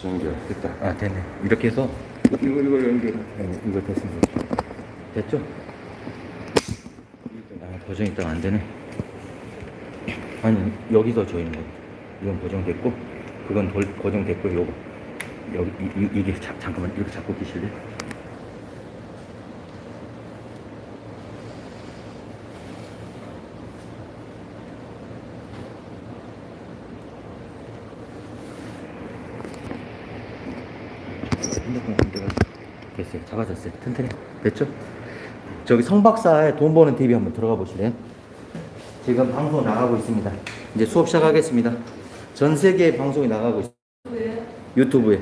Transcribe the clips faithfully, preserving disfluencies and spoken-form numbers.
연결 됐다. 아 됐네. 이렇게 해서 이거 이거 연결. 네, 이거 됐습니다. 됐죠? 아 보정 있다가 안 되네. 아니 여기서 조이는 거. 이건 보정됐고, 그건 돌, 보정됐고, 요거 여기 이, 이, 이게 자, 잠깐만 이렇게 잡고 계실래? 핸드폰 건데가 됐어요. 잡아졌어요. 튼튼해. 됐죠? 저기 성박사의 돈 버는 티비 한번 들어가 보실래요? 지금 방송 나가고 있습니다. 이제 수업 시작하겠습니다. 전 세계에 방송이 나가고 있어요. 유튜브에.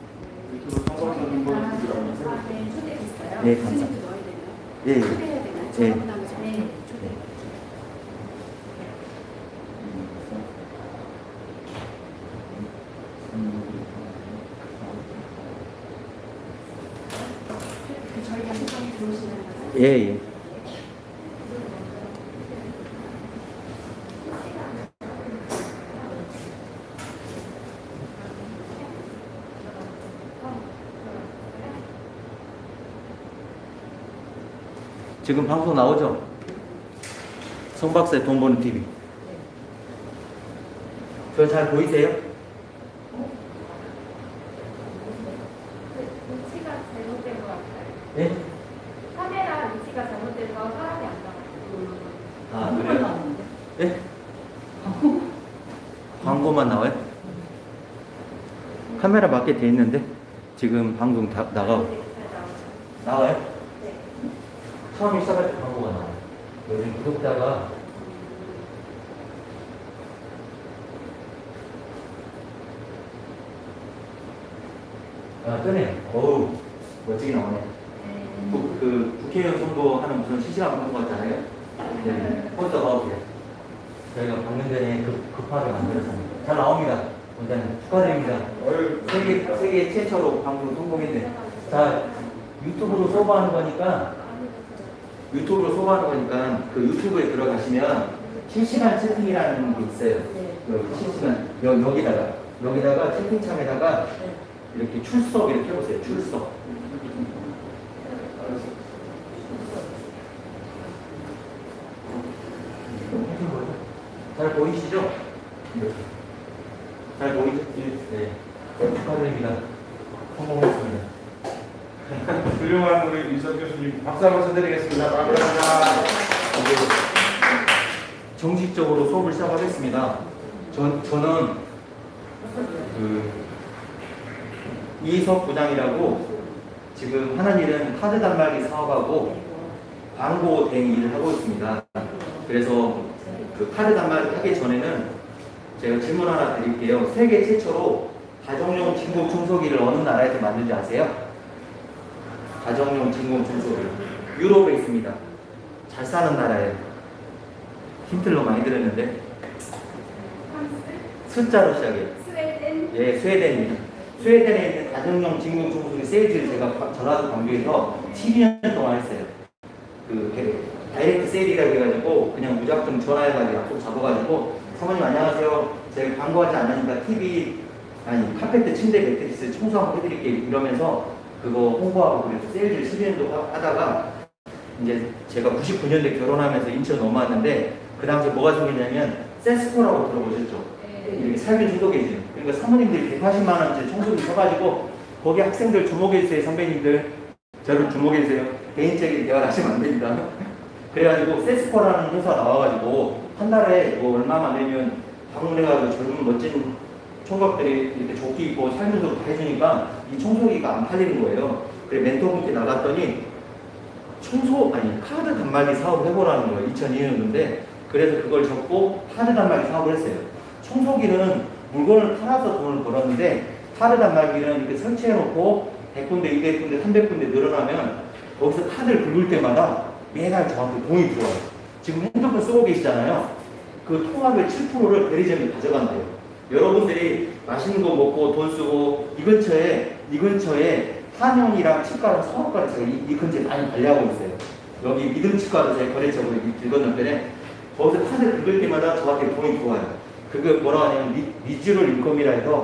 네, 감사합니다. 예, 예. 예. 예, 예. 지금 방송 나오죠? 성박사의 돈 버는 티비. 저 잘 보이세요? 위치가 잘못된 것 같아요. 예? 카메라 위치가 잘못돼서 사람이 안 나와요. 아, 그래요? 예? 광고만 나와요? 카메라 맞게 돼 있는데 지금 방송 다 나가고 나와요? 처음 시작할 때 광고가 나와요. 요즘 구독자가 아 뜨네. 어우 멋지게 나오네. 그, 그 국회의원 선거하는 무슨 실시간 방송 같잖아요. 네, 포스터 가보세요. 저희가 방금 전에 급, 급하게 만들었습니다. 잘 나옵니다. 원장님 축하드립니다. 세계 세계 최초로 방송 성공했네. 자 유튜브로 소개하는 거니까. 유튜브로 소개하는 거니까 그 유튜브에 들어가시면 실시간 채팅이라는 게 있어요. 여기 실시간 여, 여기다가 여기다가 채팅창에다가 이렇게 출석 이렇게 해보세요. 출석. 잘 보이시죠? 이렇게. 잘 보이죠? 네. 축하드립니다. 성공했습니다. 훌륭한 우리 이석 교수님 박수 한번 쳐드리겠습니다. 감사합니다. 정식적으로 수업을 시작하겠습니다. 전, 저는 그 이석 부장이라고 지금 하는 일은 카드 단말기 사업하고 광고 대행 일을 하고 있습니다. 그래서 그 카드 단말기 하기 전에는 제가 질문 하나 드릴게요. 세계 최초로 가정용 진공 청소기를 어느 나라에서 만든지 아세요? 가정용 진공 청소기 유럽에 있습니다. 잘 사는 나라예요. 힌트를 너무 많이 들었는데 숫자로 시작해요. 스웨덴? 예, 스웨덴입니다. 스웨덴에 있는 가정용 진공 청소기 세일즈를 제가 전라도 광주에서 십이 년 동안 했어요. 그 다이렉트 세일이라고 해가지고 그냥 무작정 전화해가지고 약속 잡아가지고 사모님 안녕하세요. 제가 광고하지 않으니까 티비 아니 카페트 침대 매트리스 청소 한번 해드릴게요 이러면서 그거 홍보하고 그래서 세일즈를 십이 년도 하다가 이제 제가 구십구 년대 결혼하면서 인천 넘어왔는데 그 당시에 뭐가 생겼냐면 세스코라고 들어보셨죠? 네. 이렇게 살균 청소기지. 그러니까 사모님들이 백팔십만 원짜리 청소기 사가지고 거기 학생들 주목해주세요. 선배님들 저를 주목해주세요. 개인적인 대화를 하시면 안 됩니다. 그래가지고 세스코라는 회사 나와가지고 한 달에 뭐 얼마만 내면 방문해가지고 젊은 멋진 총각들이 이렇게 조끼 입고 살면서 다 해주니까 이 청소기가 안 팔리는 거예요. 그래 멘토분께 나갔더니 청소 아니 카드 단말기 사업을 해보라는 거예요. 이천이 년도인데 그래서 그걸 접고 카드 단말기 사업을 했어요. 청소기는 물건을 팔아서 돈을 벌었는데 카드 단말기는 이렇게 설치해놓고 백 군데, 이백 군데, 삼백 군데 늘어나면 거기서 카드를 긁을 때마다 매달 저한테 돈이 들어와요. 지금 핸드폰 쓰고 계시잖아요. 그 통합의 칠 퍼센트를 대리점이 가져간대요. 여러분들이 맛있는 거 먹고 돈 쓰고 이 근처에 이 근처에 한영이랑 치과랑 성악과를 제가 이, 이 근처에 많이 관리하고 있어요. 여기 믿음 치과도 제 거래처로 길 건너편에 거기서 카드 긁을 때마다 저한테 돈이 들어와요. 그게 뭐라고 하냐면 리, 리즈럴 인컴이라 해서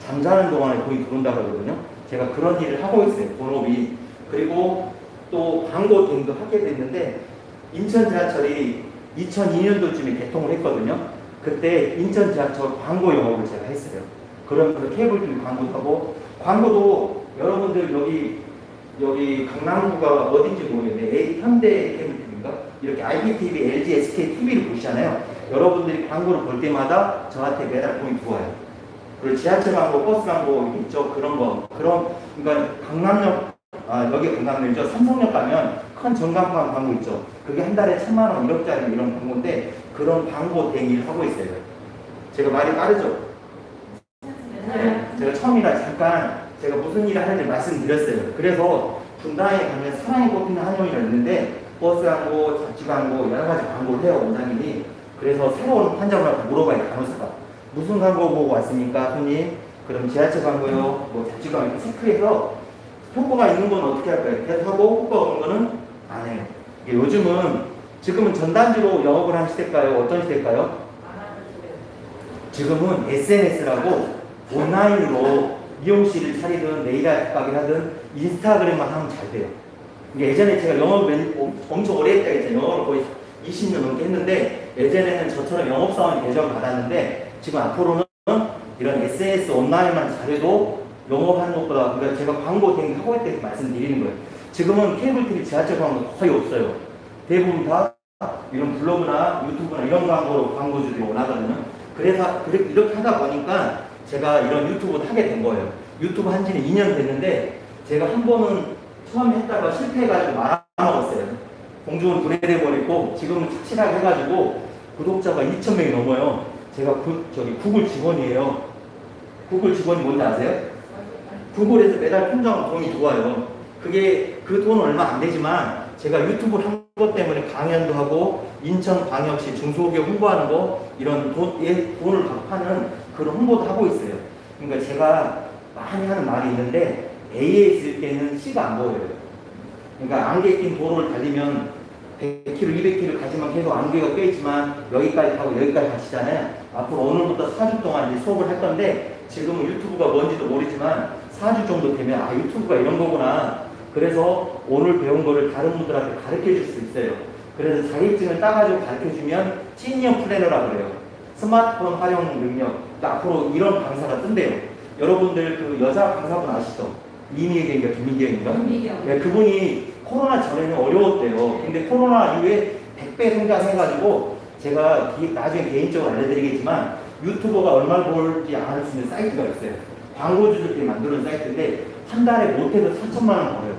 잠자는 동안에 돈이 들어온다 그러거든요. 제가 그런 일을 하고 있어요. 본업이. 그리고 또 광고 등도 하게 됐는데 인천 지하철이 이천이 년도쯤에 개통을 했거든요. 그때 인천 지하철 광고 영업을 제가 했어요. 그러면서 케이블 티비 광고도 하고, 광고도 여러분들 여기 여기 강남구가 어딘지 모르겠는데 A 현대 케이블 티비인가 이렇게 아이피티비, 엘지, 에스케이 티비를 보시잖아요. 여러분들이 광고를 볼 때마다 저한테 매달 돈이 들어와요. 그리고 지하철 광고, 버스 광고 있죠. 그런 거. 그런, 그러니까 강남역, 아, 여기 강남역이죠. 삼성역 가면 큰 전광판 광고 있죠. 그게 한 달에 천만 원, 일억짜리 이런 광고인데, 그런 광고 대행을 하고 있어요. 제가 말이 빠르죠? 네. 제가 처음이라 잠깐 제가 무슨 일을 하는지 말씀드렸어요. 그래서 분당에 가면 사랑이 꼽히는 한영이가 있는데, 버스 광고, 잡지 광고, 여러 가지 광고를 해요, 원장님이. 그래서 새로운 환자분한테 물어봐요, 간호사가. 무슨 광고 보고 왔습니까, 손님? 그럼 지하철 광고요, 뭐 잡지 광고 이렇게 체크해서 효과가 있는 건 어떻게 할까요? 계속 하고 효과가 없는 거는 안 해요. 이게 요즘은 지금은 전단지로 영업을 하는 시대일까요? 어떤 시대일까요? 지금은 에스엔에스라고 온라인으로 미용실을 차리든 네일 아트 가게를 하든 인스타그램만 하면 잘 돼요. 이게 예전에 제가 영업을 엄청 오래 했다고 했잖아요. 영업을 거의 이십 년 넘게 했는데, 예전에는 저처럼 영업사원 계정을 받았는데, 지금 앞으로는 이런 에스엔에스 온라인만 잘해도 영업하는 것보다, 그러니까 제가 광고 대행 하고 있다고 말씀드리는 거예요. 지금은 케이블 티비, 지하철 광고 거의 없어요. 대부분 다 이런 블로그나 유튜브나 이런 광고로 광고주들이 원하거든요. 그래서 이렇게 하다 보니까 제가 이런 유튜브를 하게 된 거예요. 유튜브 한 지는 이 년 됐는데, 제가 한 번은 처음 했다가 실패해가지고 말아먹었어요. 공중은 분해돼버리고, 지금은 착실하게 해가지고 구독자가 이천 명이 넘어요. 제가 구, 저기 구글 직원이에요. 구글 직원이 뭔지 아세요? 구글에서 매달 통장 돈이 들어와요. 그게 그 돈은 얼마 안 되지만, 제가 유튜브를 한 것 때문에 강연도 하고, 인천광역시 중소기업 홍보하는 거, 이런 돈, 예, 돈을 갚하는 그런 홍보도 하고 있어요. 그러니까 제가 많이 하는 말이 있는데, A에 있을 때는 C가 안 보여요. 그러니까 안개 낀 도로를 달리면 백 킬로미터, 이백 킬로미터 가지만 계속 안개가 껴있지만 여기까지 가고 여기까지 가시잖아요. 앞으로 오늘부터 사 주 동안 이제 수업을 할 건데, 지금은 유튜브가 뭔지도 모르지만 사 주 정도 되면 아, 유튜브가 이런 거구나. 그래서 오늘 배운 거를 다른 분들한테 가르쳐 줄 수 있어요. 그래서 자격증을 따가지고 가르쳐 주면 시니어 플래너라고 그래요. 스마트폰 활용 능력. 앞으로 이런 강사가 뜬대요. 여러분들 그 여자 강사분 아시죠? 이미경인가 김미경인가? 김미경. 네, 그분이 코로나 전에는 어려웠대요. 근데 코로나 이후에 백 배 성장해가지고, 제가 기, 나중에 개인적으로 알려드리겠지만 유튜버가 얼마를 벌지 않을 수 있는 사이트가 있어요. 광고주들끼리 만드는 사이트인데 한 달에 못해도 사천만 원 벌어요.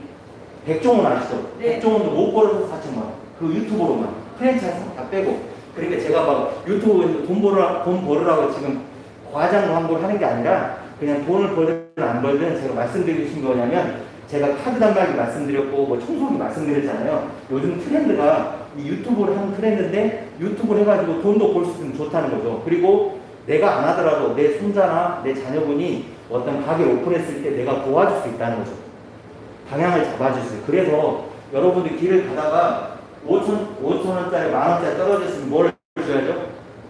백종원 아시죠? 네. 백종원도 못 벌어서 사천만 원. 그 유튜브로만. 프랜차이즈 다 빼고. 그러니까 제가 막 유튜브에서 돈 벌으라, 돈 벌으라고 지금 과장 광고를 하는 게 아니라, 그냥 돈을 벌든 안 벌든 제가 말씀드리신 거냐면, 제가 카드 단말기 말씀드렸고, 뭐 청소기 말씀드렸잖아요. 요즘 트렌드가 이 유튜브를 하는 트렌드인데, 유튜브를 해가지고 돈도 벌 수 있으면 좋다는 거죠. 그리고 내가 안 하더라도 내 손자나 내 자녀분이 어떤 가게 오픈했을 때 내가 도와줄 수 있다는 거죠. 방향을 잡아줄 수 있어요. 그래서 여러분들 길을 가다가 오천 원짜리, 만 원짜리 떨어졌으면 뭘 줘야죠?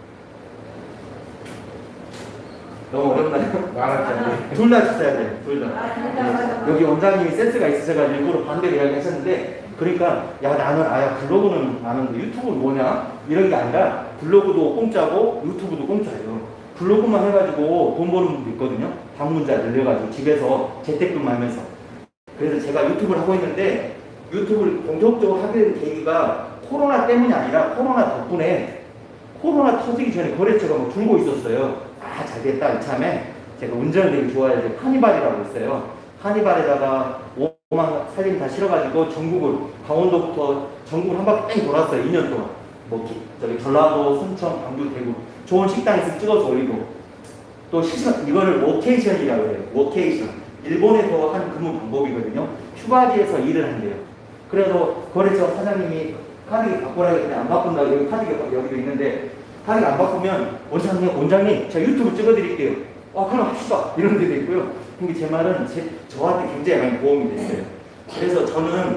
너무 어렵나요? 말하자면 둘 다 주셔야 돼요. 둘 다. 네. 여기 원장님이 센스가 있으셔가지고 일부러 반대로 이야기하셨는데, 그러니까 야 나는 아야 블로그는 아는데 유튜브는 뭐냐? 이런 게 아니라, 블로그도 공짜고 유튜브도 공짜예요. 블로그만 해가지고 돈 버는 분도 있거든요. 방문자 늘려가지고 집에서 재택근무하면서. 그래서 제가 유튜브를 하고 있는데, 유튜브를 본격적으로 하게 된 계기가 코로나 때문이 아니라, 코로나 덕분에 코로나 터지기 전에 거래처가 막 줄고 있었어요. 아, 잘 됐다. 이참에 제가 운전을 되게 좋아해서 카니발이라고 있어요. 카니발에다가 오만 사진 다 실어가지고 전국을, 강원도부터 전국을 한 바퀴 뺑 돌았어요. 이 년 동안. 뭐 저기 전라도, 순천, 광주, 대구 좋은 식당에서 찍어서 올리고, 또 실시간 이거를 워케이션이라고 해요. 워케이션. 일본에서 하는 근무 방법이거든요. 휴가지에서 일을 한대요. 그래서 거래처 사장님이 카드기 바꾸라고 했는데 안 바꾼다고, 여기 카드기가 여기도 있는데, 카드기 안 바꾸면 원장님, 원장님 제가 유튜브 찍어드릴게요. 아, 그럼 합시다. 이런 데도 있고요. 근데 제 말은 제, 저한테 굉장히 많이 도움이 됐어요. 그래서 저는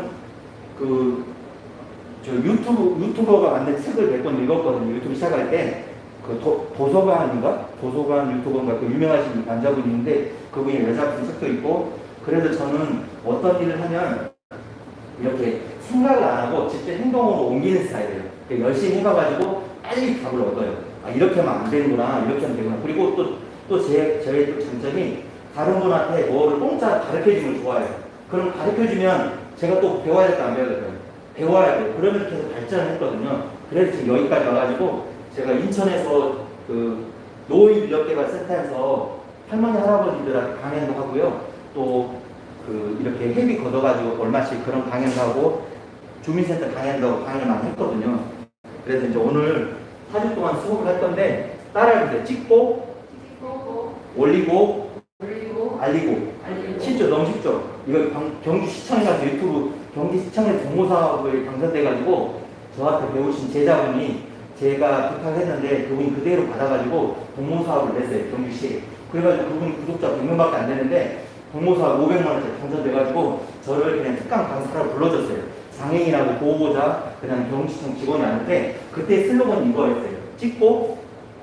그 저 유튜브, 유튜버가 만든 책을 몇 권 읽었거든요. 유튜브 시작할 때. 그 도, 도서관인가? 도서관 유튜버인가? 그 유명하신 남자분이 있는데 그분이 여자분 책도 있고 그래서 저는 어떤 일을 하면 이렇게 생각을 안 하고 직접 행동으로 옮기는 스타일이에요. 열심히 해봐가지고 빨리 답을 얻어요. 아, 이렇게 하면 안 되는구나, 이렇게 하면 되구나. 그리고 또, 또 제, 저의 또 장점이 다른 분한테 뭐를 공짜 가르쳐주는 걸 좋아해요. 그럼 가르쳐주면 제가 또 배워야 될까 안 배워야 될까요? 배워야 돼요. 그러면 계속 발전을 했거든요. 그래서 지금 여기까지 와가지고 제가 인천에서 그 노인 인력개발 센터에서 할머니, 할아버지들한테 강연도 하고요. 또 그 이렇게 회비 걷어가지고 얼마씩 그런 강연도 하고 주민센터 강연도 강연을 많이 했거든요. 그래서 이제 오늘 사 주 동안 수업을 할 건데 따라해보세요. 찍고, 찍고, 올리고, 올리고, 알리고. 알리고. 쉽죠? 너무 쉽죠? 이거 경, 경기시청에 가서 유튜브 경기시청에 동호사업에 당선돼가지고 저한테 배우신 제자분이 제가 부탁했는데 그분이 그대로 받아가지고 동호사업을 냈어요. 경기시에. 그래가지고 그분 구독자 백 명밖에 안 되는데 동호사업 오백만 원짜리 당선돼가지고 저를 그냥 특강 강사로 불러줬어요. 장애인하고 보호자 그냥 경기시청 직원이 아닌데 그때 슬로건이 이거였어요. 찍고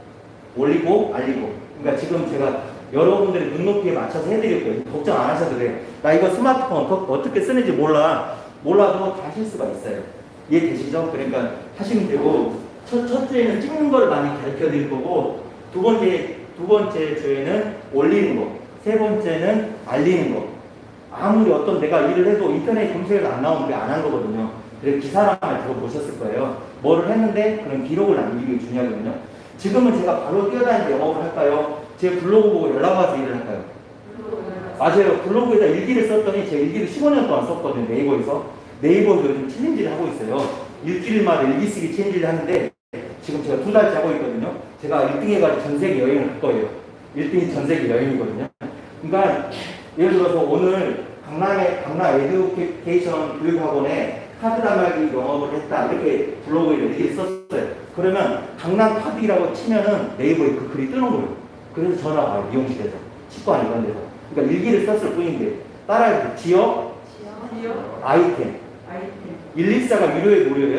올리고 알리고. 그러니까 지금 제가 여러분들의 눈높이에 맞춰서 해드릴 거예요. 걱정 안 하셔도 돼요. 나 이거 스마트폰 어떻게 쓰는지 몰라. 몰라도 다 하실 수가 있어요. 이해되시죠? 그러니까 하시면 되고 첫, 첫 주에는 찍는 걸 많이 가르쳐 드릴 거고 두 번째, 두 번째 주에는 올리는 거, 세 번째는 알리는 거. 아무리 어떤 내가 일을 해도 인터넷 검색을 안 나오면 우리 안 한 거거든요. 그래서 기사람을 들어보셨을 거예요. 뭐를 했는데 그런 기록을 남기는 게 중요하거든요. 지금은 제가 바로 뛰어다니면서 영업을 할까요? 제 블로그 보고 연락 와서 일을 할까요? 맞아요. 블로그에다 일기를 썼더니 제 일기를 십오 년 동안 썼거든요. 네이버에서. 네이버도 요즘 챌린지를 하고 있어요. 일주일마다 일기 쓰기 챌린지를 하는데 지금 제가 두 달째 하고 있거든요. 제가 일 등 해가지고 전 세계 여행을 할 거예요. 일 등이 전 세계 여행이거든요. 그러니까 예를 들어서 오늘 강남의 강남 에듀케이션 교육학원에 카드 단말기 영업을 했다. 이렇게 블로그에 일기를 썼어요. 그러면 강남 카드라고 치면은 네이버에 그 글이 뜨는 거예요. 그래서 전화가 와요. 미용실에서. 치과 이런 데서. 그러니까 일기를 썼을 뿐인데 따라해보세요. 지역, 지역, 아이템. 아이템. 일일사가 유료예요, 무료예요?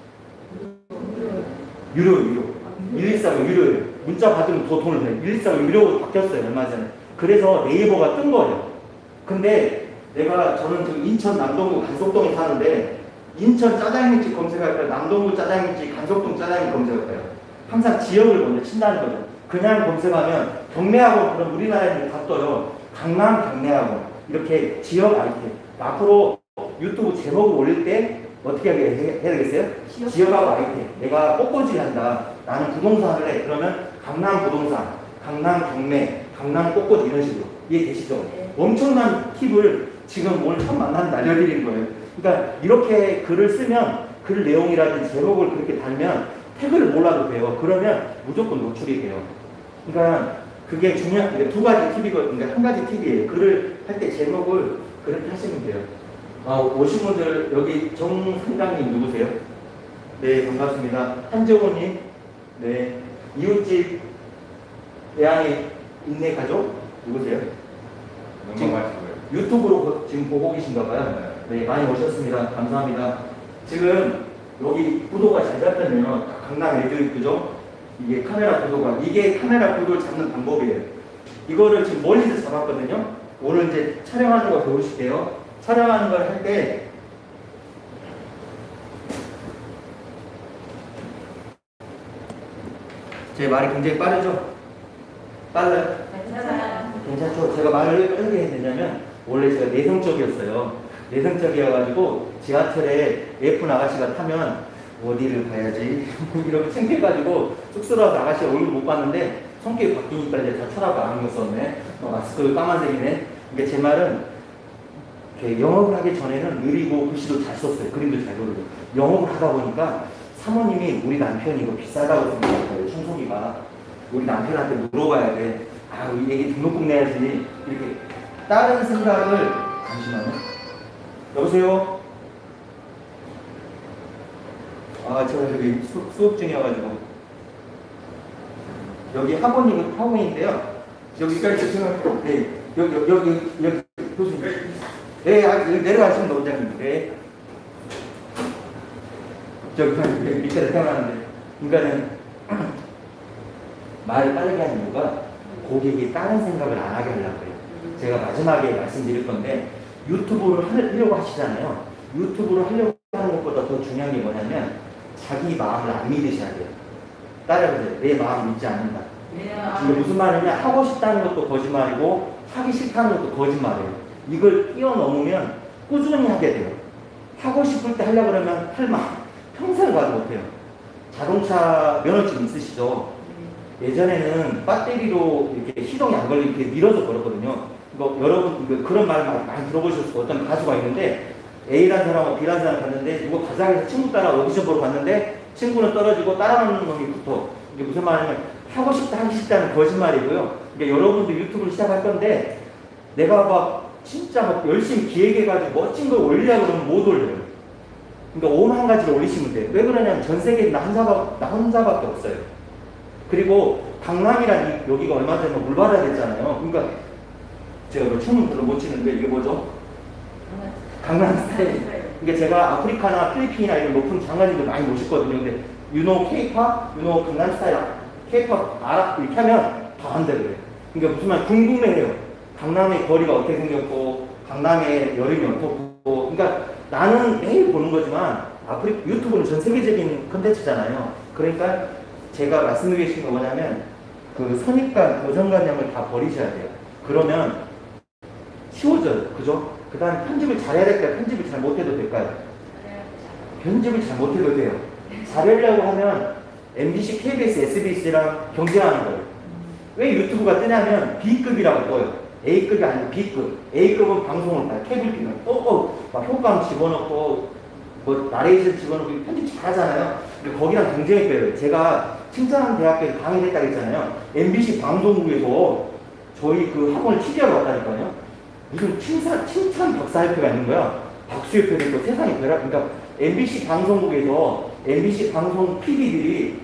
유료, 유료. 일일사가 유료예요. 문자 받으면 더 돈을 내요. 일일사가 유료로 바뀌었어요, 얼마 전에. 그래서 네이버가 뜬 거예요. 근데 내가, 저는 지금 인천 남동구 간속동에 사는데, 인천 짜장면집 검색할까요? 남동구 짜장면집, 간속동 짜장면 검색할까요? 항상 지역을 먼저 친다는 거죠. 그냥 검색하면 경매학원, 그럼 우리나라에는 다 떠요. 강남 경매학원. 이렇게 지역 아이템. 앞으로 유튜브 제목을 올릴 때 어떻게 해야 되겠어요? 지역. 지역하고 아이템. 내가 꽃꽂이 한다. 나는 부동산 할래. 그러면 강남 부동산, 강남 경매, 강남 꽃꽂이 이런 식으로. 이해되시죠? 네. 엄청난 팁을 지금 오늘 처음 만나는 알려드리는 거예요. 그러니까 이렇게 글을 쓰면 글 내용이라든지 제목을 그렇게 달면 태그를 몰라도 돼요. 그러면 무조건 노출이 돼요. 그러니까 그게 중요한 게 두 가지 팁이거든요. 그러니까 한 가지 팁이에요. 글을 할 때 제목을 그렇게 하시면 돼요. 아, 오신 분들 여기 정 선장님 누구세요? 네, 반갑습니다. 한정호님, 네, 이웃집 대안의 인내 가족 누구세요? 너무 맛있고요. 유튜브로 지금 보고 계신가 봐요. 네, 많이 오셨습니다. 감사합니다. 지금 여기 구도가 잘 잡혔네요. 강남 에듀 그죠? 이게 카메라 구도가, 이게 카메라 구도를 잡는 방법이에요. 이거를 지금 멀리서 잡았거든요. 오늘 이제 촬영하는 거 배우실게요. 촬영하는 걸 할 때 제 말이 굉장히 빠르죠? 빨라요? 괜찮아요. 괜찮죠? 제가 말을 왜 빠르게 해야 되냐면 원래 제가 내성적이었어요. 내성적이어가지고 지하철에 예쁜 아가씨가 타면 어디를 가야지 이렇게 창피해가지고 쑥스러워서 아가씨 얼굴 못 봤는데 성격이 바뀌니까 이제 다 쳐다봐. 안경 썼네. 어, 마스크 까만색이네. 그러니까 제 말은 이렇게 영업을 하기 전에는 느리고 글씨도 잘 썼어요. 그림도 잘 그리고. 영업을 하다 보니까 사모님이 우리 남편이 이거 비싸다고 생각해요. 청소기가. 우리 남편한테 물어봐야 돼. 아, 이 얘기 등록금 내야지. 이렇게 다른 생각을. 잠시만요. 여보세요? 아, 제가 여기 수, 수업 중이어가지고. 여기 학원이, 학원인데요. 여기까지 생각, 네. 여기, 여기, 여기, 여기, 교수님. 네, 아, 내려가시면 원장님. 네. 저기, 밑에서 태어나는데. 그러니까는, 말을 빠르게 하는 이유가 고객이 다른 생각을 안 하게 하려고 해요. 제가 마지막에 말씀드릴 건데 유튜브를 하려고 하시잖아요. 유튜브를 하려고 하는 것보다 더 중요한 게 뭐냐면 자기 마음을 안 믿으셔야 돼요. 따라해보세요. 내 마음 믿지 않는다. 이게 무슨 말이냐? 하고 싶다는 것도 거짓말이고 하기 싫다는 것도 거짓말이에요. 이걸 뛰어넘으면 꾸준히 하게 돼요. 하고 싶을 때 하려고 그러면 할 마음 평생 가도 못해요. 자동차 면허증 있으시죠? 예전에는 배터리로 이렇게 시동이 안 걸리게 이렇게 밀어서 걸었거든요. 뭐 여러분 이거 그런 말 많이, 많이 들어보셨을 거 어떤 가수가 있는데 A라는 사람하고 B라는 사람 갔는데 누구 가자해서 친구 따라 오디션 보러 갔는데 친구는 떨어지고 따라가는 놈이 붙어. 이게 무슨 말이냐면 하고 싶다 하기 싫다는 거짓말이고요. 그러니까 여러분도 유튜브를 시작할 건데 내가 막 진짜 막 열심히 기획해가지고 멋진 걸 올리려고 그러면 못 올려요. 그러니까 오만 가지를 올리시면 돼요. 왜 그러냐면 전 세계에 나 혼자가, 나 혼자밖에 없어요. 그리고 강남이란 이, 여기가 얼마 전에 물바다 됐잖아요. 그러니까 제가 뭐 춤은 별로 못 치는데 이게 뭐죠? 강남 스타일. 그러니까 제가 아프리카나 필리핀이나 이런 높은 장관님들 많이 모셨거든요. 근데 유노 케이팝, 유노 강남 스타일, 케이팝 알아 이렇게 하면 다 한다 그래요. 그러니까 무슨 말 궁금해해요. 강남의 거리가 어떻게 생겼고, 강남의 여름이 어떻고. 그러니까 나는 매일 보는 거지만 아프리 유튜브는 전 세계적인 컨텐츠잖아요. 그러니까 제가 말씀드리고 싶은 건 뭐냐면 그 선입관, 고정관념을 다 버리셔야 돼요. 그러면 쉬워져요. 그죠? 그 다음에 편집을 잘해야 될까요? 편집을 잘 못해도 될까요? 편집을 잘 못해도 돼요. 잘하려고 하면 엠비씨, 케이비에스, 에스비에스랑 경쟁하는 거예요. 왜 유튜브가 뜨냐면 B급이라고 떠요. A급이 아니고 B급. A급은 방송을 봐요. 케이블티는 또 막 효과음 집어넣고 뭐 나레이션 집어넣고 편집 잘하잖아요. 근데 거기랑 경쟁이 빼요. 제가 칭찬한 대학교에서 강의를 했다고 했잖아요. 엠비씨 방송국에서 저희 그 학원을 취재하러 왔다니까요. 무슨 칭찬, 칭찬 박사협회가 있는 거야. 박수협회도 있고 세상에 별하, 그러니까 엠비씨 방송국에서 엠비씨 방송 피디들이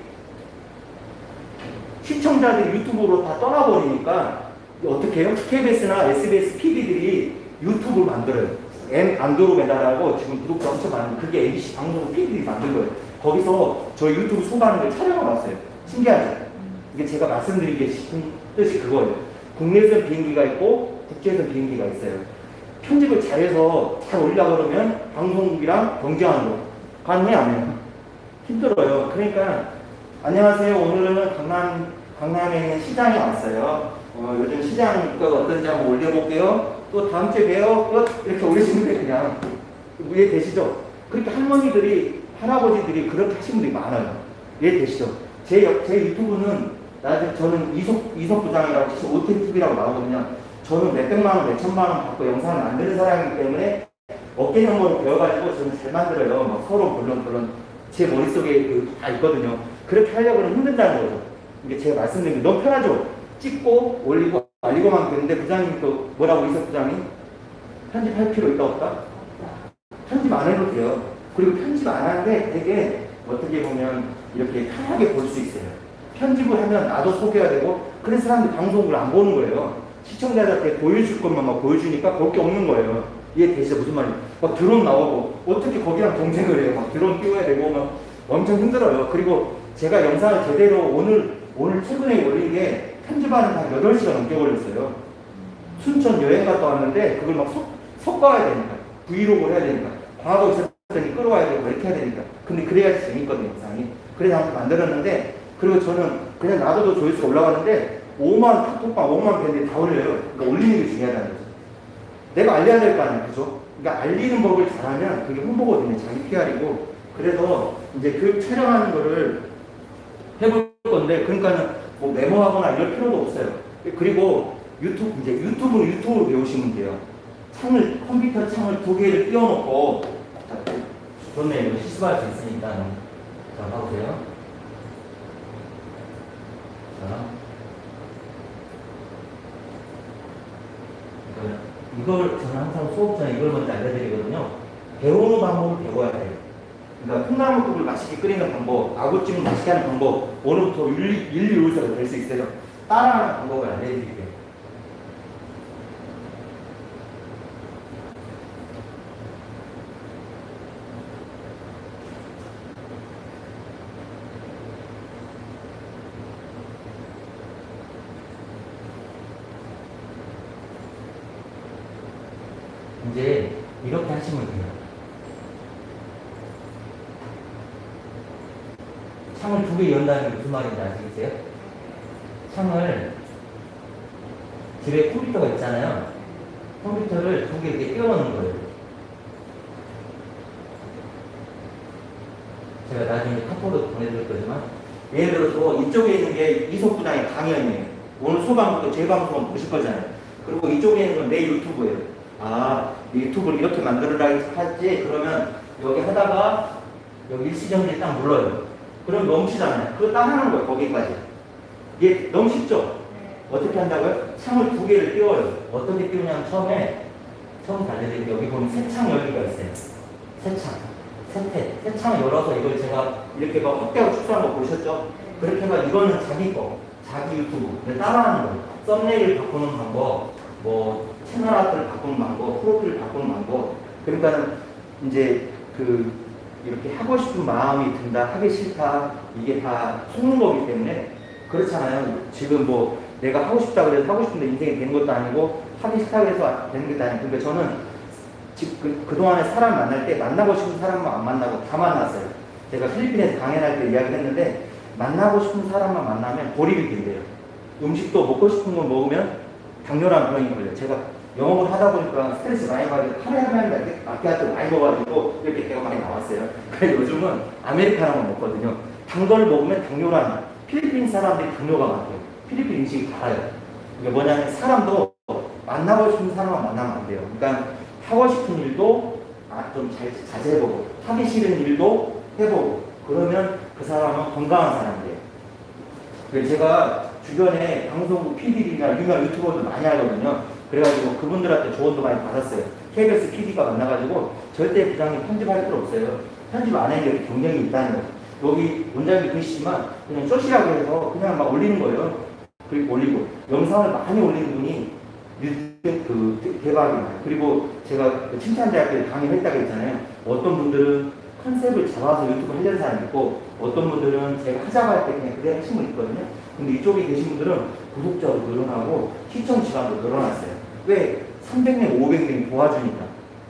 시청자들이 유튜브로 다 떠나버리니까 어떻게 해요? 케이비에스나 에스비에스 피디들이 유튜브를 만들어요. M 안드로메다라고 지금 구독자 엄청 많은데 그게 엠비씨 방송국 피디들이 만든 거예요. 거기서 저희 유튜브 수많은 걸 촬영을 왔어요. 신기하죠? 이게 제가 말씀드리기 싶은 뜻이 그거예요. 국내선 비행기가 있고 국제선 비행기가 있어요. 편집을 잘해서 잘 올리려고 그러면 방송국이랑 경쟁하는 거. 가능해 안 해요? 힘들어요. 그러니까 안녕하세요. 오늘은 강남, 강남에 있는 시장에 왔어요. 어, 요즘 시장가 어떤지 한번 올려볼게요. 또 다음 주에 봬요. 끝. 이렇게 올리시면 돼요. 그냥. 이해되시죠? 그렇게 할머니들이, 할아버지들이 그렇게 하시는 분들이 많아요. 이해되시죠? 제, 제 유튜브는 나중에 저는 이석, 이석 부장이라고 오티티비라고 나오거든요. 저는 몇백만 원, 몇천만 원 받고 영상을 만드는 사람이기 때문에 어깨 연모를 배워가지고 저는 잘 만들어요. 막 서로 물론, 물론 제 머릿속에 그 다 있거든요. 그렇게 하려고 하면 힘든다는 거죠. 이게 제가 말씀드린 게 너무 편하죠? 찍고, 올리고, 알리고만 되는데 부장님이 또 뭐라고 이석 부장이? 편집할 필요 있다 없다? 편집 안 해도 돼요. 그리고 편집 안 하는데 되게 어떻게 보면 이렇게 편하게 볼 수 있어요. 편집을 하면 나도 소개해야 되고 그래서 사람들이 방송을 안 보는 거예요. 시청자들한테 보여줄 것만 막 보여주니까 볼 게 없는 거예요. 이해되시죠? 무슨 말이에요? 막 드론 나오고 어떻게 거기랑 경쟁을 해요? 막 드론 띄워야 되고 막 엄청 힘들어요. 그리고 제가 영상을 제대로 오늘 오늘 최근에 올린 게 편집하는 한 여덟 시간 넘게 걸렸어요. 순천 여행 갔다 왔는데 그걸 막 섞, 섞어야 되니까 브이로그를 해야 되니까 과거 있었더니 끌어와야 되고 이렇게 해야 되니까 근데 그래야지 재밌거든요. 영상이. 그래서 한번 만들었는데 그리고 저는 그냥 놔둬도 조회수가 올라가는데 오만 톡톡방 오만 밴드 다 올려요. 그러니까 올리는 게 중요하다는 거죠. 내가 알려야 될 거 아니에요. 그죠? 그러니까 알리는 법을 잘하면 그게 홍보거든요. 자기 피알이고. 그래서 이제 교육 촬영하는 거를 해볼 건데, 그러니까는 뭐 메모하거나 이럴 필요도 없어요. 그리고 유튜브, 이제 유튜브로 유튜브로 배우시면 돼요. 창을, 컴퓨터 창을 두 개를 띄워놓고, 자, 좋네. 이거 실습할 수 있으니까. 자, 봐보세요. 자. 이걸 저는 항상 수업 전에 이걸 먼저 알려드리거든요. 배우는 방법을 배워야 돼요. 그러니까 콩나물국을 맛있게 끓이는 방법, 아구찜을 맛있게 하는 방법, 오늘부터 윤리, 윤리 요소가 될 수 있어요. 따라하는 방법을 알려드릴게요. 이제 이렇게 하시면 돼요. 창을 두 개 연다는 게 무슨 말인지 아시겠어요? 창을 집에 컴퓨터가 있잖아요. 컴퓨터를 두 개 이렇게 띄워놓는 거예요. 제가 나중에 카톡으로 보내드릴 거지만, 예를 들어서 이쪽에 있는 게 이석부장의 강연이에요. 오늘 소방부도 제 방송 보실 거잖아요. 그리고 이쪽에 있는 건 내 유튜브예요. 아, 유튜브를 이렇게 만들어라 하지. 그러면 여기 하다가 여기 일시정지에 딱 눌러요. 그럼 멈추잖아요. 그거 딱 하는 거예요. 거기까지. 이게 너무 쉽죠? 어떻게 한다고요? 창을 두 개를 띄워요. 어떻게 띄우냐면 처음에 처음 알려드릴게요. 여기 보면 새 창 열기가 있어요. 새 창. 세태. 새 창을 열어서 이걸 제가 이렇게 막 확대하고 축소한 거 보셨죠? 그렇게 해서 이거는 자기 거. 자기 유튜브. 따라하는 거예요. 썸네일을 바꾸는 방법, 뭐 채널 아트를 바꾸는 방법, 프로필을 바꾸는 방법. 그러니까는 이제 그 이렇게 하고 싶은 마음이 든다, 하기 싫다, 이게 다 속는 거기 때문에 그렇잖아요. 지금 뭐 내가 하고 싶다 그래서 하고 싶은데 인생이 된 것도 아니고 하기 싫다 그래서 되는 것도 아니고. 그러니까 저는 지금 그, 그동안에 사람 만날 때 만나고 싶은 사람만 안 만나고 다 만났어요. 제가 필리핀에서 강연할 때 이야기를 했는데 만나고 싶은 사람만 만나면 고립이 된대요. 음식도 먹고 싶은 거 먹으면 당뇨랑 병이 걸려요. 제가 영업을 하다 보니까 스트레스 많이 받아서 하루에 한 번에 아끼아끼 많이 먹어가지고 이렇게 배가 많이 나왔어요. 그래서 요즘은 아메리카노만 먹거든요. 단 걸 먹으면 당뇨랑, 필리핀 사람들이 당뇨가 많대요. 필리핀 음식이 달아요. 이게 뭐냐면 사람도 만나고 싶은 사람만 만나면 안 돼요. 그러니까 하고 싶은 일도 아, 좀 잘 자제해보고, 하기 싫은 일도 해보고, 그러면 그 사람은 건강한 사람이에요. 그래서 제가 주변에 방송국 피디들이나 유명 유튜버들 많이 하거든요. 그래가지고 그분들한테 조언도 많이 받았어요. 케이비에스 피디가 만나가지고 절대 부장님 편집할 필요 없어요. 편집 안 해도 여기 경쟁이 있다는 거예요. 여기 원장님 계시지만 그냥 쇼시라고 해서 그냥 막 올리는 거예요. 그리고 올리고 영상을 많이 올리는 분이 그 대박이 나요. 그리고 제가 칭찬대학교에 강의했다고 했잖아요. 어떤 분들은 컨셉을 잡아서 유튜브 하려는 사람이 있고 어떤 분들은 제가 하자고 할 때 그냥 그대로 하신 분 있거든요. 근데 이쪽에 계신 분들은 구독자도 늘어나고 시청 시간도 늘어났어요. 왜? 삼백 명, 오백 명이 도와주니까.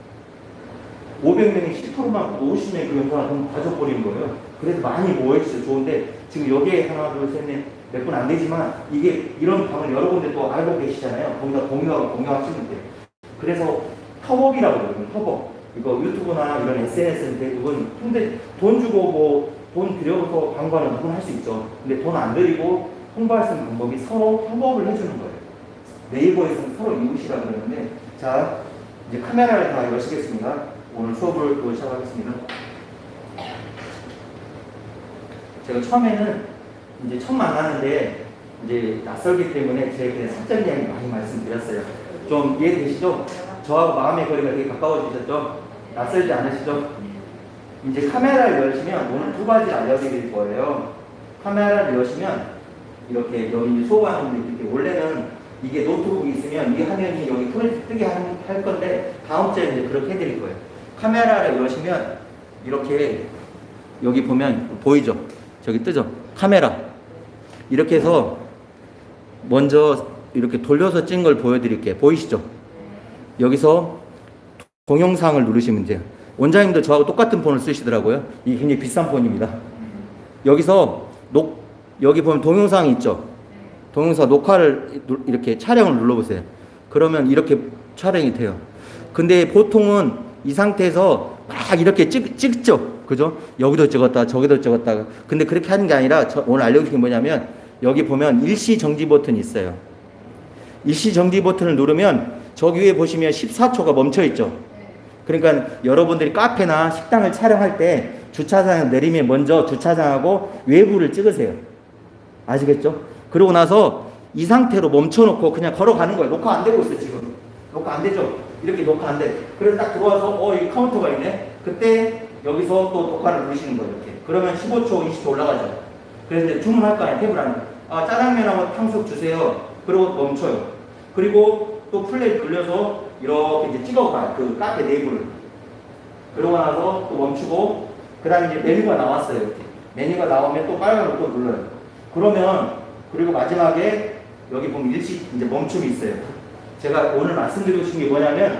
오백 명이 십 퍼센트만 오십 명이 그 영상을 좀 가져버리는 거예요. 그래서 많이 모여있어요. 좋은데 지금 여기에 하나, 둘, 셋, 넷, 몇 분 안 되지만 이게 이런 방을 여러 군데 또 알고 계시잖아요. 거기다 공유하고 공유하시면 돼요. 그래서 터벅이라고 그러거든요. 터벅. 이거 유튜브나 이런 에스엔에스는 대부분 근데 돈 주고 뭐 돈 들여서 광고하는 누구나 할 수 있죠. 근데 돈 안 들이고 홍보할 수 있는 방법이 서로 협업을 해주는 거예요. 네이버에서는 서로 이웃이라 그러는데, 자, 이제 카메라를 다 여시겠습니다. 오늘 수업을 또 시작하겠습니다. 제가 처음에는 이제 처음 만나는데 이제 낯설기 때문에 제가 그냥 사적 이야기 많이 말씀드렸어요. 좀 이해되시죠? 저하고 마음의 거리가 되게 가까워지셨죠? 낯설지 않으시죠? 이제 카메라를 여시면 오늘 두 가지를 알려드릴 거예요. 카메라를 여시면 이렇게 여기 수업하는 분들이 이렇게 원래는 이게 노트북이 있으면 이 화면이 여기 뜨게 할 건데 다음 주에 이제 그렇게 해드릴 거예요. 카메라를 여시면 이렇게 여기 보면 보이죠? 저기 뜨죠? 카메라. 이렇게 해서 먼저 이렇게 돌려서 찍은 걸 보여드릴게요. 보이시죠? 여기서 동영상을 누르시면 돼요. 원장님도 저하고 똑같은 폰을 쓰시더라고요. 이게 굉장히 비싼 폰입니다. 여기서 녹, 여기 보면 동영상이 있죠? 동영상 녹화를 이렇게 촬영을 눌러보세요. 그러면 이렇게 촬영이 돼요. 근데 보통은 이 상태에서 막 이렇게 찍, 찍죠? 그죠? 여기도 찍었다, 저기도 찍었다. 근데 그렇게 하는 게 아니라 저 오늘 알려드린 게 뭐냐면 여기 보면 일시 정지 버튼이 있어요. 일시 정지 버튼을 누르면 저기 위에 보시면 십사 초가 멈춰 있죠? 그러니까 여러분들이 카페나 식당을 촬영할 때 주차장에 내리면 먼저 주차장하고 외부를 찍으세요. 아시겠죠? 그러고 나서 이 상태로 멈춰놓고 그냥 걸어가는 거예요. 녹화 안 되고 있어요, 지금. 녹화 안 되죠? 이렇게 녹화 안 돼. 그래서 딱 들어와서, 어, 이 카운터가 있네? 그때 여기서 또 녹화를 누르시는 거예요, 이렇게. 그러면 십오 초, 이십 초 올라가죠. 그래서 이제 주문할 거 아니에요, 테이블 안에. 아, 짜장면하고 탕수육 주세요. 그리고 멈춰요. 그리고 또 플레이 돌려서 이렇게 이제 찍어가요. 그 카페 내부를. 그러고 나서 또 멈추고, 그 다음에 이제 메뉴가 나왔어요, 이렇게. 메뉴가 나오면 또 빨간 거 또 눌러요. 그러면, 그리고 마지막에 여기 보면 일시 이제 멈춤이 있어요. 제가 오늘 말씀드리고 싶은 게 뭐냐면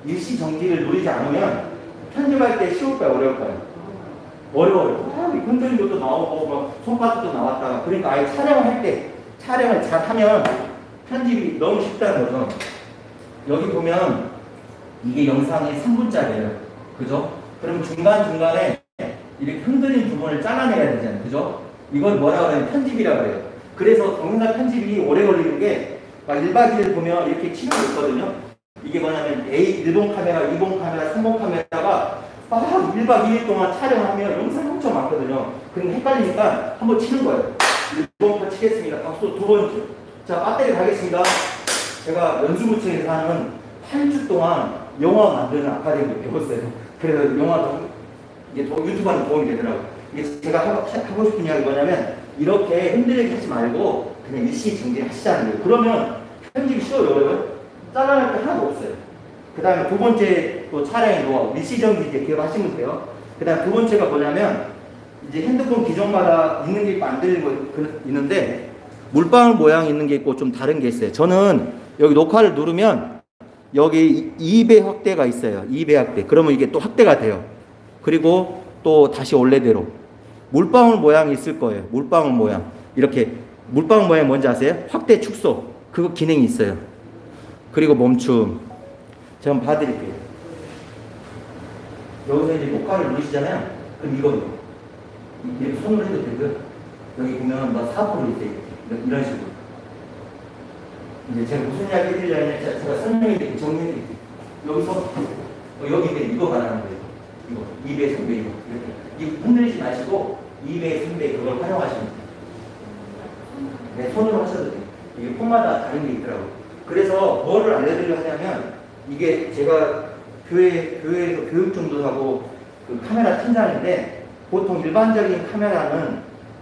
일시 정지를 누리지 않으면 편집할 때 쉬울까요? 어려울까요? 어려워요. 아, 흔들린 것도 나오고 막 손바닥도 나왔다가 그러니까 아예 촬영을 할 때 촬영을 잘 하면 편집이 너무 쉽다는 거죠. 여기 보면 이게 영상이 삼 분짜리예요. 그죠? 그럼 중간중간에 이렇게 흔들린 부분을 잘라내야 되잖아요. 그죠? 이걸 뭐라 그래요? 편집이라고 그래요. 그래서 동영상 편집이 오래 걸리는 게 막 일 박 이 일 보면 이렇게 치는 거 있거든요. 이게 뭐냐면 A, 일본 카메라, 이번 카메라, 삼번 카메라가 막 일 박 이 일 동안 촬영하면 영상이 엄청 많거든요. 그러니까 헷갈리니까 한번 치는 거예요. 일 번부터 치겠습니다. 박수 두 번째. 자, 배터리 가겠습니다. 제가 연수구청에서 하는 팔 주 동안 영화 만드는 아카데미를 배웠어요. 그래서 영화도 이게 유튜브하는 도움이 되더라고요. 이게 제가 하고, 하고 싶은 이야기 뭐냐면 이렇게 흔들리게 하지 말고 그냥 일시 정지하시자는 거예요. 그러면 편집이 쉬워요. 어려워요? 잘라낼 게 하나도 없어요. 그 다음에 두 번째 또 촬영의 노하우, 일시 정지 이제 기억하시면 돼요. 그 다음 두 번째가 뭐냐면 이제 핸드폰 기종마다 있는 게 있고 안 들리는 거 있는데 물방울 모양 있는 게 있고 좀 다른 게 있어요. 저는 여기 녹화를 누르면 여기 이 배 확대가 있어요. 이 배 확대. 그러면 이게 또 확대가 돼요. 그리고 또 다시 원래대로. 물방울 모양이 있을 거예요. 물방울 모양. 이렇게 물방울 모양 뭔지 아세요? 확대 축소. 그거 기능이 있어요. 그리고 멈춤. 제가 한번 봐드릴게요. 여기서 이제 녹화를 누르시잖아요. 그럼 이거요. 이렇게 손으로 해도 되고요. 여기 보면 뭐 사 퍼센트 이렇게 이런 식으로. 이제 제가 무슨 이야기 해드리려면 제가 설명해 정리해드릴게요. 여기서 어, 여기 배 이거 말하는 거예요. 이거 이 배, 삼 배 이거 이렇게. 이 흔들리지 마시고 이 배, 삼 배 그걸 활용하시면 돼요. 네, 손으로 하셔도 돼요. 이게 폰마다 다른 게 있더라고요. 그래서 뭐를 알려드리려 하냐면 이게 제가 교회, 교회에서 교육정도 하고 그 카메라 팀장인데 보통 일반적인 카메라는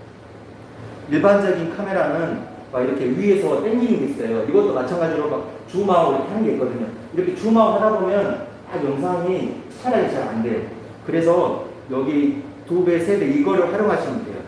일반적인 카메라는 막 이렇게 위에서 땡기는 게 있어요. 이것도 마찬가지로 막 줌아웃 이렇게 하는 게 있거든요. 이렇게 줌아웃 하다 보면 딱 영상이 촬영이 잘 안 돼요. 그래서 여기 두 배, 세 배 이거를 활용하시면 돼요.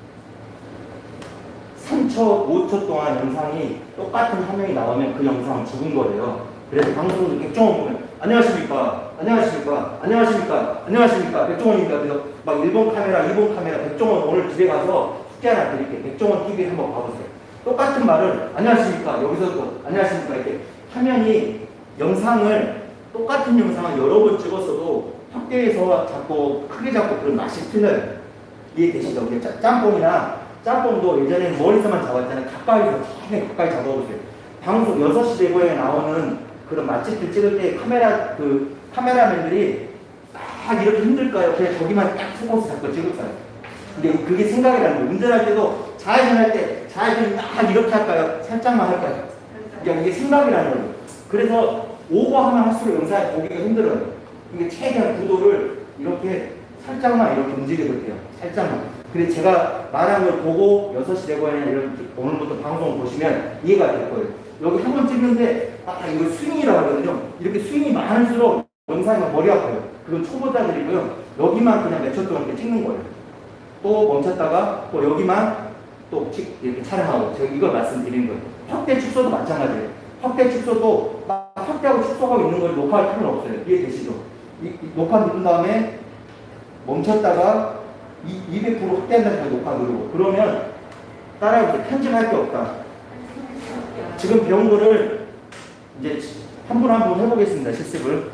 삼 초, 오 초 동안 영상이 똑같은 화면이 나오면 그 영상은 죽은 거예요. 그래서 방송도 백종원 보면 안녕하십니까, 안녕하십니까, 안녕하십니까, 안녕하십니까, 백종원입니다. 그래서 막 일 번 카메라, 이 번 카메라, 백종원 오늘 집에 가서 숙제 하나 드릴게요. 백종원 티비 한번 봐보세요. 똑같은 말을 안녕하십니까, 여기서 또 안녕하십니까 이렇게 화면이 영상을 똑같은 영상을 여러 번 찍었어도 확대해서 잡고 크게 잡고 그런 맛이 틀려요. 이해되시죠? 짬뽕이나 짬뽕도 예전에는 멀리서만 잡았잖아요. 가까이서 굉장히 가까이 잡아보세요. 방송 여섯 시 대고에 나오는 그런 맛집들 찍을 때 카메라 그 카메라맨들이 막 이렇게 힘들까요? 그냥 저기만 딱 포커스 잡고 찍을까요? 근데 그게 생각이라는 거예요. 운전할 때도 좌회전할 때 좌회전 딱 이렇게 할까요? 살짝만 할까요? 그러니까 이게 생각이라는 거예요. 그래서 오버하면 할수록 영상이 보기가 힘들어요. 이게 최대한 구도를 이렇게 살짝만 이렇게 움직여볼게요. 살짝만. 그래서 제가 말한 걸 보고 여섯 시 대고에는 이렇게 오늘부터 방송을 보시면 이해가 될 거예요. 여기 한 번 찍는데 아 이거 스윙이라고 하거든요. 이렇게 스윙이 많을수록 영상이 막 머리 아파요. 그건 초보자들이고요. 여기만 그냥 몇 초 동안 이렇게 찍는 거예요. 또 멈췄다가 또 여기만 또 이렇게 촬영하고 제가 이걸 말씀드리는 거예요. 확대 축소도 마찬가지예요. 확대 축소도 막 확대하고 축소하고 있는 걸 녹화할 필요는 없어요. 이해되시죠? 이, 이 녹화 누른 다음에 멈췄다가 이, 이백 퍼센트 확대한다는 녹화 누르고 그러면 따라해보세요. 편집할 게 없다. 지금 배운 거를 이제 한 분 한 분 해보겠습니다. 실습을.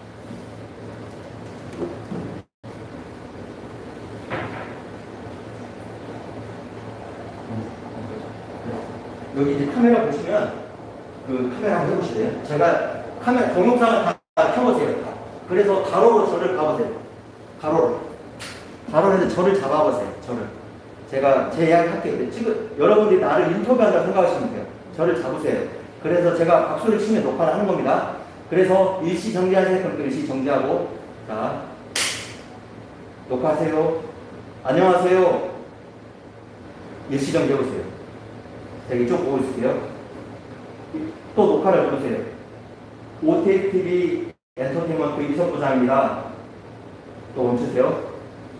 여기 이제 카메라 보시면 그 카메라 한번 해보실래요? 제가 카메라 동영상을 다, 다 켜보세요. 그래서 가로로 저를 봐보세요. 가로로. 가로로 해서 저를 잡아보세요. 저를. 제가 제 이야기 할게요. 지금 여러분들이 나를 인터뷰한다고 생각하시면 돼요. 저를 잡으세요. 그래서 제가 박수를 치면 녹화를 하는 겁니다. 그래서 일시 정지하세요. 그럼 일시 정지하고 자 녹화하세요. 안녕하세요. 일시 정지해보세요. 제가 이쪽 보고 있을게요. 또 녹화를 해보세요. 오티티비 엔터테인먼트 이석 부장입니다. 또 멈추세요.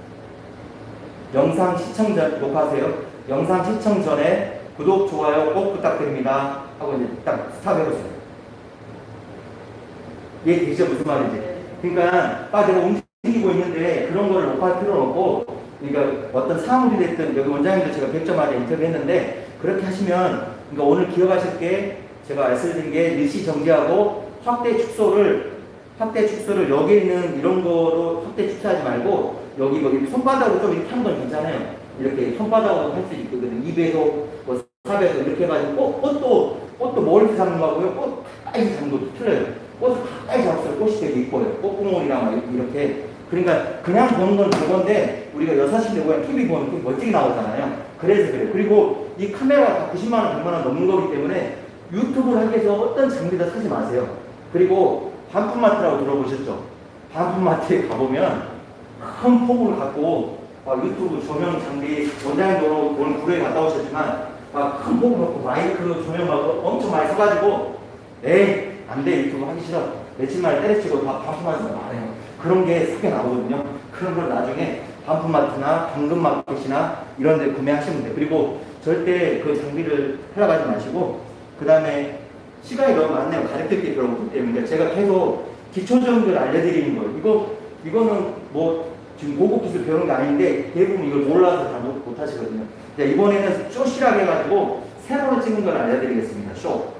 영상 시청 전, 녹화하세요. 영상 시청 전에 구독, 좋아요 꼭 부탁드립니다. 하고 이제 딱 스탑 해보세요. 이해 되시죠? 무슨 말인지. 그러니까 아 내가 움직이고 있는데 그런 거를 녹화할 필요는 없고, 그러니까 어떤 사물이 됐든, 여기 원장님도 제가 백 점 안에 인터뷰했는데 그렇게 하시면, 그러니까 오늘 기억하실 게, 제가 말씀드린 게 일시 정지하고 확대 축소를 확대 축소를 여기 있는 이런 거로 확대 축소하지 말고, 여기 뭐 손바닥으로 좀 이렇게 한 건 괜찮아요. 이렇게 손바닥으로 할 수 있거든요. 이 배속, 뭐 사 배속 이렇게 해가지고 꽃, 꽃도 꽃도 멀리 잡는 거하고요. 꽃 가까이 잡는 것도 틀려요. 꽃을 가까이 잡았어요. 꽃이 되게 이뻐요. 꽃구멍이랑 막 이렇게. 그러니까 그냥 보는 건 그건데, 우리가 여섯 시인데 그냥 티비 보면 좀 멋지게 나오잖아요. 그래서 그래요. 그리고 이 카메라가 구십만 원, 백만 원 넘는 거기 때문에 유튜브를 하기 위해서 어떤 장비도 사지 마세요. 그리고 반품마트라고 들어보셨죠? 반품마트에 가보면 큰 폼을 갖고 막 유튜브 조명 장비, 원장님도 오늘 구로에 갔다 오셨지만 막 큰 폼을 갖고 마이크 조명 막 엄청 많이 사가지고, 에이 안돼 유튜브 하기 싫어, 며칠 만에 때려치고 다 반품하지 말아요. 그런 게 크게 나오거든요. 그런 걸 나중에 반품마트나 당근마켓이나 이런 데 구매하시면 돼요. 그리고 절대 그 장비를 팔아가지 마시고, 그 다음에 시간이 너무 많네요. 가르칠 게 별로 없기 때문에 제가 계속 기초적인 알려드리는 거예요. 이거, 이거는 뭐 지금 고급 기술 배우는 게 아닌데 대부분 이걸 몰라서 다 못, 못 하시거든요. 이번에는 쇼시라고 해가지고 세로로 찍는 걸 알려드리겠습니다. 쇼.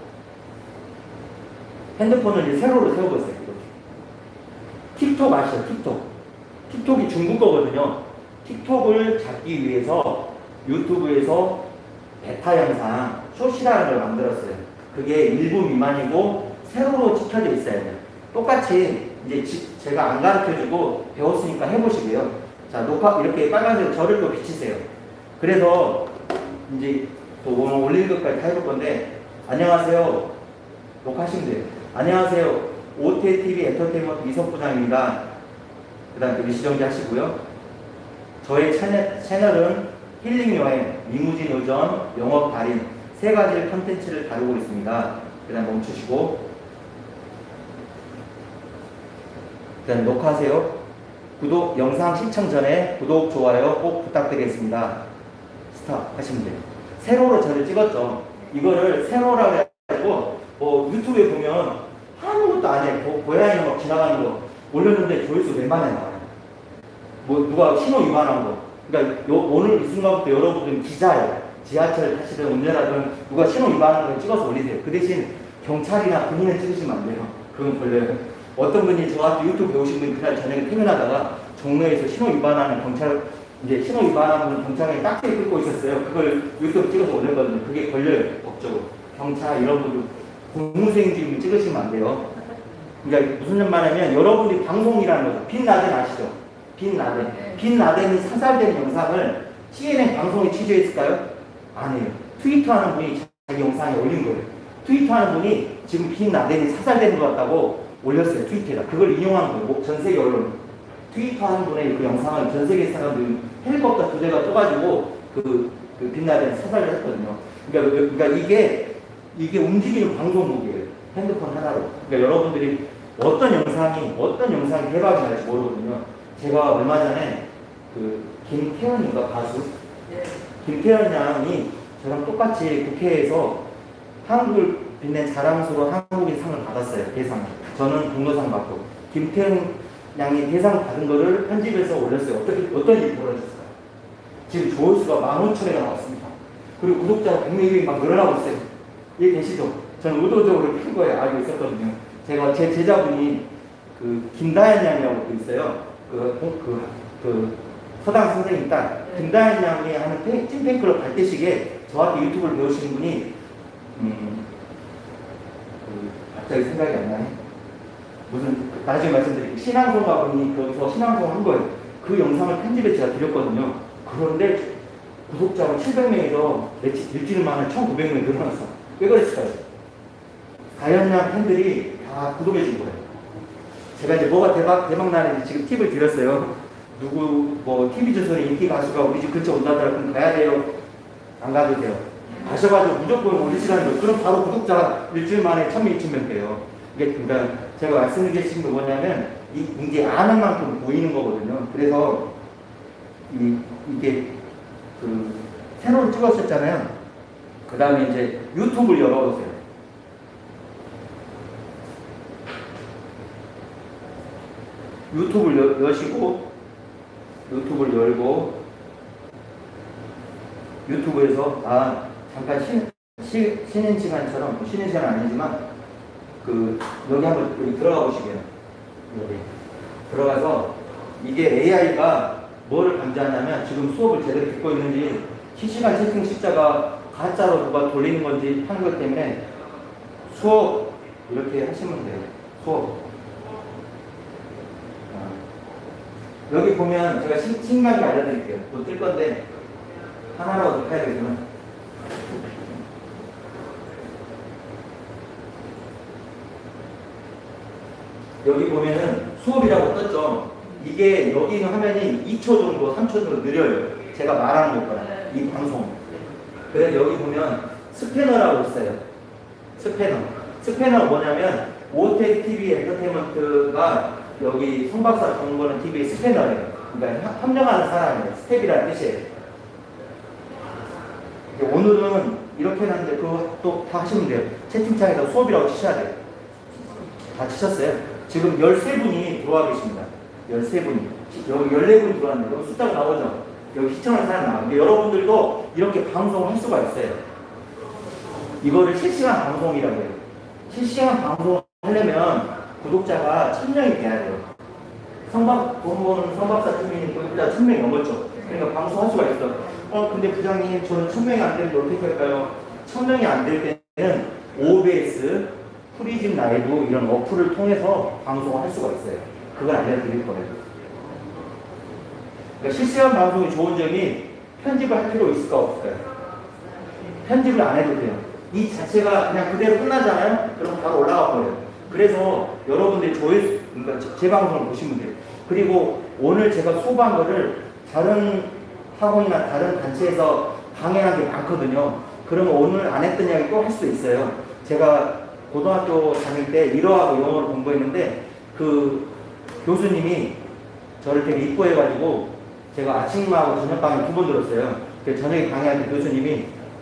핸드폰을 이제 세로로 세워보세요. 틱톡 아시죠? 틱톡. 틱톡이 중국 거거든요. 틱톡을 잡기 위해서 유튜브에서 베타 영상 쇼시라는 걸 만들었어요. 그게 일 분 미만이고 세로로 찍혀져 있어야 돼요. 똑같이 이제 지, 제가 안 가르쳐주고 배웠으니까 해보시고요. 자, 녹화 이렇게 빨간색 저를 또 비치세요. 그래서 이제 또 오늘 올리는 것까지 다 해볼 건데, 안녕하세요. 녹화하시면 돼요. 안녕하세요. 오티티비 엔터테인먼트 이석 부장입니다. 그 다음에 일시정지 하시고요. 저의 채널, 채널은 힐링 여행, 리무진 요전, 영업 달인 세 가지 컨텐츠를 다루고 있습니다. 그 다음 멈추시고, 그 다음 녹화하세요. 구독, 영상 시청 전에 구독, 좋아요 꼭 부탁드리겠습니다. 스탑 하시면 돼요. 세로로 저를 찍었죠. 이거를 세로라고 해가지고 뭐 유튜브에 보면 아무것도 안 해. 고, 고양이 막 지나가는 거 올렸는데 조회수 몇만에 나와요. 뭐 누가 신호 위반한 거. 그러니까 요, 오늘 이 순간부터 여러분들은 기자예요. 지하철 타시든 운전하든 누가 신호 위반한 거 찍어서 올리세요. 그 대신 경찰이나 군인을 찍으시면 안 돼요. 그건 걸려요. 어떤 분이 저한테 유튜브 배우신 분이 그날 저녁에 퇴근하다가 종로에서 신호 위반하는 경찰, 이제 신호 위반한 분 경찰에 딱지 끌고 있었어요. 그걸 유튜브 찍어서 올렸거든요. 그게 걸려요. 법적으로. 경찰 이런 분들 공무수행지금 찍으시면 안 돼요. 그러니까 무슨 말이냐면 여러분이 방송이라는 거죠. 빈라덴 아시죠? 빈라덴. 빈라덴이 사살된 영상을 씨엔엔 방송에 취재했을까요? 아니에요. 트위터하는 분이 자기 영상에 올린 거예요. 트위터하는 분이 지금 빈라덴이 사살된 것 같다고 올렸어요. 트위터에다. 그걸 인용한 거고, 전 세계 언론. 트위터 하는 분의 그 영상을 전 세계 사람들이 헬리콥터 두 대가 떠가지고 그, 그 빈라덴 사살을 했거든요. 그러니까, 그러니까 이게, 이게 움직이는 방송국이에요. 핸드폰 하나로. 그러니까 여러분들이 어떤 영상이, 어떤 영상이 대박이 날지 모르거든요. 제가 얼마 전에 그 김태현인가 가수? 김태현 양이 저랑 똑같이 국회에서 한국을 빛낸 자랑스러운 한국인 상을 받았어요. 대상. 저는 동료상 받고. 김태현 양이 대상 받은 거를 편집해서 올렸어요. 어떻게, 어떤 일이 벌어졌을까요? 지금 조회수가 만 오천회가 나왔습니다. 그리고 구독자가 백 명이 막 늘어나고 있어요. 이해되시죠? 저는 의도적으로 큰 거에 알고 있었거든요. 제가 제 제자분이 그 김다현 양이라고 있어요. 그, 그, 그 서당 선생님 딸. 김다현 양이 하는 찐팬클럽 발대식에 저한테 유튜브를 배우시는 분이 음, 그 갑자기 생각이 안 나네. 무슨 나중에 말씀드릴게요. 신앙송가 분이 거기서 신앙송 한 거예요. 그 영상을 편집해 제가 드렸거든요. 그런데 구독자가 칠백 명에서 일주일 만에 천구백 명이 늘어났어. 왜 그랬을까요? 다현양 팬들이 다 구독해 준 거예요. 제가 이제 뭐가 대박, 대박 나는지 지금 팁을 드렸어요. 누구, 뭐, 티비조선의 인기 가수가 우리 집 근처 온다더라. 그럼 가야 돼요? 안 가도 돼요? 가셔가지고 무조건 오리시라는 거예요. 그럼 바로 구독자가 일주일 만에 천명, 이천명 돼요. 이게, 그러니까 제가 말씀드리신 게 뭐냐면, 이, 이제 아는 만큼 보이는 거거든요. 그래서, 이, 이게, 그, 새로 찍었었잖아요. 그 다음에 이제 유튜브를 열어보세요. 유튜브를 여, 여시고 유튜브를 열고 유튜브에서 아 잠깐 쉬, 쉬, 쉬는 시간처럼 쉬는 시간은 아니지만 그 여기 한번 여기 들어가 보시게요. 여기 들어가서 이게 에이아이가 뭐를 감지하냐면 지금 수업을 제대로 듣고 있는지 실시간 채팅 숫자가 가짜로 누가 돌리는 건지 하는 것 때문에 수업 이렇게 하시면 돼요. 수업. 아. 여기 보면 제가 신, 신기하게 알려드릴게요. 또 뜰 건데 하나라도 해야 되지만 여기 보면은 수업이라고 떴죠. 이게 여기 있는 화면이 이 초 정도, 삼 초 정도 느려요. 제가 말하는 것보다 이 방송. 그래서 여기 보면 스패너라고 있어요. 스패너. 스패너가 뭐냐면 오텍 티비 엔터테인먼트가 여기 송박사 정보는 티비의 스패너예요. 그러니까 협력하는 사람이에요. 스텝이라는 뜻이에요. 오늘은 이렇게 했는데 그것도 다 하시면 돼요. 채팅창에서 수업이라고 치셔야 돼요. 다 치셨어요? 지금 열세 분이 들어와 계십니다. 열세 분이. 여기 열네 분이 들어왔는데 여기 숫자가 나오죠? 여기 시청하는 사람 나오는데 여러분들도 이렇게 방송을 할 수가 있어요. 이거를 실시간 방송이라고 해요. 실시간 방송을 하려면 구독자가 천 명이 돼야 돼요. 성박, 본보는 성박사 팀이 구독자 천 명이 넘었죠. 그러니까 방송할 수가 있어. 어, 근데 부장님, 저는 천 명이 안 되는데 어떻게 할까요? 천 명이 안 될 때는 오비에스, 프리즘 라이브 이런 어플을 통해서 방송을 할 수가 있어요. 그걸 알려드릴 거예요. 그러니까 실시간 방송이 좋은 점이 편집을 할 필요 있을까 없을까요? 편집을 안 해도 돼요. 이 자체가 그냥 그대로 끝나잖아요? 그럼 바로 올라가 버려요. 그래서 여러분들이 조회수, 그러니까 제 방송을 보시면 돼요. 그리고 오늘 제가 수업한 거를 다른 학원이나 다른 단체에서 강의한 게 많거든요. 그러면 오늘 안 했던 이야기 또 할 수 있어요. 제가 고등학교 다닐 때 일어하고 영어를 공부했는데 그 교수님이 저를 되게 이뻐해가지고 제가 아침하고 저녁 강의 두 번 들었어요. 그래서 저녁에 강의할 때 교수님이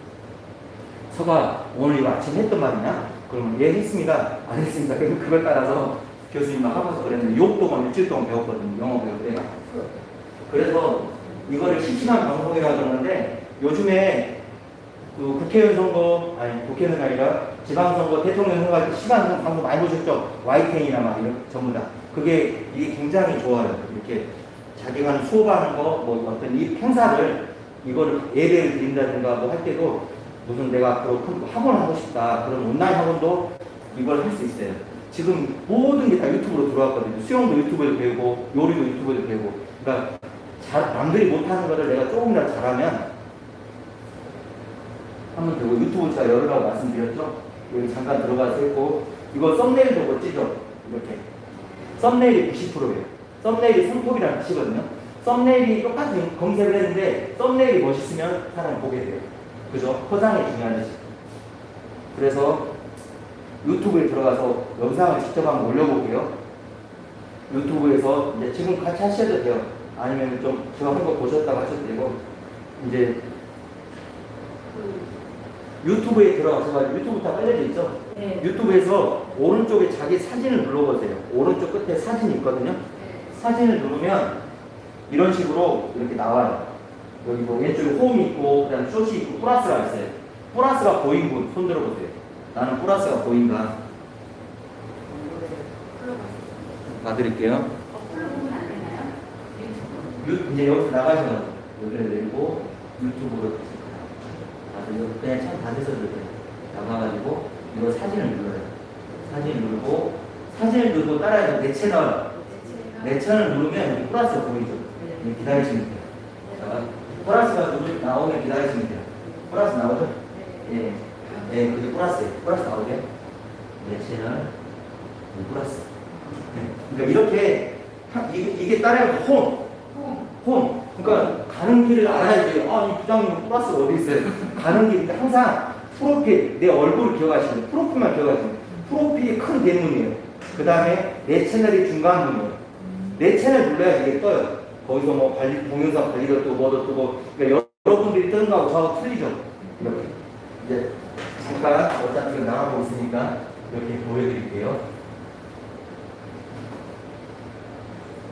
서가 오늘 이거 아침 했던 말이냐? 그러면 예 했습니다. 안 했습니다. 그래서 그걸 따라서 교수님만 하면서 그랬는데 욕도 막 일주일 동안 배웠거든요. 영어 배울 때. 그래서 이거를 실시간 방송이라고 그러는데 요즘에 그 국회의원 선거, 아니 국회의원 아니라 지방선거, 대통령 선거 시간 방송 많이 보셨죠? 와이텐이나 막 이런 전부 다. 그게 이게 굉장히 좋아요. 이렇게 자기가 수업하는 거, 뭐 어떤 이 행사를 이거를 예배를 드린다든가 뭐 할 때도 무슨 내가 앞으로 학원을 하고 싶다. 그런 온라인 학원도 이걸 할 수 있어요. 지금 모든 게 다 유튜브로 들어왔거든요. 수영도 유튜브에서 배우고 요리도 유튜브에서 배우고. 그러니까 잘, 남들이 못하는 거를 내가 조금이라도 잘하면 하면 되고, 유튜브 제가 열으라고 말씀드렸죠? 여기 잠깐 들어가서 했고, 이거 썸네일도 멋지죠? 이렇게. 썸네일이 구십 퍼센트예요. 썸네일이 손톱이라는 뜻이거든요. 썸네일이 똑같은 검색을 했는데, 썸네일이 멋있으면 사람이 보게 돼요. 그죠? 포장이 중요한 뜻이. 그래서 유튜브에 들어가서 영상을 직접 한번 올려볼게요. 유튜브에서 이제 지금 같이 하셔도 돼요. 아니면 좀 제가 한 거 보셨다고 하셔도 되고, 이제 유튜브에 들어가서 유튜브 다 깔려져 있죠? 네. 유튜브에서 오른쪽에 자기 사진을 눌러보세요. 오른쪽 끝에 사진이 있거든요. 네. 사진을 누르면 이런 식으로 이렇게 나와요. 여기 뭐 왼쪽에 홈이 있고, 그다음 숏이 있고, 플러스가 있어요. 플러스가 보인 분 손 들어보세요. 나는 플러스가 보인다. 봐드릴게요. 유, 이제 여기서 나가셔서 여기를 내리고 유튜브로 아, 그냥 참 다 돼서 이렇게 나가가지고 이거 사진을 눌러요. 사진을 누르고 사진을 누르고 따라해서 내 채널 내 채널 누르면 여기 플러스가 보이죠. 네. 기다리시면 돼요. 자, 플러스가 누르, 나오면 기다리시면 돼요. 플러스 나오죠? 예, 예, 그게 플러스예요. 플러스 나오게 내 채널 플러스. 네. 그러니까 이렇게 이게, 이게 따라해서 홈 홈. 그러니까 가는 길을 알아야지. 아, 이 부장님 플러스가 어디 있어요? 가는 길인데 항상 프로필, 내 얼굴을 기억하시면 돼요. 프로필만 기억하시면 돼요. 프로필이 큰 대문이에요. 그 다음에 내 채널이 중간 문이에요. 내 채널 눌러야 이게 떠요. 거기서 뭐 관리, 동영상 관리도 뜨고 뭐도 뜨고. 그러니까 여러분들이 뜨는 거하고 저하고 틀리죠. 이렇게. 이제 잠깐 어차피 나가고 있으니까 이렇게 보여드릴게요.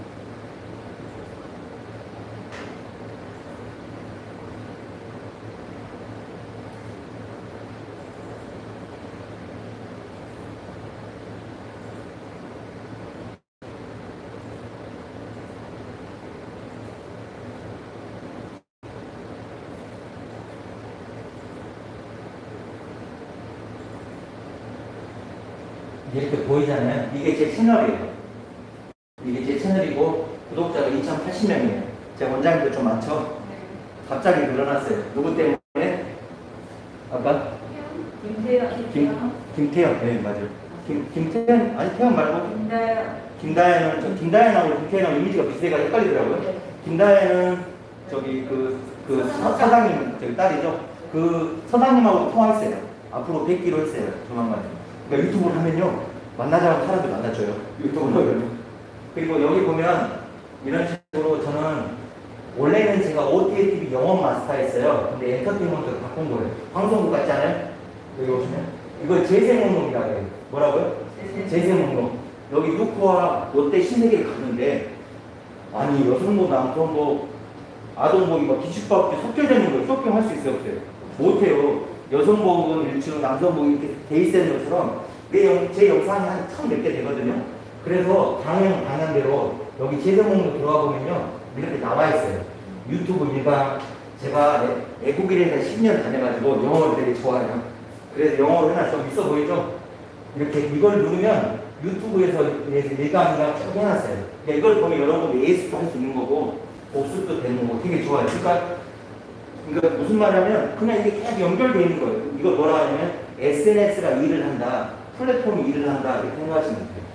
이렇게 보이잖아요. 이게 제 채널이에요. 이게 제 채널이고 구독자가 이천팔십 명이에요. 제 원장님도 좀 많죠? 갑자기 늘어났어요. 누구 때문에? 아까? 김태현. 김, 김태현. 네, 맞아요. 김, 김태현, 아니, 태현 말고. 김다현. 김다현은, 저 김다현하고 김태현하고 이미지가 비슷해가 헷갈리더라고요. 김다현은 저기 그, 그 서, 사장님, 저기 딸이죠. 그 서장님하고 통화했어요. 앞으로 뵙기로 했어요. 조만간. 그러니까 유튜브를 하면요. 만나자고 사람들 만나줘요. 유튜브로 하면. 그리고 여기 보면 이런 식으로 저는 원래는 제가 오티에이 티비 영업 마스터였어요. 근데 엔터테인먼트로 바꾼 거예요. 방송국 같지 않아요? 여기 보시면. 이걸 재생 목록이라고 해요. 뭐라고요? 재생 목록. 여기 루코와 롯데 신세계를 갔는데, 아니, 여성복, 남성복, 아동복이 막 기축밥이 섞여져 있는 걸 쇼핑할 수 있어요, 없어요? 못해요. 여성복은 일 층, 남성복이 이렇게 돼 있는 것처럼 내 영, 제 영상이 한 천 몇 개 되거든요. 그래서 방향, 방향대로 여기 재생 목록 들어가 보면요. 이렇게 나와 있어요. 유튜브 일반, 제가 애국일에서 십 년 다녀가지고 영어를 되게 좋아해요. 그래서 영어를 해놨어. 있어 보이죠? 이렇게 이걸 누르면 유튜브에서 일강이랑 쭉 해놨어요. 그러니까 이걸 보면 여러분들 예습도 할 수 있는 거고 복습도 되는 거고 되게 좋아요. 그러니까, 그러니까 무슨 말하면 그냥 이게 계속 연결되어 있는 거예요. 이걸 뭐라 하냐면 에스엔에스가 일을 한다. 플랫폼이 일을 한다. 이렇게 생각하시면 돼요.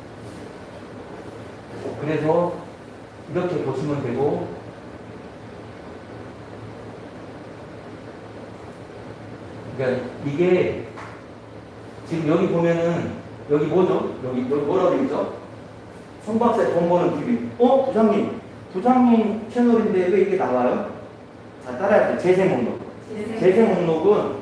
그래서 이렇게 보시면 되고, 그러니까 이게 지금 여기 보면은 여기 뭐죠? 여기, 여기 뭐라고 되어 있죠? 송 박사의 돈 버는 티비. 어? 부장님. 부장님 채널인데 왜 이게 나와요? 자, 따라할게요. 재생 목록. 재생 목록은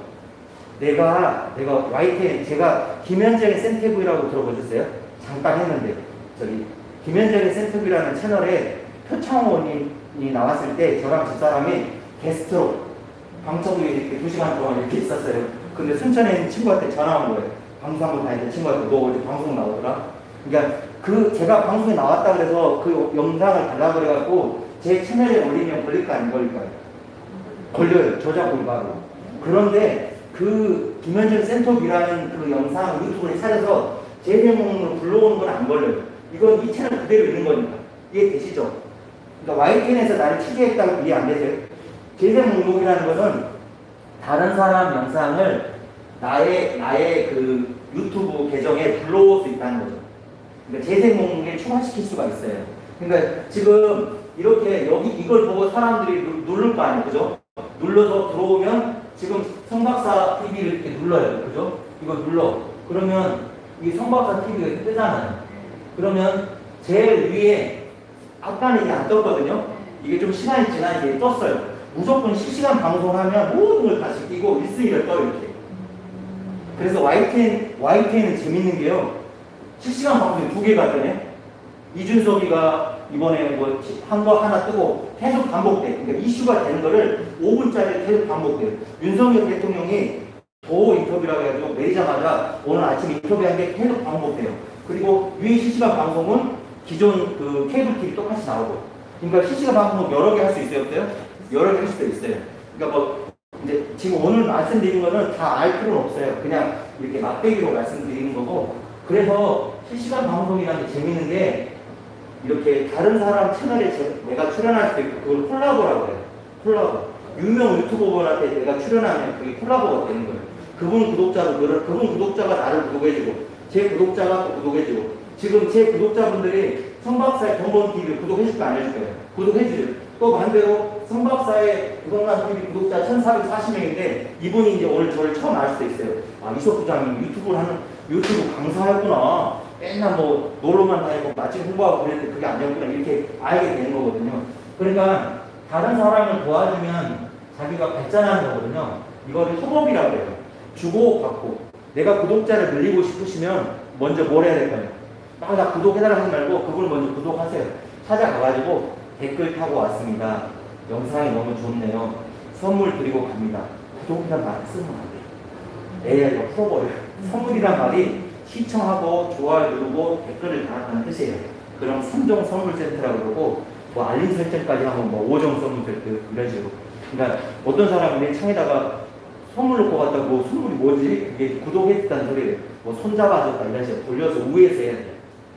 내가, 내가 와이티엔, 제가 김현정의 센티브이라고 들어보셨어요? 잠깐 했는데, 저기, 김현정의 센티브이라는 채널에 표창원이 나왔을 때 저랑 집사람이 게스트로 방청국에 이렇게 두 시간 동안 이렇게 있었어요. 근데 순천에 있는 친구한테 전화 온 거예요. 방송국 다니는 친구한테 너 어디 방송 나오더라? 그러니까 그 제가 방송에 나왔다 그래서 그 영상을 달라고 그래갖고 제 채널에 올리면 걸릴까 안 걸릴까요? 걸려요. 저작 불가로. 그런데 그 김현정 센터비라는 그 영상 유튜브에 찾아서 제 제목으로 불러오는 건 안 걸려요. 이건 이 채널 그대로 있는 거니까. 이해되시죠? 그러니까 와이티엔에서 나를 취재했다고 이해 안 되세요? 재생 목록이라는 것은 다른 사람 영상을 나의, 나의 그 유튜브 계정에 불러올 수 있다는 거죠. 그러니까 재생 목록에 추가시킬 수가 있어요. 그러니까 지금 이렇게 여기 이걸 보고 사람들이 누, 누를 거 아니에요. 그죠? 눌러서 들어오면 지금 성박사 티비를 이렇게 눌러요. 그죠? 이거 눌러. 그러면 이 성박사 티비가 이렇게 뜨잖아요. 그러면 제일 위에 아까는 이게 안 떴거든요. 이게 좀 시간이 지나 이게 떴어요. 무조건 실시간 방송하면 모든 걸 다시 끼고 일승일을 떠요, 이렇게. 그래서 와이티엔, 와이티엔은 재밌는 게요. 실시간 방송이 두 개가 뜨네. 이준석이가 이번에 뭐 한 거 하나 뜨고 계속 반복돼. 그러니까 이슈가 되는 거를 오 분짜리 계속 반복돼요. 윤석열 대통령이 도 인터뷰라고 해가지고 내리자마자 오늘 아침 인터뷰한 게 계속 반복돼요. 그리고 위에 실시간 방송은 기존 그 케이블 티비 똑같이 나오고. 그러니까 실시간 방송 여러 개 할 수 있어요, 없어요? 여러 개 할 수도 있어요. 그러니까 뭐 이제 지금 오늘 말씀드리는 거는 다 알 필요는 없어요. 그냥 이렇게 맛배기로 말씀드리는 거고. 그래서 실시간 방송이라는 게 재밌는 게 이렇게 다른 사람 채널에 제, 내가 출연할 수 있고 그걸 콜라보라고 해요. 콜라보. 유명 유튜버한테 내가 출연하면 그게 콜라보가 되는 거예요. 그분 구독자로 늘어, 그분 구독자가 나를 구독해주고 제 구독자가 또 구독해주고 지금 제 구독자분들이 성박사의 정보원 티비 구독해줄까 안 해줄 거예요? 구독해주죠. 또 반대로 성박사의 부동산 티비 구독자 천사백사십 명인데 이분이 이제 오늘 저를 처음 알 수도 있어요. 아, 이석 부장님 유튜브를 하는 유튜브 강사였구나. 맨날 뭐 놀러만 다니고 맛집 홍보하고 그랬는데 그게 아니었구나. 이렇게 알게 되는 거거든요. 그러니까 다른 사람을 도와주면 자기가 발전하는 거거든요. 이거를 협업이라고 해요. 주고 받고. 내가 구독자를 늘리고 싶으시면 먼저 뭘 해야 될까요? 막 나 구독해달라 하지 말고 그분을 먼저 구독하세요. 찾아가가지고 댓글 타고 왔습니다. 영상이 너무 좋네요. 선물 드리고 갑니다. 구독이란 말 쓰면 안 돼요. 에이아이가 풀어버려요. 선물이란 말이 시청하고 좋아요 누르고 댓글을 달았다는 뜻이에요. 그럼 삼 종 선물 세트라고 그러고 뭐 알림 설정까지 하면 뭐 오 종 선물 세트 이런 식으로. 그러니까 어떤 사람은 내 창에다가 선물 놓고 갔다 뭐 선물이 뭐지? 그게 구독했다는 소리예요. 뭐 손잡아줬다 이런 식으로 돌려서 우에서 해야 돼요.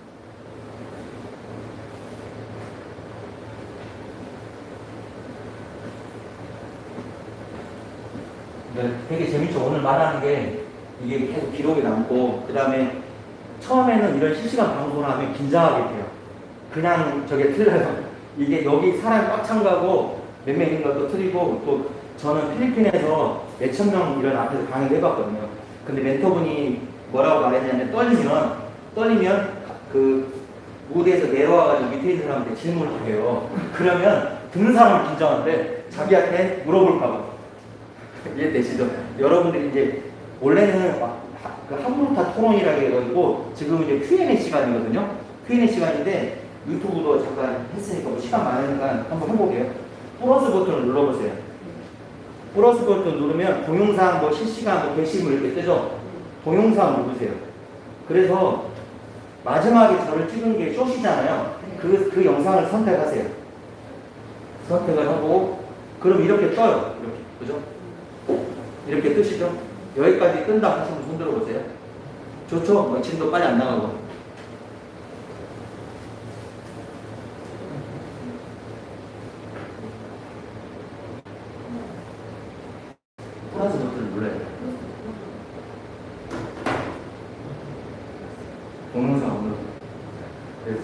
되게 재밌죠. 오늘 말하는 게 이게 계속 기록에 남고, 그 다음에 처음에는 이런 실시간 방송을 하면 긴장하게 돼요. 그냥 저게 틀려요. 이게 여기 사람이 꽉 찬 거고 몇 명 있는 것도 틀리고, 또 저는 필리핀에서 몇천 명 이런 앞에서 강의를 해봤거든요. 근데 멘토분이 뭐라고 말했냐면, 떨리면 떨리면 그 무대에서 내려와가지고 밑에 있는 사람한테 질문을 해요. 그러면 듣는 사람은 긴장한데 자기한테 물어볼까봐. 이해되시죠? 여러분들이 이제 원래는 그 한문타 토론이라고 해가지고 지금 이제 큐 앤 에이 시간이거든요. 큐 앤 에이 시간인데 유튜브도 잠깐 했으니까 뭐 시간 많으니까 한번 해볼게요. 플러스 버튼을 눌러보세요. 플러스 버튼 누르면 동영상 뭐 실시간 뭐 게시물 이렇게 뜨죠. 동영상 누르세요. 그래서 마지막에 저를 찍은 게 숏이잖아요. 그, 그 영상을 선택하세요. 선택을 하고, 그럼 이렇게 떠요. 이렇게. 그죠? 이렇게 뜨시죠? 여기까지 뜬다 하시면 손 들어보세요. 좋죠? 뭐 진도 빨리 안 나가고. 플러스 버튼을 눌러야 돼요. 동영상 오늘 그래서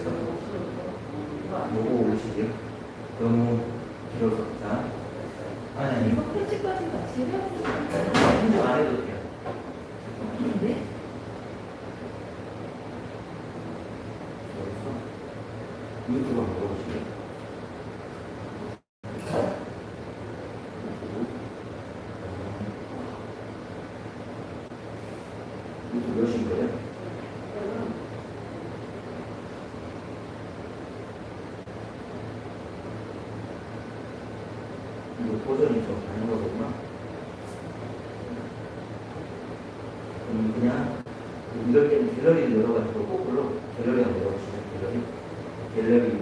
요거 올리시게요. 너무 길어서. 자, 아니 아니 이거 편집까지 같이 해야 편집 안 해도 돼요. 되는데? 유튜브 한번 넣어보시게요. 유튜브 몇인 거예요? 이거 버전이 좀 다른 거구나. 음, 그냥 이럴 때는 갤러리를 열어가지고 거꾸로 갤러리 한번 열어보시면 갤러리 갤러리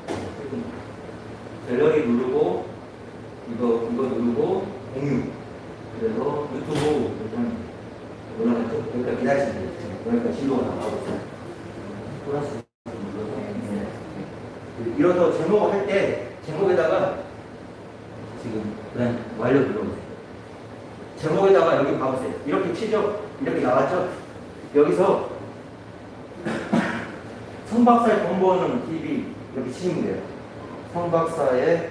갤러리 누르고 이거 이거 누르고 공유. 그래서 유튜브 일단 올라갔죠. 여기까지 기다리시면 돼요. 여기까지 진도가 나가고 있어요. 플러스 눌러서 네. 이런 제목 할 때 제목에다가 지금 그냥 완료 눌러보세요. 제목에다가 여기 봐보세요. 이렇게 치죠? 이렇게 나왔죠? 여기서 성박사의 공부하는 티비 이렇게 치면 돼요. 성박사의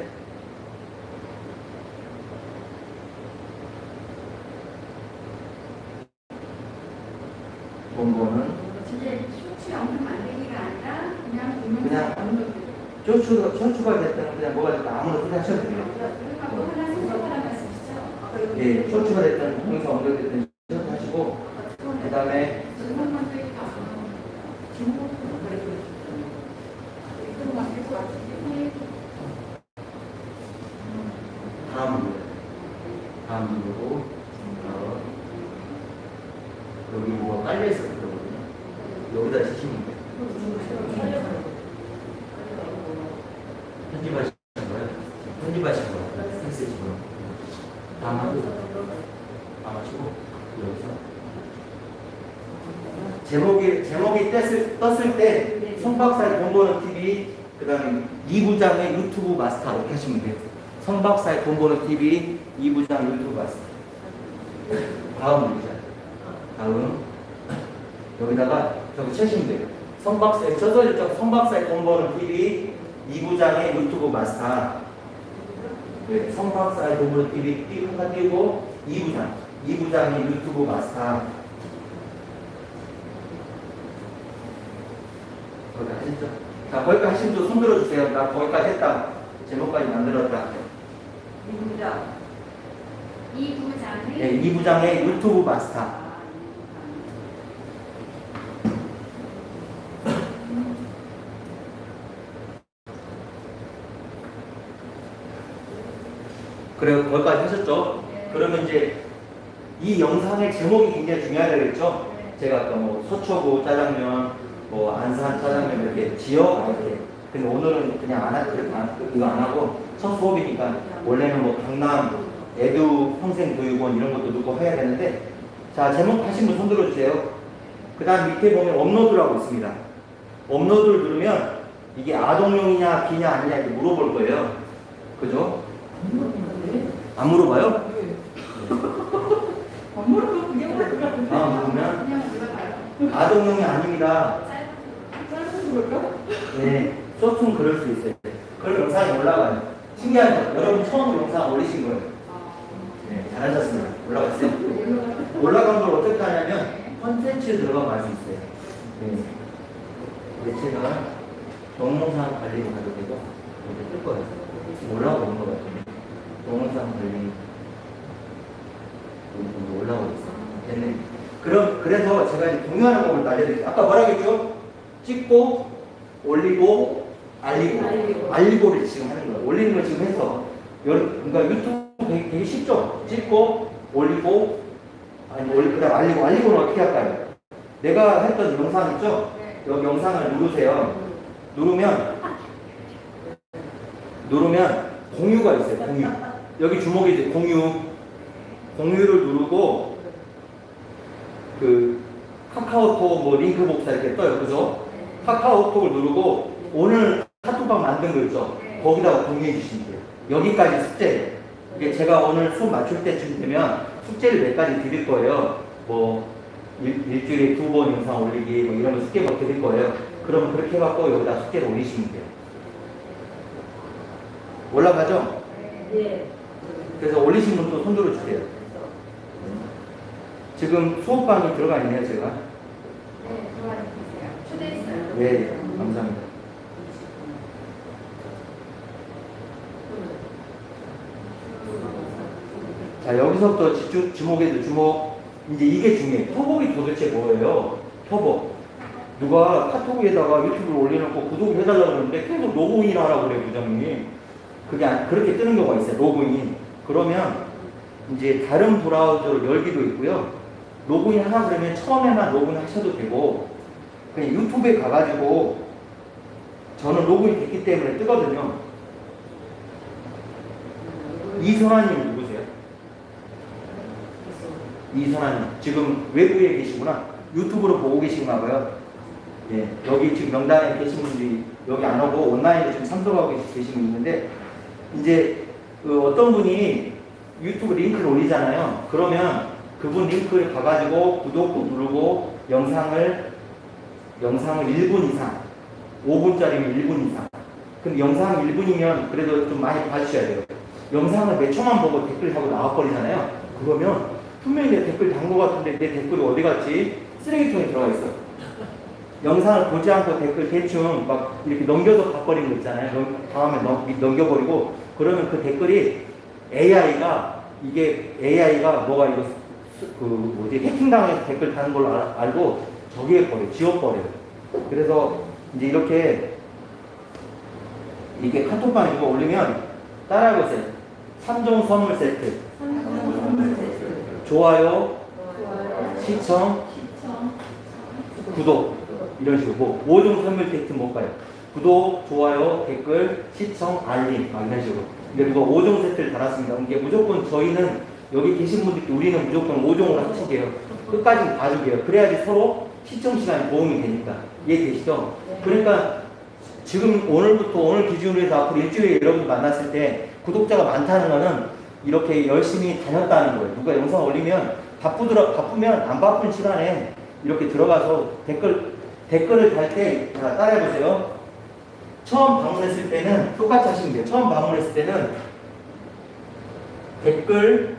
공부는 진짜 쇼츠 영상 만들기가 아니라 그냥 보면 그냥 어느 정도 쇼츠가, 쇼츠가 됐든 그냥 뭐가 됐든 아무나 소리 하셔도 돼요. 그거 하나 생각하라는 말씀이시죠? 예, 쇼츠가 됐든 동영상 업로드 됐든 하시고, 그 다음에 제목만 되니까 제목부터 그래도 이거 만들 것 같은데 다음 누르요. 다음 누르고 어, 여기 뭐가 깔려 있을 거거든요. 여기다 치시면 돼요. 편집하신 거예요? 편집하신 거예요? 텍스트 거예요? 다음 하고 다음 하시고 여기서 제목이 제목이 떴을, 떴을 때 성박사의 돈버는 티비, 그 다음에 이 부장의 유튜브 마스터 이렇게 하시면 돼요. 성박사의 돈버는 티비 이 부장 유튜브 마스터. 다음 누르자. 다음 여기다가 저기 치시면 돼요. 성박사의 저서리적 성박사의 돈버는 티비 이 부장의 유튜브 마스터. 네, 성박사의 돈버는 티비 띄고 하나 띄고 이 부장 이 부장의 유튜브 마스터. 거기까지 하시죠? 자, 거기까지 하시면 좀 손 들어주세요. 나 거기까지 했다. 제목까지 만들었다. 이부장 이부장의 네, 이 부장의 유튜브 마스터. 그래요. 거기까지 하셨죠? 네. 그러면 이제 이 영상의 제목이 굉장히 중요하다고 했죠? 네. 제가 아까 뭐 서초구 짜장면, 뭐 안산 짜장면 이렇게 지역 이렇게. 근데 오늘은 그냥 안 하, 그렇게 안, 이거 안 하고 첫 수업이니까 원래는 뭐 강남, 에듀 평생교육원 이런 것도 넣고 해야 되는데, 자, 제목 하신 분 손 들어주세요. 그 다음 밑에 보면 업로드라고 있습니다. 업로드를 누르면 이게 아동용이냐 비냐 아니냐 이렇게 물어볼 거예요. 그죠? 안 물어봐요? 안 물어도 그게 뭐야? 아, 물으면 그냥 물어봐요. 아동용이 아닙니다. 짧은 걸까? 네, 소통 그럴 수 있어요. 그런 영상이 올라가요. 신기하죠? 여러분 처음 영상 올리신 거예요. 네, 잘하셨습니다. 올라갔어요. 올라간 걸 어떻게 하냐면 컨텐츠 들어가면 알 수 있어요. 네. 근데 제가 동영상 관리 가도 되고 이렇게 뜰 거예요. 지금 올라오고 있는 것 같아요. 동영상 관리 올라오고 있어요. 됐네. 그럼 그래서 제가 이제 공유하는 법을 알려드릴게요. 아까 뭐라고 했죠? 찍고 올리고 알리고 알리고. 알리고를 지금 하는 거예요. 올리는 걸 지금 해서 그러니까 유튜브 되게, 되게 쉽죠? 찍고 올리고 아니 올리 그다음 알리고 알리고는 어떻게 할까요? 내가 했던 영상 있죠? 여기 영상을 누르세요. 누르면 누르면 공유가 있어요. 공유. 여기 주목이 이제 공유. 공유를 누르고 그 카카오톡 뭐 링크 복사 이렇게 떠요. 그죠? 카카오톡을 누르고 오늘 카톡방 만든 거 있죠? 거기다가 공유해 주시면 돼요. 여기까지 숙제. 이게 제가 오늘 수업 맞출 때쯤 되면 숙제를 몇 가지 드릴 거예요. 뭐 일, 일주일에 두 번 영상 올리기 뭐 이런 거 숙제 막 드릴 거예요. 그러면 그렇게 해갖고 여기다 숙제를 올리시면 돼요. 올라가죠? 예. 그래서 올리신 분도 손 들어주세요. 지금 수업방에 들어가 있네요, 제가. 네, 들어와 주세요. 초대했어요. 네, 감사합니다. 자, 여기서부터 집중, 주목해도 주목. 이제 이게 중요해요. 표복이 도대체 뭐예요? 표복. 누가 카톡에다가 유튜브를 올려놓고 구독을 해달라고 그러는데 계속 로그인 하라고 그래요, 부장님. 그게 안, 그렇게 뜨는 경우가 있어요, 로그인. 그러면 이제 다른 브라우저로 열기도 있고요. 로그인 하나 그러면 처음에만 로그인 하셔도 되고, 그냥 유튜브에 가가지고 저는 로그인 됐기 때문에 뜨거든요. 이선아님 누구세요? 이선아님 지금 외부에 계시구나. 유튜브로 보고 계신가 봐요. 예, 여기 지금 명단에 계신 분들이 여기 안 오고 온라인에 지금 참석하고 계신 분이 있는데, 이제 그 어떤 분이 유튜브 링크를 올리잖아요. 그러면 그분 링크를 가가지고 구독도 누르고 영상을 영상을 일 분 이상, 오 분짜리면 일 분 이상. 근데 영상 일 분이면 그래도 좀 많이 봐주셔야 돼요. 영상을 몇 초만 보고 댓글 하고 나와버리잖아요. 그러면 분명히 내 댓글 단 거 같은데 내 댓글이 어디 갔지? 쓰레기통에 들어가 있어. 영상을 보지 않고 댓글 대충 막 이렇게 넘겨서 봐버리는 거 있잖아요. 다음에 넘, 넘겨버리고 그러면 그 댓글이 에이아이가 이게 에이아이가 뭐가 이거 그 뭐지 해킹당해서 댓글 다는 걸로 알, 알고 저기에 버려, 지워버려요. 그래서 이제 이렇게 이게 카톡방에 이거 올리면 따라해보세요. 삼 종 선물 세트. 좋아요, 시청, 구독. 이런 식으로 뭐 오 종 선물 세트 뭘까요? 구독, 좋아요, 댓글, 시청, 알림. 막 이런 식으로. 근데 그거 오 종 세트를 달았습니다. 이게 무조건 저희는 여기 계신 분들께 우리는 무조건 오 종으로 합치게요. 끝까지 봐주게요. 그래야지 서로 시청 시간이 도움이 되니까. 이해되시죠? 그러니까 지금 오늘부터 오늘 기준으로 해서 앞으로 일주일에 여러분 만났을 때 구독자가 많다는 거는 이렇게 열심히 다녔다는 거예요. 누가 영상 올리면 바쁘더라, 바쁘면 안 바쁜 시간에 이렇게 들어가서 댓글, 댓글을 달 때 따라해보세요. 처음 방문했을 때는 똑같이 하시면 돼요. 처음 방문했을 때는 댓글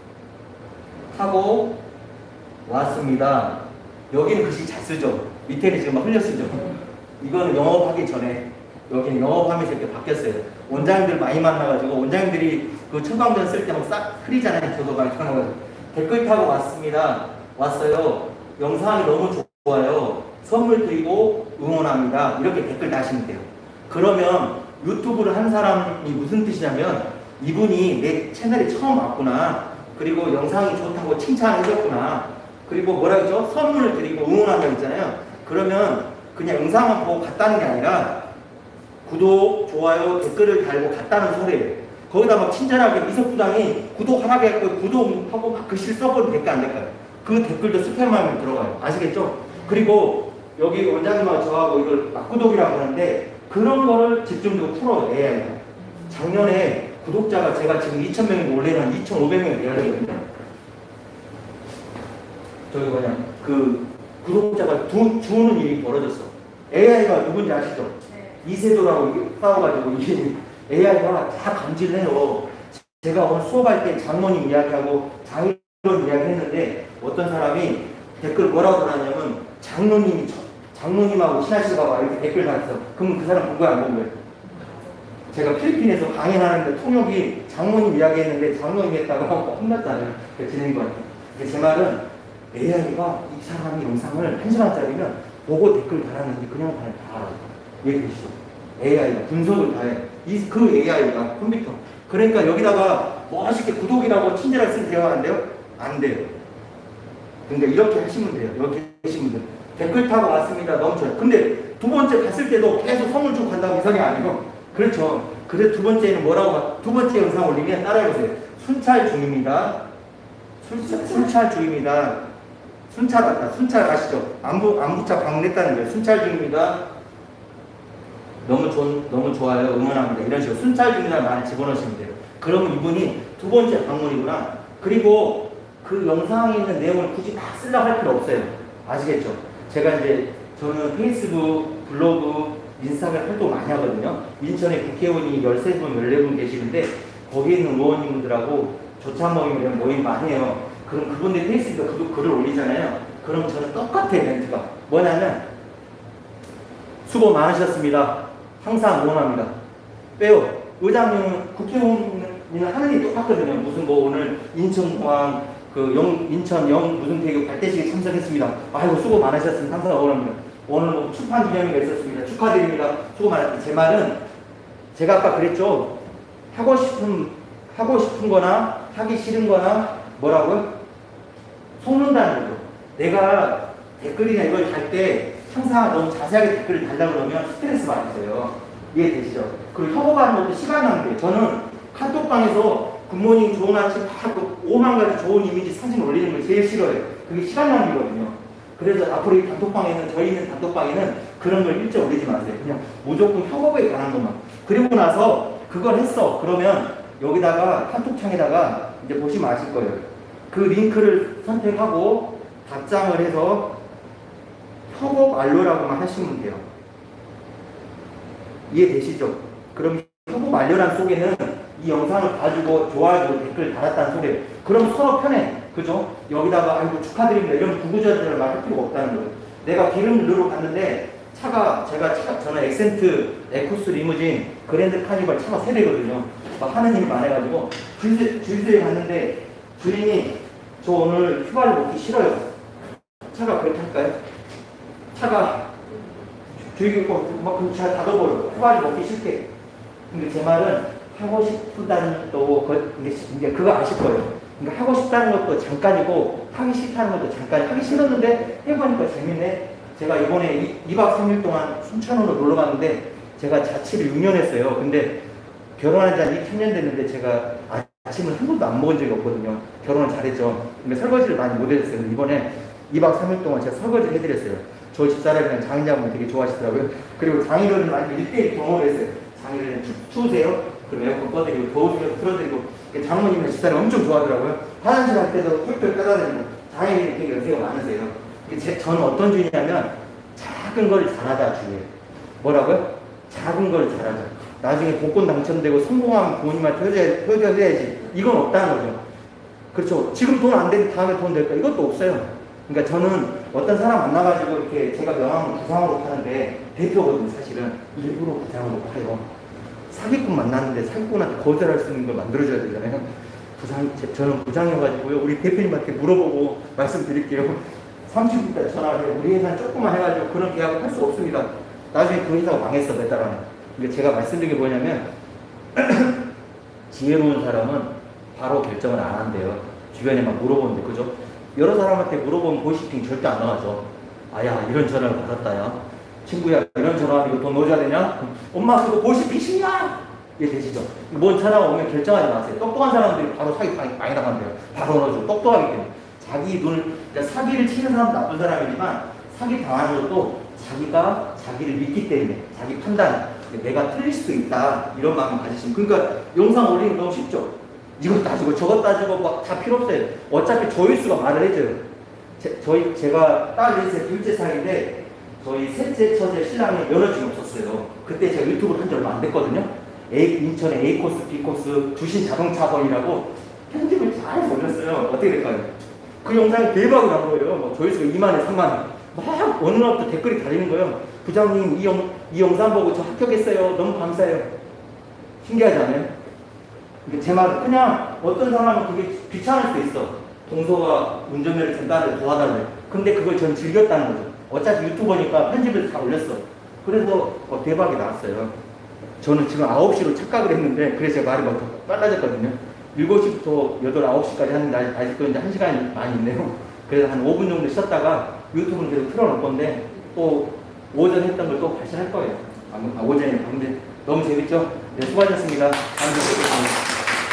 하고 왔습니다. 여기는 글씨 잘 쓰죠. 밑에는 지금 막 흘려 쓰죠. 이거는 영업하기 전에 여기는 영업하면서 이렇게 바뀌었어요. 원장님들 많이 만나가지고 원장님들이 그 처방전 쓸 때 막 싹 흐리잖아요. 저도 막 하는 거 댓글 타고 왔습니다. 왔어요. 영상이 너무 좋아요. 선물 드리고 응원합니다. 이렇게 댓글 다시면 돼요. 그러면 유튜브를 한 사람이 무슨 뜻이냐면 이분이 내 채널에 처음 왔구나. 그리고 영상이 좋다고 칭찬해줬구나. 그리고 뭐라 그러죠? 선물을 드리고 응원한다고 했잖아요. 그러면 그냥 영상만 보고 갔다는 게 아니라 구독, 좋아요, 댓글을 달고 갔다는 소리예요. 거기다 막 친절하게 이석 부장이 구독 하나 해갖고 구독하고 막 글씨를 써버리면 될까 안 될까요? 그 댓글도 스팸하면 들어가요. 아시겠죠? 그리고 여기 원장님하고 저하고 이걸 막구독이라고 하는데 그런 거를 집중적으로 풀어요. 에이아이가. 작년에 구독자가 제가 지금 이천 명이고 원래는 한 이천오백 명이 돼야 되거든요. 저기 뭐냐 그 구독자가 두, 주는 일이 벌어졌어. 에이아이가 누군지 아시죠? 네. 이세돌하고 싸워가지고 이게 에이아이가 다 감지를 해요. 제가 오늘 수업할 때 장모님 이야기하고 장인어른 이야기 했는데 어떤 사람이 댓글 뭐라고 달았냐면 장로님이 장로님하고 친하시다가 이렇게 댓글 달았어. 그럼 그 사람 본 거야 안 본 거야? 제가 필리핀에서 강연하는데 통역이 장모님 이야기했는데 장로님 했다고 혼났잖아요. 지는 거예요. 제 말은 에이아이가 이 사람이 영상을 한 시간짜리면 보고 댓글 달았는지 그냥 다 알아요. 이해되시죠? 에이아이가 분석을 다 해. 이, 그 에이아이가 컴퓨터. 그러니까 여기다가 멋있게 구독이라고 친절하게 쓰면 돼요? 안 돼요? 안 돼요. 그러니까 이렇게 하시면 돼요. 이렇게 하시면 돼요. 댓글 타고 왔습니다. 너무 좋아요. 근데 두 번째 갔을 때도 계속 선물 주고 간다고 이상이 아니고 그렇죠. 그래 두 번째는 뭐라고 두 번째 영상 올리면 따라해보세요. 순찰 중입니다. 순찰, 순찰 중입니다. 순찰 같다. 순찰 아시죠? 안부, 안부차 방문했다는 거예요. 순찰 중입니다. 너무 좋, 너무 좋아요. 응원합니다. 이런 식으로 순찰 중이라는 말을 집어넣으시면 돼요. 그러면 이분이 두 번째 방문이구나. 그리고 그 영상에 있는 내용을 굳이 다 쓰려고 할 필요 없어요. 아시겠죠? 제가 이제 저는 페이스북, 블로그, 인스타그램 활동 많이 하거든요. 인천에 국회의원이 열세 분, 열네 분 계시는데 거기에 있는 의원님들하고 조차 모임 이런 모임 많이 해요. 그럼 그분들 페이스북에 그 글을 올리잖아요. 그럼 저는 똑같아요. 멘트가 뭐냐면 수고 많으셨습니다. 항상 응원합니다. 빼요. 의장님은 국회의원은 하는 일이 똑같거든요. 무슨 뭐 오늘 인천공항 그 영, 인천 영 무슨 대교 발대식에 참석했습니다. 아이고 수고 많으셨습니다. 항상 응원합니다. 오늘 뭐 출판 기념회가 있었습니다. 축하드립니다. 수고 많았습니다. 제 말은 제가 아까 그랬죠. 하고 싶은 하고 싶은 거나 하기 싫은 거나 뭐라고요? 속는다는 거죠. 내가 댓글이나 이걸 달 때 항상 너무 자세하게 댓글을 달라 그러면 스트레스 받으세요. 이해되시죠? 그리고 협업하는 것도 시간이 안 돼요. 저는 카톡방에서 굿모닝 좋은 아침 다 오만 가지 좋은 이미지 사진 올리는 걸 제일 싫어해요. 그게 시간 낭비거든요. 그래서 앞으로 이 단톡방에는 저희 있는 단톡방에는 그런 걸 일절 올리지 마세요. 그냥 무조건 협업에 관한 것만. 그리고 나서 그걸 했어. 그러면 여기다가 카톡창에다가 이제 보시면 아실 거예요. 그 링크를 선택하고 답장을 해서 협업 완료라고만 하시면 돼요. 이해되시죠? 그럼 협업 완료란 속에는 이 영상을 봐주고 좋아요 댓글 달았다는 소리예요. 그럼 서로 편해. 그죠? 여기다가 아이고 축하드립니다. 이런 구구절절을 말 할 필요가 없다는 거예요. 내가 기름을 넣으러 갔는데 차가 제가 차, 저는 엑센트, 에쿠스 리무진, 그랜드 카니발 차가 세 대거든요. 막 하는 일이 많아가지고 주유소에, 주유소에 갔는데 주인이 저 오늘 휴가를 먹기 싫어요. 차가 그렇게 할까요? 차가 주유소 막그 차 닫아버려. 휴가를 먹기 싫게. 근데 제 말은 하고 싶다는 것도 이게 그거 아실 거예요. 그러니까 하고 싶다는 것도 잠깐이고 하기 싫다는 것도 잠깐. 하기 싫었는데 해보니까 재밌네. 제가 이번에 이 박 삼 일 동안 순천으로 놀러 갔는데 제가 자취를 육 년 했어요. 근데 결혼한 지 한 이천 년 됐는데 제가 아침을 한 번도 안 먹은 적이 없거든요. 결혼을 잘했죠. 근데 설거지를 많이 못 해줬어요. 이번에 이 박 삼 일 동안 제가 설거지를 해드렸어요. 저희 집사람이랑 장인장모님 되게 좋아하시더라고요. 그리고 장인어른 많이 일 대일 경험을 했어요. 장인어른 추우세요? 그럼 에어컨 꺼드리고 더우시면 틀어드리고 장모님이랑 집사람이 엄청 좋아하더라고요. 화장실 할 때도 펄펄 따라다니고 장인어른이 되게 연세가 많으세요. 제, 저는 어떤 주의냐면 작은 걸 잘하자 주의예요. 뭐라고요? 작은 걸 잘하자. 나중에 복권 당첨되고 성공하면 부모님한테 효도해야지. 이건 없다는 거죠. 그렇죠. 지금 돈 안 되면 다음에 돈 될까? 이것도 없어요. 그러니까 저는 어떤 사람 만나가지고 이렇게 제가 명함을 부상으로 파는데 대표거든요. 사실은 일부러 부상으로 파요. 사기꾼 만났는데 사기꾼한테 거절할 수 있는 걸 만들어줘야 되잖아요. 부상, 저는 부장이어가지고요. 우리 대표님한테 물어보고 말씀드릴게요. 삼십 분까지 전화를 우리 회사는 조금만 해가지고 그런 계약을 할 수 없습니다. 나중에 그 회사가 망했어, 몇 달 안에. 그러니까 제가 말씀드린 게 뭐냐면 지혜로운 사람은 바로 결정을 안 한대요. 주변에 막 물어보는데, 그죠? 여러 사람한테 물어보면 보이시팅 절대 안 나가죠. 아야, 이런 전화를 받았다야. 친구야, 이런 전화 이거 돈 넣어줘야 되냐? 엄마 그거 보이시팅 싫냐? 이해되시죠? 뭔 찾아오면 결정하지 마세요. 똑똑한 사람들이 바로 사기 많이, 많이 나간대요. 바로 넣어주고 똑똑하기 때문에. 자기 눈을, 그러니까 사기를 치는 사람은 나쁜 사람이지만 사기 당하는 것도 자기가 자기를 믿기 때문에 자기 판단, 내가 틀릴 수도 있다 이런 마음을 가지시면. 그러니까 영상 올리는 거 너무 쉽죠? 이것 따지고 저것 따지고 막 다 필요 없어요. 어차피 조회수가 말을 해줘요. 제, 저희, 제가 딸 넷의 둘째 상인데 저희 셋째 처제 신랑이 면허증이 없었어요. 그때 제가 유튜브를 한 지 얼마 안 됐거든요. A, 인천에 A코스, B코스 주신 자동차번이라고 편집을 잘 올렸어요. 어떻게 될까요? 그 영상이 대박이 난 거예요. 뭐 조회수가 이만에 삼만에. 막 어느 날부터 댓글이 달리는 거예요. 부장님 이, 영, 이 영상 보고 저 합격했어요. 너무 감사해요. 신기하지 않아요? 제 말은 그냥 어떤 사람은 그게 귀찮을 수도 있어. 동서가 운전면허 좀 따를 도와달래. 근데 그걸 전 즐겼다는 거죠. 어차피 유튜버니까 편집을 다 올렸어. 그래서 어, 대박이 나왔어요. 저는 지금 아홉 시로 착각을 했는데 그래서 제가 말이 더 빨라졌거든요. 일곱 시부터 여덟, 아홉 시까지 하는데 아직, 아직도 이제 한 시간이 많이 있네요. 그래서 한 오 분 정도 쉬었다가 유튜브는 계속 틀어놓을 건데 또 오전 했던 걸 또 다시 할 거예요. 아, 오전에. 근데 너무 재밌죠? 네, 수고하셨습니다. 다음에 뵙겠습니다.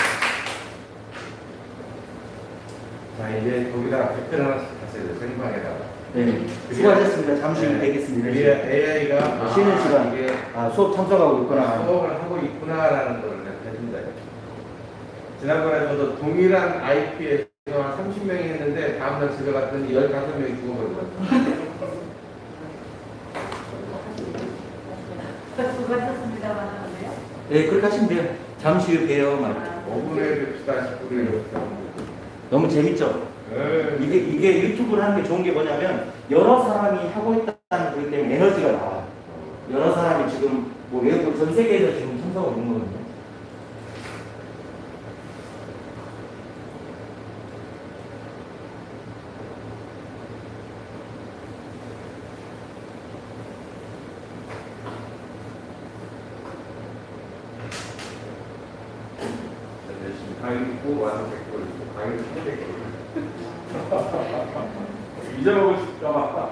자, 이제 거기다가 댓글 하나씩 갔어요. 생방에다가. 네, 수고하셨습니다. 잠시 후에 뵙겠습니다. 에이아이가 쉬는 시간, 이게 아, 수업 참석하고 있거나. 수업을 하고 있구나라는 걸 해준다. 지난번에 저도 동일한 아이피에서 한 삼십 명이 했는데 다음날 집에 갔더니 열다섯 명이 죽어버리더라고요. 수고하셨습니다. 만나네요. 네, 그렇게 하시면 돼요. 잠시 후에 봬요. 막. 오 분에 뵙시다 십 분에 뵙시다. 너무 재밌죠? 네. 이게, 이게 유튜브를 하는 게 좋은 게 뭐냐면 여러 사람이 하고 있다는 그것 때문에 에너지가 나와요. 여러 사람이 지금 뭐 외국 전 세계에서 지금 참석하고 있는 거거든요. 강의 듣고 와서 댓글 읽고 강의 듣고 댓글 잊어먹을 수 있다 맞다.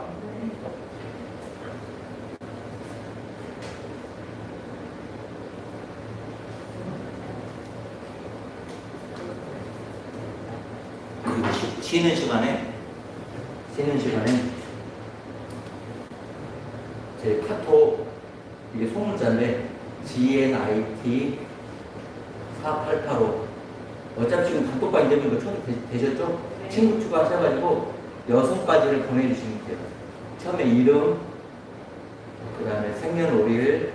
쉬는 시간에 쉬는 시간에 제 카톡 이게 소문자인데 지엔아이티 사팔팔오 어차피 지금 단톡방 이름인 거 처음 되셨죠? 네. 친구 추가하셔가지고 여섯 가지를 보내주시면 돼요. 처음에 이름, 그 다음에 생년월일,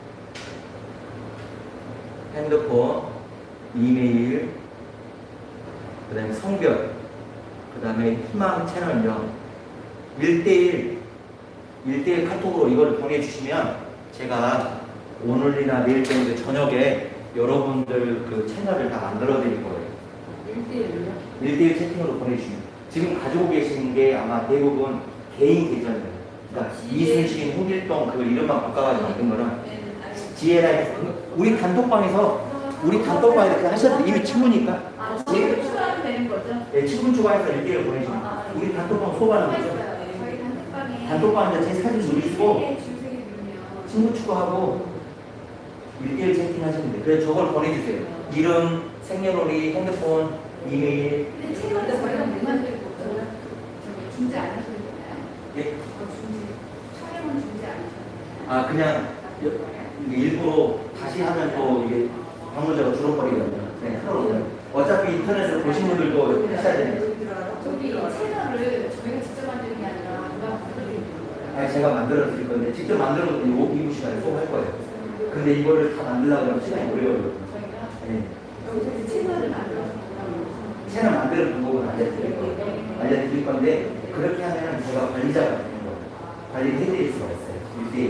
핸드폰, 이메일, 그 다음에 성별, 그 다음에 희망 채널명, 일 대일, 일 대일 카톡으로 이걸 보내주시면 제가 오늘이나 내일 정도 저녁에 여러분들 그 채널을 다 만들어 드릴 거예요. 일 대일요? 일 대일 채팅으로 보내주시면. 지금 가지고 계시는 게 아마 대부분 개인 계정이에요. 그러니까 이순신, 홍길동 그 이름만 바꿔가지고 만든 거는 지에라이 우리 단톡방에서 우리 단톡방에 이렇게 하셔도 이미 친구니까. 아, 지금 추가하면 되는 거죠? 네, 친구 추가해서 일 대일 보내주시면. 아, 아, 우리 단톡방 소개하는 거죠. 저희 단톡방에 단톡방에 제 사진 누르시고 줄세개 누르면 친구 추가하고 일 대일 채팅하시면 돼요. 그래서 저걸 보내주세요. 이름, 생년월일, 핸드폰, 이메일. 근데 채널도 저희가 못 만들고 저기 중지 안 하시는 거나요? 예? 어, 중지 촬영은 중지 안 하시는 거나요? 아, 그냥 여- 이게 일부러 다시 하면 또 이게 방문자가 줄어버리거든요. 네, 하루 어차피 인터넷으로 보신 분들도 하셔야 되니까. 저기 채널을 저희가 직접 만드는 게 아니라 누가 만들어드리는 거예요? 아니, 제가 만들어 드릴 건데, 직접 만들어 드리고 이부 시간에 꼭 할 거예요. 근데 이거를 다 만들려고 하면 시간이 오래 걸려요. 저희가 네. 여기 채널을 만들어서 채널 만드는 방법은 알려드릴 거예요. 알려드릴 건데, 그렇게 하면 제가 관리자가 되는 거예요. 관리를 해드릴 수가 있어요. 일대일.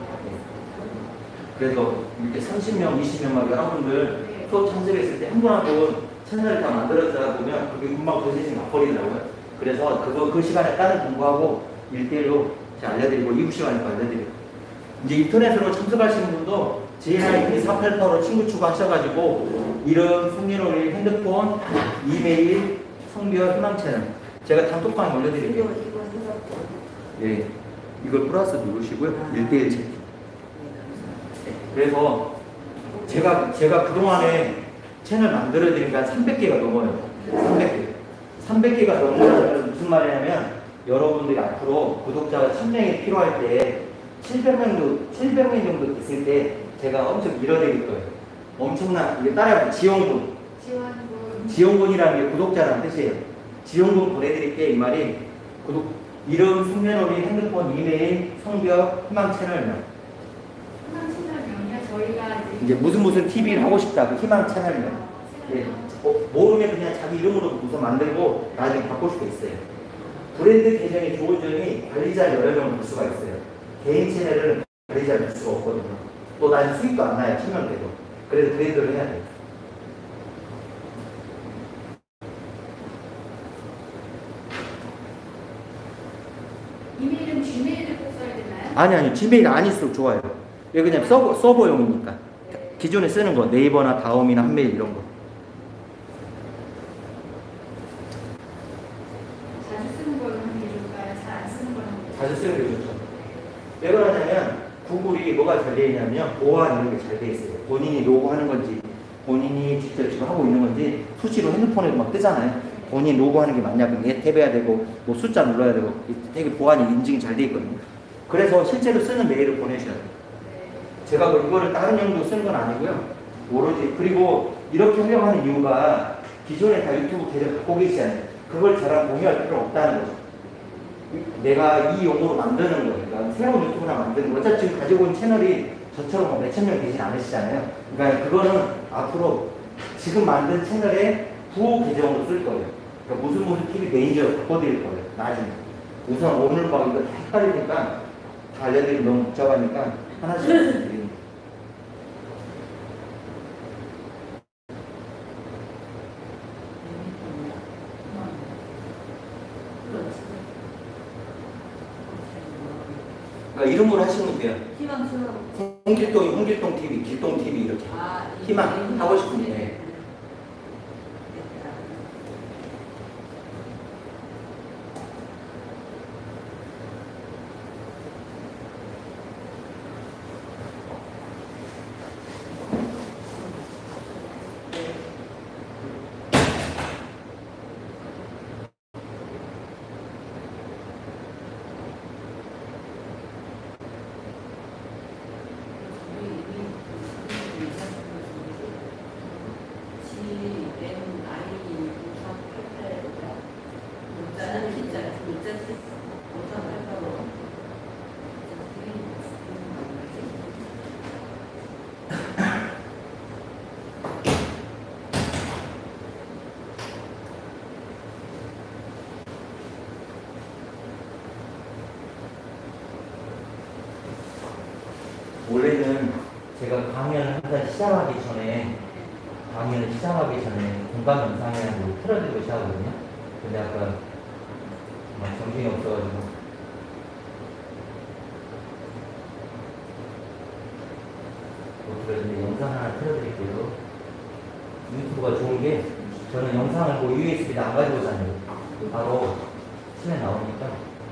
그래서 이렇게 삼십 명, 이십 명 막 여러분들 수업 참석했을 때 한 분 한 분 채널을 다 만들어주다 보면 그게 금방 프로세싱이 막버리더라고요. 그래서 그거 그 시간에 다른 공부하고 일대일로 제가 알려드리고 이부 시간에 또 알려드리고 이제 인터넷으로 참석하시는 분도 지에이아이피 사팔팔오 친구 추가하셔가지고 이름, 생년월일, 핸드폰, 이메일, 성별, 희망 채널 제가 단톡방에 올려드릴게요. 예, 이걸 플러스 누르시고요. 일 대일 채팅. 그래서 제가 제가 그동안에 채널 만들어 드리니까 삼백 개가 넘어요. 삼백 개. 삼백 개가 넘는다는 건 무슨 말이냐면 여러분들이 앞으로 구독자가 천 명이 필요할 때 칠백 명도 칠백 명 정도 됐을 때 제가 엄청 밀어드릴 거예요. 엄청난 이게 따라하면 지원군. 지원군. 지원군이라는 게 구독자라는 뜻이에요. 지원군 보내드릴게 이 말이 구독 이름, 생년월일, 핸드폰, 이메일, 성별, 희망 채널명. 희망 채널명이요. 저희가 이제 이제 무슨 무슨 티비를 하고 싶다 그 희망 채널명. 어, 예. 채널명. 어, 모르면 그냥 자기 이름으로 우선 만들고 나중에 바꿀 수도 있어요. 브랜드 계정이 좋은 점이 관리자 여러 명을 볼 수가 있어요. 개인 채널은 관리자를 볼 수가 없거든요. 또 나는 수익도 안 나요. 천명 돼도. 그래서 브랜드를 해야 돼요. 이메일은 지메일을 꼭 써야 되나요? 아니 아니 지메일 안 있어도 좋아요. 이거 그냥 서버, 서버용이니까. 네. 기존에 쓰는 거 네이버나 다음이나 한메일 이런 거. 자주 쓰는 걸로 하는 게 좋을까요? 잘 안 쓰는 걸로 하는 게 자주 쓰는 게 좋죠. 왜 그러냐면 구글이 뭐가 잘 되어 있냐면 보안 이런 게 잘 되어 있어요. 본인이 로그하는 건지 본인이 직접 지금 하고 있는 건지 수시로 핸드폰에도 막 뜨잖아요. 본인 로그하는 게 맞냐 그럼 얘 탭해야 되고 뭐 숫자 눌러야 되고 되게 보안이 인증이 잘 되어 있거든요. 그래서 실제로 쓰는 메일을 보내셔야 돼요. 제가 뭐 이거를 다른 용도로 쓰는 건 아니고요. 오로지 그리고 이렇게 활용하는 이유가 기존에 다 유튜브 계정 갖고 계시잖아요. 그걸 저랑 공유할 필요 없다는 거죠. 내가 이 용도로 만드는 거예요. 그러니까 새로운 유튜브나 만드는 거. 어차피 지금 가지고 있는 채널이 저처럼 몇천 명 되진 않으시잖아요. 그러니까 그거는 앞으로 지금 만든 채널에 부호 계정으로 쓸 거예요. 그러니까 무슨 무슨 티비 매니저 바꿔드릴 거예요. 나중에. 우선 오늘 막 이거 다 헷갈리니까 다 알려드리면 너무 복잡하니까 하나씩 드리는 그러니까 이름으로 하시면 돼요. 희망 채널. 홍길동이 홍길동 티비, 길동 티비 이렇게. 아, 희망 하고 싶은데. 원래는 제가 강연을 항상 시작하기 전에 강연을 시작하기 전에 공감 영상이라는 걸 틀어드리고 시작하거든요. 근데 아까 정말 정신이 없어가지고 못 틀어드리는데 영상 하나 틀어드릴게요. 유튜브가 좋은 게 저는 영상을 뭐 유에스비도 안 가지고 다녀요. 바로 치면 나오니까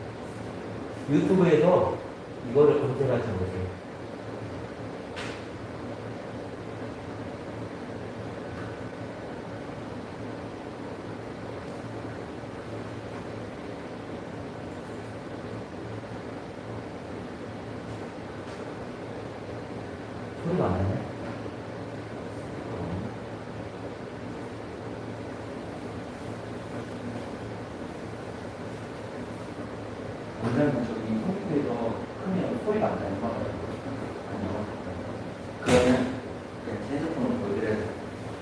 유튜브에서 이거를 검색하시면 보세요. 소리가 안 나네. 원래는 저기 컴퓨터에서 크면 소리가 안 나요. 아니요. 그러면 그냥 제 핸드폰으로 보여드려야 돼요.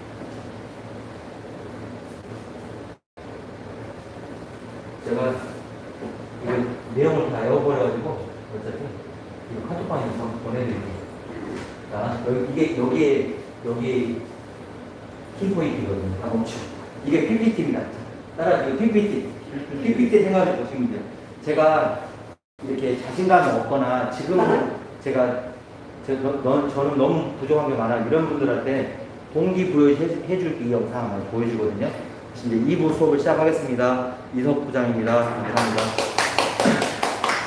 제가 이거 내용을 다 외워버려가지고 어차피 이거 카톡방에서 보내드릴게요. 자, 여기, 이게, 여기에, 여기, 키포인트거든요. 아, 멈춰. 이게 피피티입니다. 따라, 이거 피피티. 피피티 생각해 보시면 돼요. 제가 이렇게 자신감이 없거나, 지금은 제가, 저, 너, 저는 너무 부족한 게 많아. 이런 분들한테 동기부여 해줄 이 영상 많이 보여주거든요. 이제 이 부 수업을 시작하겠습니다. 이석 부장입니다. 감사합니다.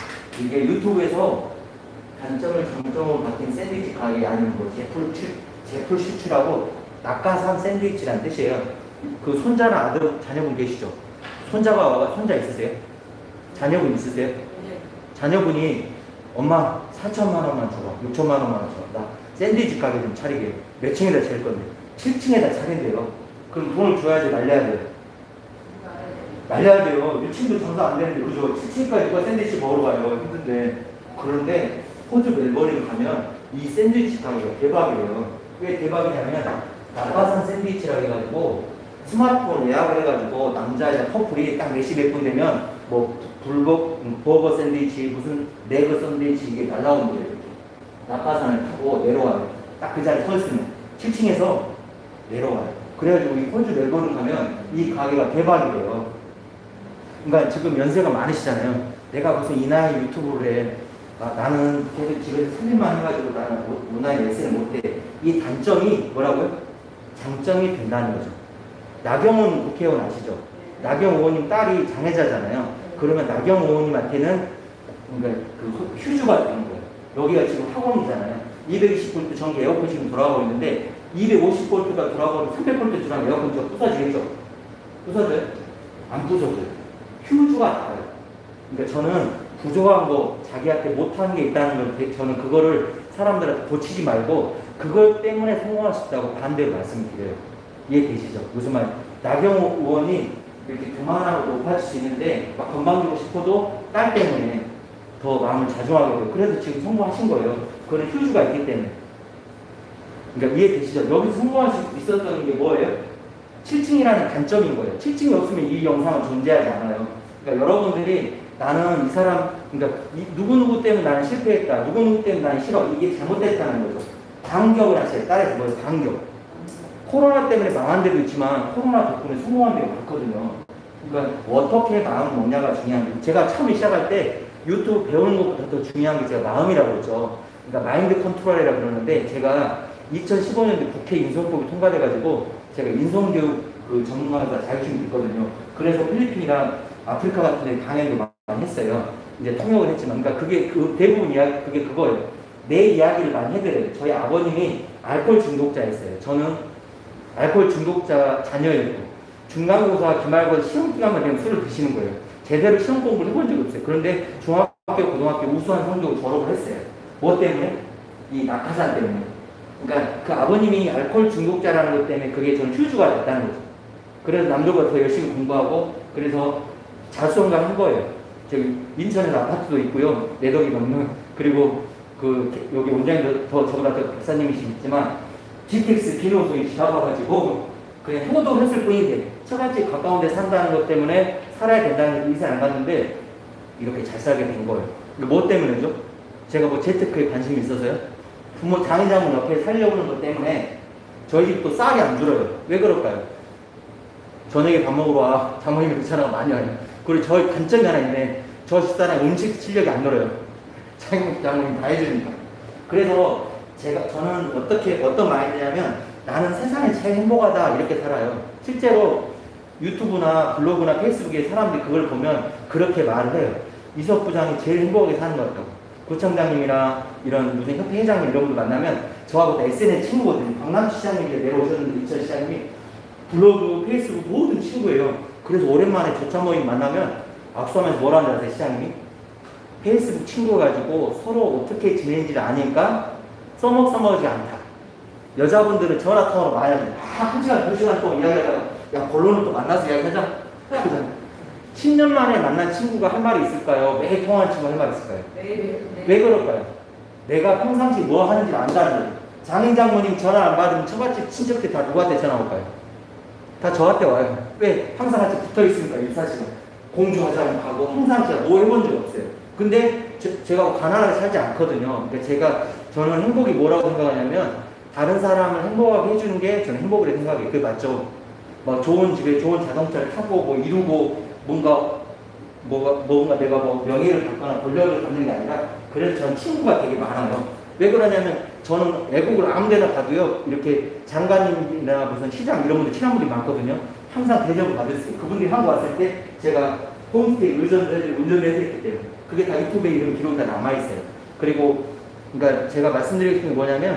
이게 유튜브에서 단점을 장점으로 바뀐 샌드위치 가게 아니면 뭐 제품, 제풀 시추라고 낙하산 샌드위치라는 뜻이에요. 그 손자나 아들, 자녀분 계시죠? 손자가 와가 손자 있으세요? 자녀분 있으세요? 자녀분이 엄마 사천만 원만 줘봐, 육천만 원만 줘봐. 나 샌드위치 가게 좀 차리게. 몇 층에다 차릴 건데? 칠 층에다 차린대요. 그럼 돈을 줘야지 말려야 돼요. 말려야 돼요. 일 층도 장사 안 되는데, 그죠? 칠 층까지 누가 샌드위치 먹으러 가요. 힘든데. 그런데 호주 멜버른 가면 이 샌드위치 가게가 대박이에요. 왜 대박이냐면 낙하산 샌드위치라고 해가지고 스마트폰 예약을 해가지고 남자애나 커플이 딱 몇 시 몇 분 되면 뭐 불버, 버거 샌드위치, 무슨 네거 샌드위치 이게 날라오는 거예요. 이렇게. 낙하산을 타고 내려와요. 딱 그 자리에 서 있으면 칠 층에서 내려와요. 그래가지고 이 호주 멜버른 가면 이 가게가 대박이래요. 그러니까 지금 연세가 많으시잖아요. 내가 무슨 이 나이 유튜브를 해. 아, 나는 계속 집에서 살림만 해가지고 나는 온라인 레슨을 못해. 이 단점이 뭐라고요? 장점이 된다는 거죠. 나경원 국회의원 아시죠? 나경원 의원님 딸이 장애자잖아요. 그러면 나경원 의원님한테는 그러니까 그 휴주가 되는 거예요. 여기가 지금 학원이잖아요. 이백이십 볼트 전기 에어컨 지금 돌아가고 있는데 이백오십 볼트가 돌아가면 삼백 볼트 들어가면 에어컨 부서지겠죠? 부서져요? 안 부서져요. 휴주가 나와요. 그러니까 저는 부족한 거 자기한테 못하는 게 있다는 걸 저는 그거를 사람들한테 고치지 말고 그것 때문에 성공할 수 있다고 반대로 말씀드려요. 이해되시죠? 무슨 말? 나경호 의원이 이렇게 그만하고 높아질 수 있는데 막 건방지고 싶어도 딸 때문에 더 마음을 자중하게 돼요. 그래서 지금 성공하신 거예요. 그런 휴주가 있기 때문에. 그러니까 이해되시죠? 여기서 성공할 수 있었던 게 뭐예요? 칠 층이라는 단점인 거예요. 칠 층이 없으면 이 영상은 존재하지 않아요. 그러니까 여러분들이 나는 이 사람, 그러니까 이, 누구누구 때문에 나는 실패했다. 누구누구 때문에 나는 싫어. 이게 잘못됐다는 거죠. 반격을 하세요. 딸에서 뭐예요? 반격. 코로나 때문에 망한 데도 있지만 코로나 덕분에 성공한 데가 많거든요. 그러니까 어떻게 마음 먹냐가 중요한 거예요. 제가 처음에 시작할 때 유튜브 배우는 것보다 더 중요한 게 제가 마음이라고 그랬죠. 그러니까 마인드 컨트롤이라고 그러는데 제가 이천십오 년도에 국회 인성법이 통과돼가지고 제가 인성교육 그 전문가가 자격증이 있거든요. 그래서 필리핀이랑 아프리카 같은 데 강연도 많이 했어요. 이제 통역을 했지만, 그러니까 그게 그 대부분 이야기, 그게 그거예요. 내 이야기를 많이 해드려요. 저희 아버님이 알코올 중독자였어요. 저는 알코올 중독자 자녀였고, 중간고사, 기말고사 시험 기간만 되면 술을 드시는 거예요. 제대로 시험 공부를 해본 적이 없어요. 그런데 중학교, 고등학교 우수한 성적으로 졸업을 했어요. 뭐 때문에? 이 낙하산 때문에. 그러니까 그 아버님이 알코올 중독자라는 것 때문에 그게 저는 휴주가 됐다는 거죠. 그래서 남들보다 더 열심히 공부하고, 그래서 자수성가를 한 거예요. 저기 인천에서 아파트도 있고요. 내 덕이 넘는. 그리고 그 여기 원장님도 더 저보다 더 박사님이시겠지만 지텍스 비노소이 잡아가지고 그냥 효도를 했을 뿐인데 처갓집 가까운 데 산다는 것 때문에 살아야 된다는 의사를 안 갔는데 이렇게 잘 살게 된 거예요. 뭐 때문에죠? 제가 뭐 재테크에 관심이 있어서요? 부모 장인장모 옆에 살려고 하는 것 때문에 저희 집도 쌀이 안 줄어요. 왜 그럴까요? 저녁에 밥 먹으러 와. 장모님이 그 전화가 많이 와요. 그리고 저희 단점이 하나 있네. 저 집사람 음식 실력이 안 늘어요. 장모님, 장모님 다 해주니까. 그래서 제가, 저는 어떻게, 어떤 마인드냐면 나는 세상에 제일 행복하다. 이렇게 살아요. 실제로 유튜브나 블로그나 페이스북에 사람들이 그걸 보면 그렇게 말을 해요. 이석 부장이 제일 행복하게 사는 것 같다고. 구청장님이나 이런 무슨 협회 회장님 이런 분들 만나면 저하고 다 에스엔에스 친구거든요. 박남수 시장님이 내려오셨는데 이천 시장님이 블로그, 페이스북 모든 친구예요. 그래서 오랜만에 조차 모임 만나면 악수하면서 뭐라는 줄 아세요, 시장님이? 페이스북 친구 가지고 서로 어떻게 지내는지를 아니까 써먹써먹지 않다. 여자분들은 전화 통화로 많이 하면 아, 한 시간, 두 시간 동안 이야기하다가 야, 본론은 또 만나서 이야기하자. 십 년 만에 만난 친구가 할 말이 있을까요? 매일 통화하는 친구가 할 말이 있을까요? 네, 네. 왜 그럴까요? 내가 평상시 뭐 하는지 안다는 거예요. 장인 장모님 전화 안 받으면 처갓집 친척들 다 누구한테 전화 올까요? 다 저한테 와요. 왜? 항상 같이 붙어 있으니까 일사시간. 공주하자면 가고 항상 제가 뭐 해본 적이 없어요. 근데 제, 제가 가난하게 살지 않거든요. 그러니까 제가 저는 행복이 뭐라고 생각하냐면 다른 사람을 행복하게 해주는 게 저는 행복이라고 생각해요. 그게 맞죠? 막 좋은 집에 좋은 자동차를 타고 뭐 이루고 뭔가 뭐가 뭔가 내가 뭐 명예를 갖거나 권력을 갖는 게 아니라 그래서 저는 친구가 되게 많아요. 왜 그러냐면 저는 외국을 아무데나 가도요 이렇게 장관님이나 무슨 시장 이런 분들 친한 분들이 많거든요. 항상 대접을 받았어요. 그분들이 한국 왔을 때 제가 홈스테이 의전을 해드리고 운전을 해드렸기 때문에 그게 다 유튜브에 이런 기록이 다 남아있어요. 그리고 그러니까 제가 말씀드리고 싶은 게 뭐냐면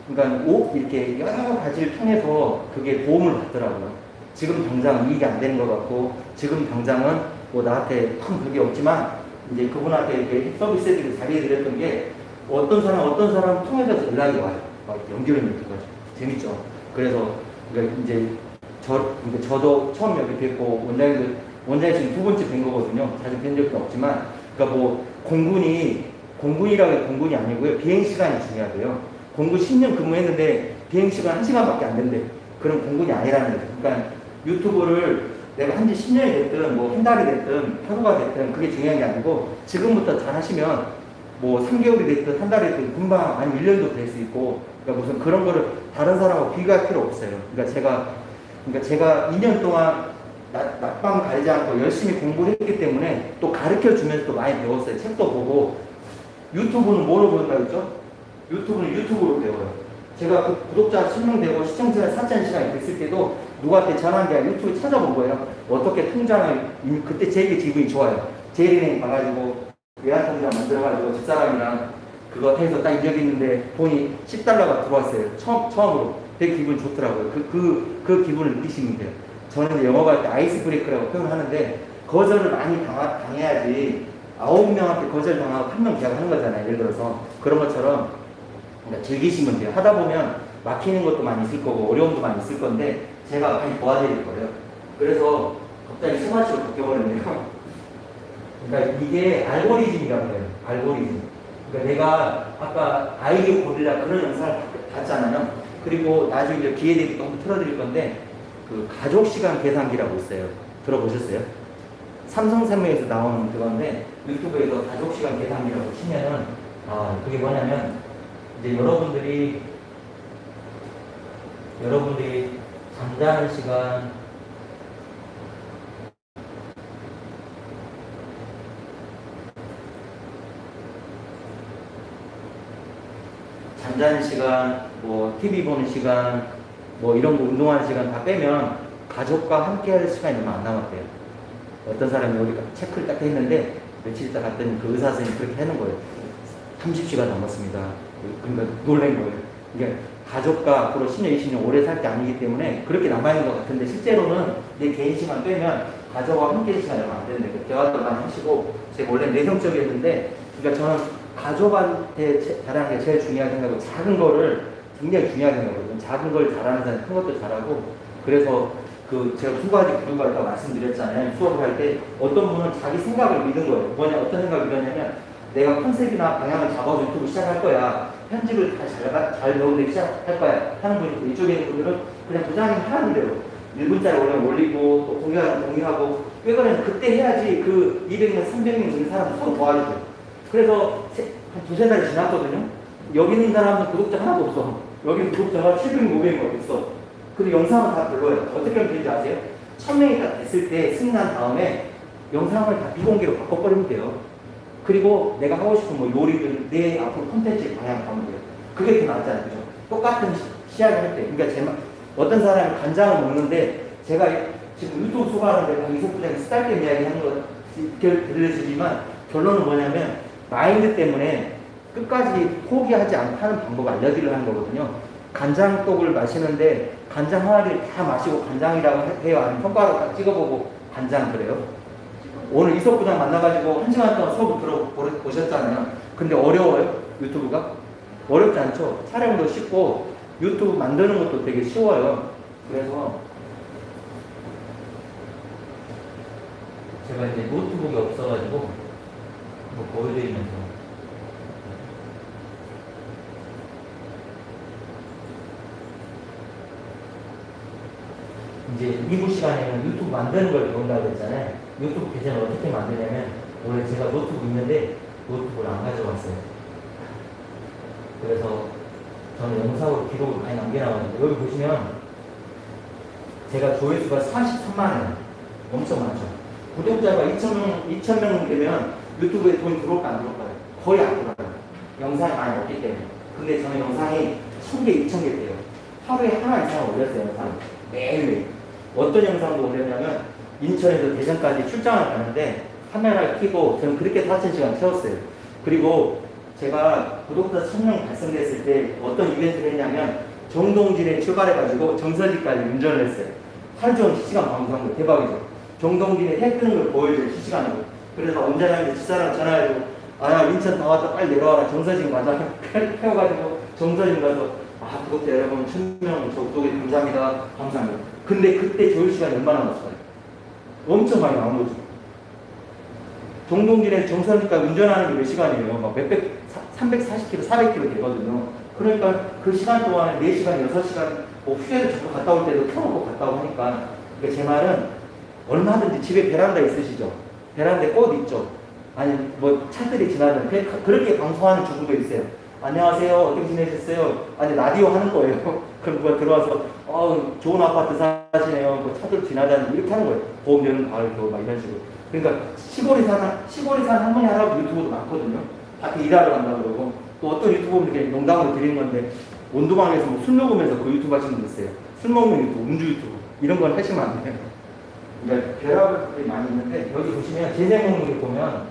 그러니까 오 이렇게 여러 가지를 통해서 그게 도움을 받더라고요. 지금 당장 이익이 안 되는 것 같고 지금 당장은 뭐 나한테 큰 벽이 없지만 이제 그분한테 이렇게 서비스해드리고 잘해드렸던 게 어떤 사람 어떤 사람 통해서 연락이 와요. 막 연결이 되는 거죠. 재밌죠. 그래서 그러니까 이제 저 그러니까 저도 처음 여기 뵙고 원장님도 원장님 지금 두 번째 뵌 거거든요. 자주 뵌 적도 없지만 그러니까 뭐 공군이 공군이라고 해도 공군이 아니고요. 비행 시간이 중요하대요. 공군 십 년 근무했는데 비행 시간 한 시간밖에 안 된대. 그럼 공군이 아니라는 거죠. 그러니까 유튜브를 내가 한지 십 년이 됐든 뭐 한 달이 됐든 하루가 됐든 그게 중요한 게 아니고 지금부터 잘 하시면 뭐 삼 개월이 됐든 한 달이 됐든 금방 아니면 일 년도 될 수 있고 그러니까 무슨 그런 거를 다른 사람하고 비교할 필요 없어요. 그러니까 제가 그러니까 제가 이 년 동안 낮, 낮밤 가리지 않고 열심히 공부를 했기 때문에 또 가르쳐 주면서 또 많이 배웠어요. 책도 보고 유튜브는 뭐로 배운다 했죠? 유튜브는 유튜브로 배워요. 제가 그 구독자 천 명 되고 시청자 사천 시간이 됐을 때도 누구한테 전화한 게 아니라 유튜브 찾아본 거예요. 어떻게 통장을, 그때 제일 기분이 좋아요. 제일은행 가가지고 외환통장 만들어가지고 집사람이랑 그거 해서 딱 입력했는데 돈이 십 달러가 들어왔어요. 처음, 처음으로. 되게 기분 좋더라고요. 그, 그, 그 기분을 느끼시면 돼요. 저는 영어가 할 때 아이스 브레이크라고 표현하는데 거절을 많이 당하, 당해야지 아홉 명한테 거절 당하고 한 명 계약하는 거잖아요. 예를 들어서. 그런 것처럼 그러니까 즐기시면 돼요. 하다 보면 막히는 것도 많이 있을 거고 어려움도 많이 있을 건데 제가 많이 도와드릴 거예요. 그래서 갑자기 스마트로 바뀌어버렸네요. 그러니까 이게 알고리즘이라고 해요. 알고리즘. 그러니까 내가 아까 아이디어 고릴라 그런 영상을 봤잖아요. 그리고 나중에 이제 기회 되기 또 한번 틀어드릴 건데 그 가족 시간 계산기라고 있어요. 들어보셨어요? 삼성생명에서 나오는 그건데 유튜브에서 가족 시간 계산기라고 치면은 아 그게 뭐냐면 이제 여러분들이 여러분들이 잠자는 시간 잠자는 시간, 뭐 티비 보는 시간, 뭐 이런 거 운동하는 시간 다 빼면 가족과 함께 할 시간이 얼마 안 남았대요. 어떤 사람이 여기 체크를 딱 했는데 며칠 있다 갔더니 그 의사 선생님이 그렇게 하는 거예요. 삼십 시간 남았습니다. 그러니까 놀란 거예요. 이게 가족과 앞으로 십 년, 이십 년 오래 살 게 아니기 때문에 그렇게 남아있는 것 같은데 실제로는 내 개인 시간 빼면 가족과 함께 할 시간이 얼마 안 되는데 대화도 많이 하시고 제가 원래 내성적이었는데 그러니까 저는 가족한테 잘하는 게 제일 중요하게 생각하고 작은 거를 굉장히 중요하게 생각하거든요. 작은 걸 잘하는 사람 큰 것도 잘하고 그래서 그 제가 두 가지 구조가 있다고 말씀드렸잖아요. 수업을 할 때 어떤 분은 자기 생각을 믿은 거예요. 뭐냐 어떤 생각을 믿었냐면 내가 컨셉이나 방향을 잡아서 유튜브 시작할 거야. 편집을 잘, 잘 배우는데 시작할 거야. 하는 분이 있고 이쪽에 있는 분들은 그냥 부장님 하는 대로 일 분짜리 올리면 올리고 또 공유하면 공유하고 왜 그러냐면 그때 해야지 그 이백 명, 삼백 명 있는 사람 서로 도와주죠. 그래서 한 두세 달이 지났거든요. 여기 있는 사람은 구독자 하나도 없어. 여기 구독자가 칠백 명, 오백 명 있어. 근데 영상은 다 별로예요. 어떻게 하면 되는지 아세요? 천 명이 다 됐을 때 승인한 다음에 영상을 다 비공개로 바꿔버리면 돼요. 그리고 내가 하고 싶은 뭐 요리들 내 앞으로 콘텐츠 방향 가면 돼요. 그게 더 낫잖아요. 그죠? 똑같은 시작을 할 때. 그러니까 제 어떤 사람이 간장을 먹는데 제가 지금 유튜브 수강하는데 이석 부장이 쓰잘데없는 이야기 하는 거 들려주지만 결론은 뭐냐면 마인드 때문에 끝까지 포기하지 않고 하는 방법을 알려드리려고 하는 거거든요. 간장떡을 마시는데 간장 하나를 다 마시고 간장이라고 해요? 아니면 평가로 딱 찍어보고 간장 그래요? 오늘 이석 부장 만나가지고 한 시간 동안 수업을 들어보셨잖아요. 근데 어려워요? 유튜브가? 어렵지 않죠? 촬영도 쉽고 유튜브 만드는 것도 되게 쉬워요. 그래서 제가 이제 노트북이 없어가지고 뭐 보여드리면서 이제 이 부 시간에는 유튜브 만드는 걸 배운다고 했잖아요. 유튜브 계정을 어떻게 만드냐면 원래 제가 노트북 있는데 노트북을 안 가져왔어요. 그래서 저는 영상으로 기록을 많이 남겨놔가지고 여기 보시면 제가 조회수가 사십삼만 원 엄청 많죠. 구독자가 이천 명, 이천 명 되면 유튜브에 돈이 들어올까 안 들어올까요? 거의 안 들어가요. 영상이 많이 없기 때문에. 근데 저는 영상이 천 개, 이천 개 돼요. 하루에 하나 이상 올렸어요, 영상. 매일매일. 어떤 영상도 올렸냐면 인천에서 대전까지 출장을 가는데 카메라를 켜고 저는 그렇게 사천 시간 채웠어요. 그리고 제가 구독자 천 명 달성됐을 때 어떤 이벤트를 했냐면 정동진에 출발해가지고 정서지까지 운전을 했어요. 하루 종일 실시간 방송한 거 대박이죠. 정동진에 해 끄는 걸 보여줘요, 실시간으로. 그래서 언제나 집사람 전화해가지고 아, 인천 다 왔다 빨리 내려와라. 정서진 가자. 태워가지고 정서진 가서 아, 구독자 여러분 천 명 구독에 감사합니다. 감사합니다. 근데 그때 조율 시간이 얼마나 났어요? 엄청 많이 나온 거죠. 정동진에 정서지까지 운전하는 게 몇 시간이에요? 막 몇백, 삼백사십 킬로미터, 사백 킬로미터 되거든요. 그러니까 그 시간 동안에 네 시간, 여섯 시간, 뭐 휴게소 자꾸 갔다 올 때도 켜놓고 갔다 오고 하니까. 그러니까 제 말은 얼마든지 집에 베란다 있으시죠? 베란다에 꽃 있죠? 아니, 뭐 차들이 지나면 그렇게 방송하는 주부도 있어요. 안녕하세요. 어떻게 지내셨어요? 아니, 라디오 하는 거예요. 그럼 누가 들어와서, 어, 좋은 아파트 사시네요. 뭐 차들 지나다니고 이렇게 하는 거예요. 봄, 여름, 가을, 겨울 막 이런 식으로. 그러니까 시골에 사는, 시골에 사는 할머니, 할아버지 유튜버도 많거든요. 밖에 일하러 간다 그러고. 또 어떤 유튜버는 이렇게 농담으로 드리는 건데, 온도방에서 뭐 술 먹으면서 그 유튜브 하시는 분 있어요. 술 먹는 유튜브, 음주 유튜브. 이런 건 하시면 안 돼요. 그러니까 결합을 많이 있는데, 여기 보시면 재생목록에 보면,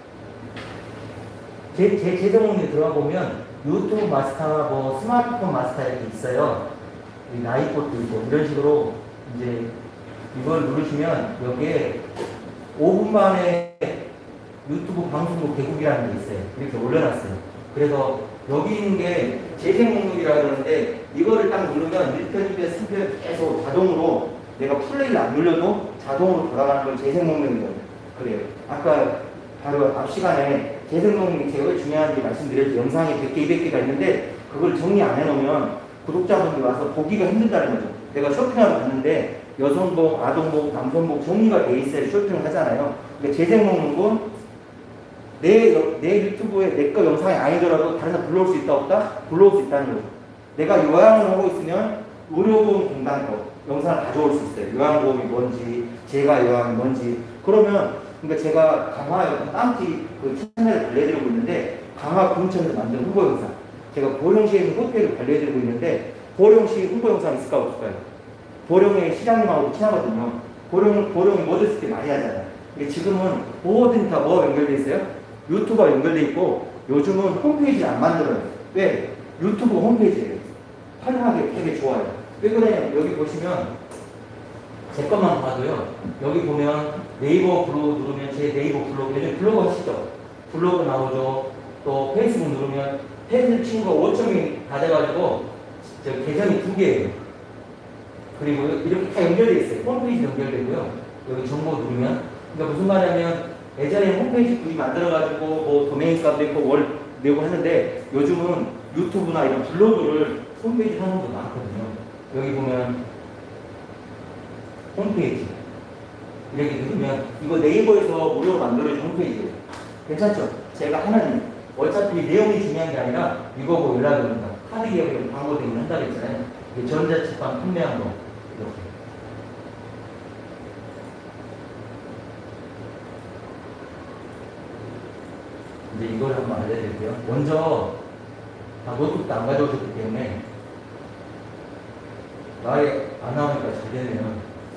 제, 제 재생목록에 들어가 보면, 유튜브 마스터, 뭐 스마트폰 마스터 이렇게 있어요. 나이폿도 있고, 이런 식으로 이제 이걸 누르시면, 여기에 오 분 만에 유튜브 방송국 개국이라는 게 있어요. 이렇게 올려놨어요. 그래서 여기 있는 게 재생 목록이라 그러는데 이거를 딱 누르면 일 편, 이 편, 삼 편 계속 자동으로 내가 플레이를 안 눌러도 자동으로 돌아가는 걸 재생 목록이라고 그래요. 아까 바로 앞 시간에 재생 목록이 제일 중요한지 말씀드렸죠. 영상이 백 개, 이백 개가 있는데 그걸 정리 안 해놓으면 구독자분들이 와서 보기가 힘들다는 거죠. 내가 쇼핑하러 갔는데 여성복, 아동복, 남성복 정리가 돼 있어야 쇼핑을 하잖아요. 근데 재생 목록은 내, 내 유튜브에 내 거 영상이 아니더라도 다른 사람 불러올 수 있다 없다? 불러올 수 있다는 거죠. 내가 요양을 하고 있으면 의료보험 공단 거 영상을 가져올 수 있어요. 요양보험이 뭔지, 제가 요양이 뭔지. 그러면 그러니까 제가 강화 땀띠 그 채널을 관리해드리고 있는데 강화 군청에서 만든 홍보 영상. 제가 보령시에 있는 호텔을 관리해드리고 있는데 보령시 홍보 영상 있을까 없을까요? 보령의 시장님하고 친하거든요. 보령, 보령이 모델 때 많이 하잖아요. 근데 지금은 뭐든 다 뭐가 연결돼 있어요? 유튜브가 연결돼 있고 요즘은 홈페이지를 안 만들어요. 왜? 유튜브 홈페이지예요. 활용하기 되게 좋아요. 왜 그러냐면 여기 보시면 제 것만 봐도요. 여기 보면 네이버 블로그 누르면 제 네이버 블로그, 요즘 블로그 하시죠? 블로그 나오죠. 또 페이스북 누르면 페이스북 친구가 오천이 다 돼가지고 저 계정이 두 개예요. 그리고 이렇게 다 연결돼 있어요. 홈페이지 연결되고요. 여기 정보 누르면 그러니까 무슨 말이냐면 예전에 홈페이지 구입 만들어가지고 뭐 도메인 값도 있고 월 내고 했는데 요즘은 유튜브나 이런 블로그를 홈페이지 하는 분도 많거든요. 여기 보면 홈페이지 이렇게 누르면 이거 네이버에서 무료로 만들어준 홈페이지예요. 괜찮죠? 제가 하는 어차피 내용이 중요한 게 아니라 이거 보고 연락을 합니다. 카드 기업에 광고 대행을 한다고 했잖아요. 전자책방 판매한 거 이렇게. 이제 이걸 한번 알려드릴게요. 먼저 다 노트북도 안 가져오셨기 때문에 말이 안 나오니까 잘 되네요.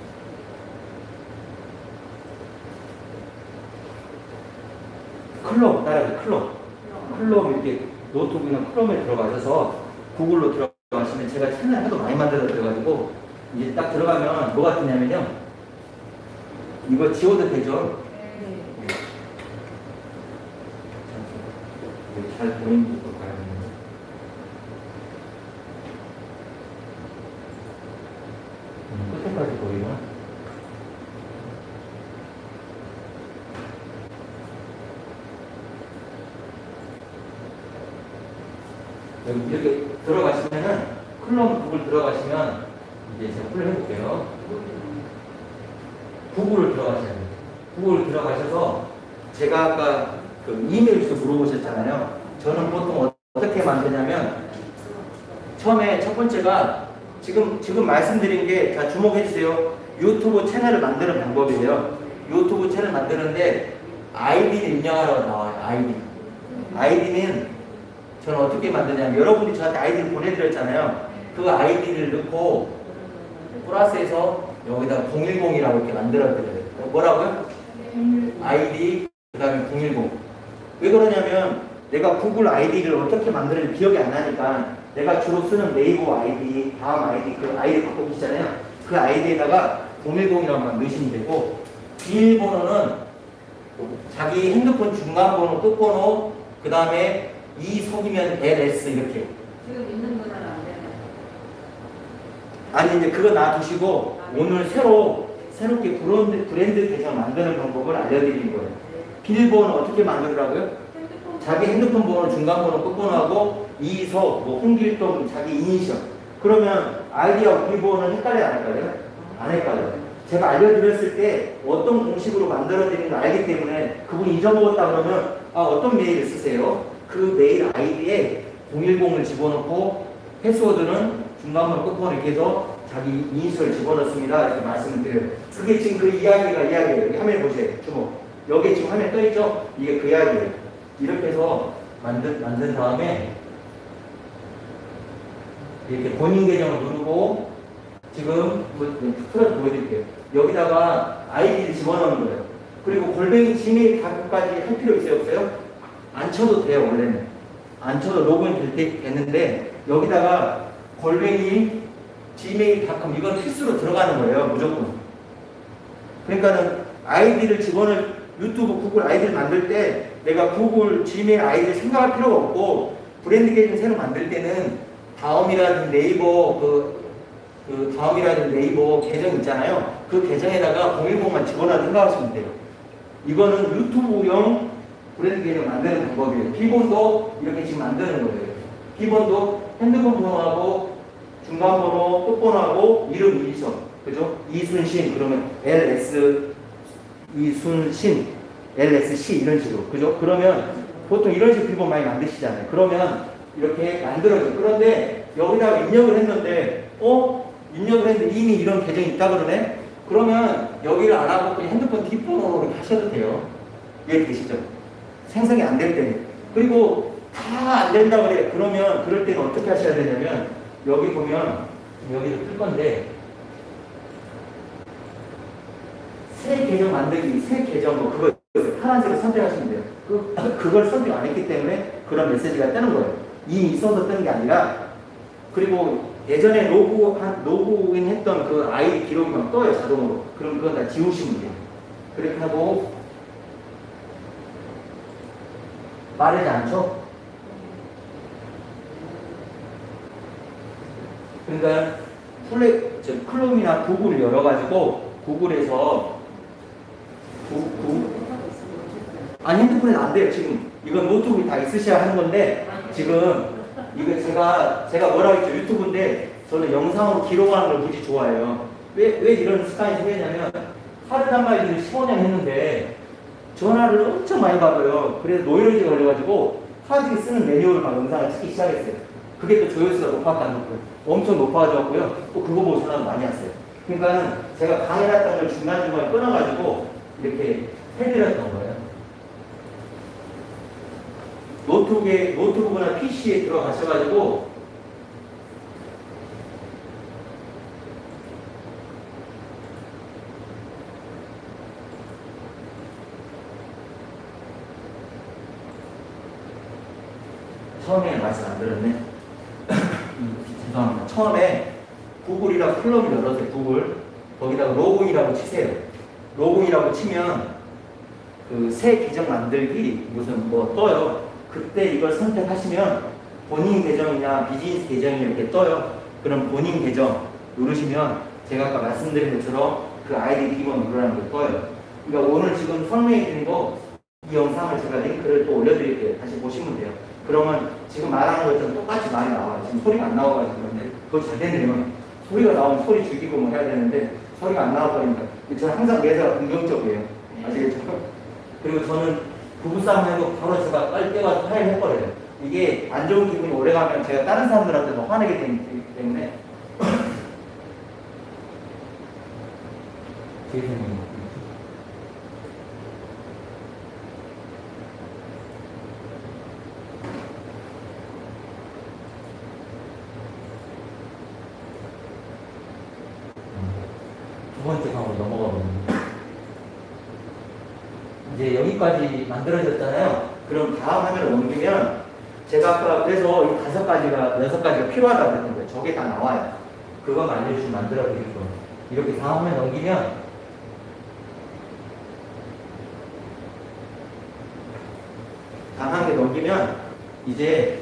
클롬 따라서 클롬 클롬 이렇게 노트북이나 클롬에 들어가셔서 구글로 들어가시면 제가 채널 하도 많이 만들어 드려가지고 이제 딱 들어가면 뭐가 뜨냐면요. 이거 지워도 되죠? 잘 보이는 곳으로 가야 되는데. 음, 끝에까지 보이면. 여기 이렇게 들어가시면은, 클롬 구글 들어가시면, 이제 제가 풀을 해볼게요. 구글을 들어가셔야 돼요. 구글 들어가셔서, 제가 아까 그 이메일 주소 물어보셨잖아요. 저는 보통 어떻게 만드냐면 처음에 첫 번째가 지금 지금 말씀드린 게 다 주목해 주세요. 유튜브 채널을 만드는 방법이에요. 유튜브 채널 만드는데 아이디를 입력하라고 나와요. 아이디. 아이디는 저는 어떻게 만드냐면 여러분이 저한테 아이디를 보내드렸잖아요. 그 아이디를 넣고 플러스해서 여기다 공일공이라고 이렇게 만들어드려요. 뭐라고요? 아이디 그 다음에 공일공. 왜 그러냐면 내가 구글 아이디를 어떻게 만드는지 기억이 안 나니까 내가 주로 쓰는 네이버 아이디, 다음 아이디, 그 아이디 갖고 계시잖아요. 그 아이디에다가 공일공이라고만 넣으시면 되고, 비밀번호는 자기 핸드폰 중간번호, 끝번호, 그 다음에 이속이면 엘에스 이렇게. 지금 있는 거는 안 되나요? 아니 이제 그거 놔두시고 오늘 새로 새롭게 브랜드, 브랜드 계정 만드는 방법을 알려드리는 거예요. 비밀번호 어떻게 만들더라고요? 핸드폰 자기 핸드폰 번호, 중간번호, 끝번호하고 이석, 뭐 홍길동, 자기 이니셜. 그러면 아이디하고 비밀번호는 헷갈려요, 안 헷갈려요? 안 헷갈려요. 제가 알려드렸을 때 어떤 공식으로 만들어드리는 걸 알기 때문에 그분이 잊어먹었다 그러면 아 어떤 메일을 쓰세요? 그 메일 아이디에 공일공을 집어넣고 패스워드는 중간번호, 끝번호 이렇게 해서 자기 이니셜 집어넣습니다. 이렇게 말씀을 드려요. 그게 지금 그 이야기가 이야기예요. 여기 화면 보세요. 주목. 여기 지금 화면 떠있죠? 이게 그 이야기예요. 이렇게 해서 만든, 만든 다음에 이렇게 본인 계정을 누르고 지금 풀어서 보여드릴게요. 여기다가 아이디를 집어넣는 거예요. 그리고 골뱅이 지메일 닷컴까지 할 필요 있어요? 없어요? 안 쳐도 돼요. 원래는 안 쳐도 로그인 될 때 됐는데 여기다가 골뱅이 지메일 닷컴 이건 필수로 들어가는 거예요. 무조건. 그러니까는 아이디를 집어넣을 유튜브 구글 아이디를 만들 때 내가 구글 지메일 아이디를 생각할 필요가 없고 브랜드 계정 새로 만들 때는 다음이라든지 네이버 그, 그 다음이라든지 네이버 계정 있잖아요. 그 계정에다가 공일공만 집어넣어 생각하시면 돼요. 이거는 유튜브용 브랜드 계정 만드는 방법이에요. 비번도 이렇게 지금 만드는 거예요. 비번도 핸드폰 번호하고 중간번호, 끝번호하고 이름 이니셜, 그죠? 이순신 그러면 엘에스 이순신 엘에스씨 이런 식으로, 그죠? 그러면 보통 이런 식으로 비번 많이 만드시잖아요. 그러면 이렇게 만들어져요. 그런데 여기다가 입력을 했는데 어? 입력을 했는데 이미 이런 계정이 있다 그러네? 그러면 여기를 안 하고 그냥 핸드폰 뒷번호로 이렇게 하셔도 돼요. 이해되시죠? 생성이 안 될 때는. 그리고 다 안 된다 그래. 그러면 그럴 때는 어떻게 하셔야 되냐면 여기 보면 여기를 뜰 건데 새 계정 만들기, 새 계정 뭐 그거 파란색을 선택하시면 돼요. 그, 그걸 선택 안 했기 때문에 그런 메시지가 뜨는 거예요. 이미 있어서 뜨는 게 아니라. 그리고 예전에 로그한, 로그인 했던 그 아이디 기록이 막 떠요, 자동으로. 그럼 그건 다 지우시면 돼요. 그렇게 하고 빠르지 않죠? 그러니까 플레, 저 클롬이나 구글을 열어가지고 구글에서 구, 구, 아니 핸드폰에는 안 돼요. 지금 이건 노트북이 다 있으셔야 하는 건데 지금 이거 제가 제가 뭐라고 했죠? 유튜브인데 저는 영상으로 기록하는 걸 무지 좋아해요. 왜, 왜 이런 습관이 생겼냐면 하루 단말기를 십오 년 했는데 전화를 엄청 많이 받아요. 그래서 노이로제 걸려가지고 하드디 쓰는 매뉴얼을 막 영상을 찍기 시작했어요. 그게 또 조회수가 높았다는 거예요. 엄청 높아졌고요. 또 그거 보고 전화를 많이 왔어요. 그러니까 제가 강의했던 걸 중간중간에 끊어가지고 이렇게 해드렸던 거예요. 노트북에, 노트북이나 피시에 들어가셔가지고 처음에 말씀 안 들었네. 죄송합니다. 처음에 구글이라고 클럽을 열어서 구글 거기다가 로그인이라고 치세요. 로그인이라고 치면 그 새 계정 만들기 무슨 뭐 떠요. 그때 이걸 선택하시면 본인 계정이나 비즈니스 계정이 이렇게 떠요. 그럼 본인 계정 누르시면 제가 아까 말씀드린 것처럼 그 아이디 비번 누르라는 게 떠요. 그러니까 오늘 지금 설명해 드린 거 이 영상을 제가 링크를 또 올려드릴게요. 다시 보시면 돼요. 그러면 지금 말하는 것처럼 똑같이 많이 나와요. 지금 소리가 안 나와가지고 그런데 그거 잘 되네요. 소리가 나오면 소리 죽이고 뭐 해야 되는데 소리가 안 나와버리니까 저는 항상 매사가 긍정적이에요. 아시겠죠? 그리고 저는 부부싸움 해도 바로 제가 빨대가 파일 해버려요. 이게 안 좋은 기분이 오래가면 제가 다른 사람들한테도 화내게 되기 때문에 제 생각입니다. 두 번째 강으로 넘어가 보겠습니다. 이제 여기까지 만들어졌잖아요. 그럼 다음 화면을 넘기면 제가 아까 그래서 이 다섯 가지가 여섯 가지가 필요하다고 했던 거예요. 저게 다 나와요. 그거만 알려주시면 만들어 드릴 거예요. 이렇게 다음 화면 넘기면 다음 화면 넘기면 이제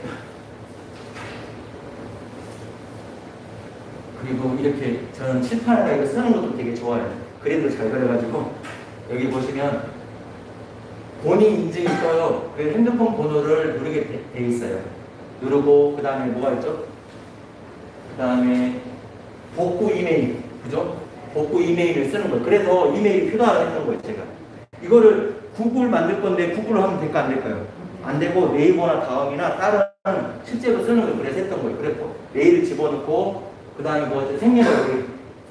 그리고 이렇게 저는 칠판에다 이거 쓰는 것도 되게 좋아요. 그림도 잘 그려가지고 여기 보시면 본인 인증이 떠요. 그 핸드폰 번호를 누르게 돼, 돼 있어요. 누르고 그 다음에 뭐가 있죠? 그 다음에 복구 이메일, 그죠? 복구 이메일을 쓰는 거예요. 그래서 이메일이 필요하다고 했던 거예요, 제가. 이거를 구글 만들 건데 구글을 하면 될까 안 될까요? 안 되고 네이버나 다음이나 다른 실제로 쓰는 걸 그래서 했던 거예요. 그래서 메일을 집어넣고 그 다음에 뭐 생년월일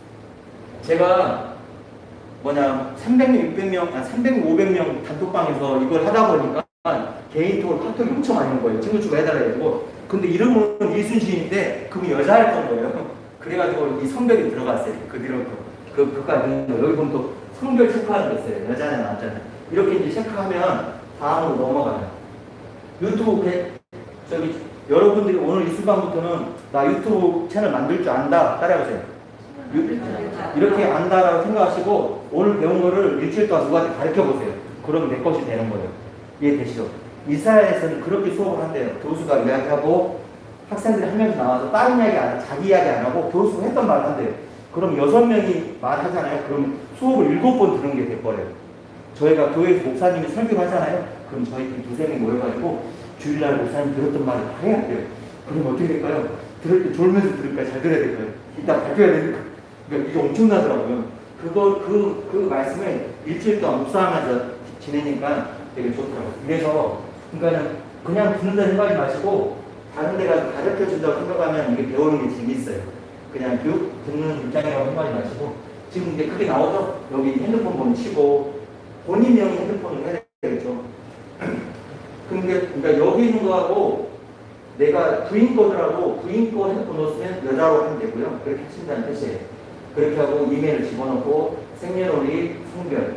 제가 뭐냐 삼백 명, 육백 명, 아 삼백 명, 오백 명 단톡방에서 이걸 하다 보니까 개인톡을 카톡이 엄청 많이 온 거예요. 친구 추가해달라 해가지고. 근데 이름은 이순신인데 그분 여자였던 거예요. 그래가지고 이 성별이 들어갔어요. 그 뒤로 그 그까지 여기 보면 또 성별 체크하는 게 있어요. 여자냐 남자냐 이렇게 이제 체크하면 다음으로 넘어가요. 유튜브 배, 저기 여러분들이 오늘 이 순간부터는 나 유튜브 채널 만들 줄 안다 따라해보세요. 이렇게 안다라고 생각하시고 오늘 배운 거를 일주일 동안 누구한테 가르쳐 보세요. 그럼 내 것이 되는 거예요. 이해되시죠? 이스라엘에서는 그렇게 수업을 한대요. 교수가 이야기하고 학생들이 한 명씩 나와서 다른 이야기 안 하고 자기 이야기 안 하고 교수가 했던 말을 한대요. 그럼 여섯 명이 말하잖아요. 그럼 수업을 일곱 번 들은 게 돼버려요. 저희가 교회에서 목사님이 설교를 하잖아요. 그럼 저희 팀 두세 명이 모여가지고 주일날 목사님 들었던 말을 다 해야 돼요. 그럼 어떻게 될까요? 들을 때 졸면서 들을까요? 잘 들어야 될까요? 이따 발표해야 되니까. 그러니까 이게 엄청나더라고요. 그거, 그, 그 말씀을 일주일 동안 묵상하면서 지내니까 되게 좋더라고요. 그래서, 그러니까는 그냥 듣는다 생각하지 마시고, 다른 데 가서 가르쳐 준다고 생각하면 이게 배우는 게 재밌어요. 그냥 교육 듣는 입장이라고 생각하지 마시고, 지금 이제 그게 나오죠? 여기 핸드폰 번호 치고, 본인 명의 핸드폰을 해야 되겠죠. 근데, 그러니까 여기 있는 거하고, 내가 부인 거더라도 부인 거 핸드폰 넣었으면 여자로 하면 되고요. 그렇게 하신다는 뜻이에요. 그렇게 하고 이메일을 집어넣고 생년월일, 성별.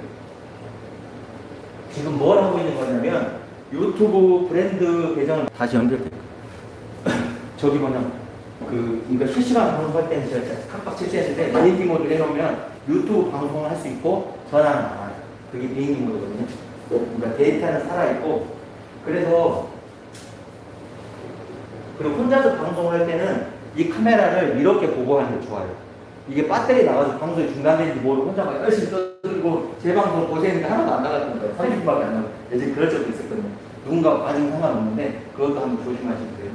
지금 뭘 하고 있는 거냐면 유튜브 브랜드 계정을 다시 연결돼요. 저기 뭐냐 그 그러니까 실시간 방송할 때는 제가 깜빡 실시했는데 비행기 모드를 해놓으면 유튜브 방송을 할 수 있고 전화는 안 와요. 그게 비행기 모드거든요. 그러니까 데이터는 살아있고 그래서 그리고 혼자서 방송을 할 때는 이 카메라를 이렇게 보고 하는 게 좋아요. 이게 배터리 나가서 방송이 중단되는지 모르고 혼자 막 열심히 떠들고 제 방송 보시는데 하나도 안 나갔던 거예요. 삼십 분밖에 안 나가요. 예전에 그럴 적도 있었거든요. 누군가 받으면 상관없는데 그것도 한번 조심하시면 돼요.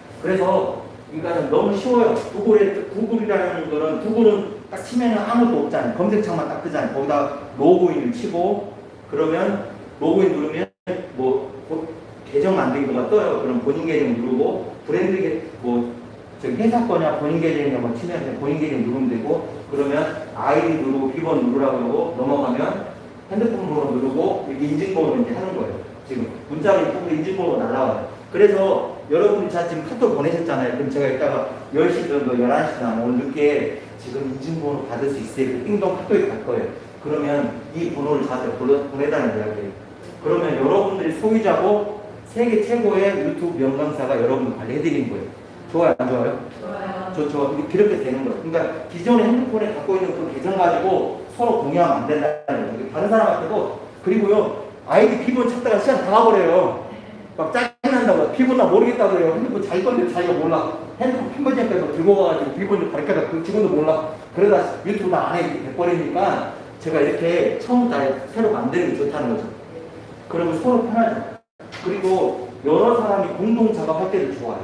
그래서 그러니까 너무 쉬워요. 구글에, 구글이라는 거는 구글은 딱 치면은 아무것도 없잖아요. 검색창만 딱 뜨잖아요. 거기다 로그인을 치고 그러면 로그인 누르면 뭐 계정 만든 거가 떠요. 그럼 본인 계정 누르고 브랜드 계, 뭐 저기 회사 거냐 본인 계정이냐 뭐 치면 본인 계정 누르면 되고 그러면 아이디 누르고 비번 누르라고 그러고 넘어가면 핸드폰 번호 누르고 이렇게 인증번호 이제 하는 거예요. 지금 문자로 입고 인증번호가 날라와요. 그래서 여러분이 자 지금 카톡 보내셨잖아요. 그럼 제가 이따가 열 시 정도 열한 시나 오늘 늦게 지금 인증번호 받을 수 있어요. 띵동 카톡이 갈 거예요. 그러면 이 번호를 저한테 보내달라는 이야기예요. 그러면 여러분들이 소유자고 세계 최고의 유튜브 명강사가 여러분을 관리해드리는 거예요. 좋아요? 안 좋아요? 좋아요. 좋죠. 그렇게 되는 거예요. 그러니까 기존의 핸드폰에 갖고 있는 그 계정 가지고 서로 공유하면 안 된다는 거예요. 다른 사람한테도 그리고요 아이디 비번 찾다가 시간 다 가버려요. 막 짜증난다고 비번나 모르겠다고 그래요. 핸드폰 자기 건데 자기가 몰라. 핸드폰 핀번지까지 들고 가가지고 비번을 가르쳐다 그 직원도 몰라. 그러다 유튜브 다 안 해 돼버리니까 제가 이렇게 처음부터 새로 만드는 게 좋다는 거죠. 그러면 서로 편하죠. 그리고 여러 사람이 공동 작업할 때도 좋아요.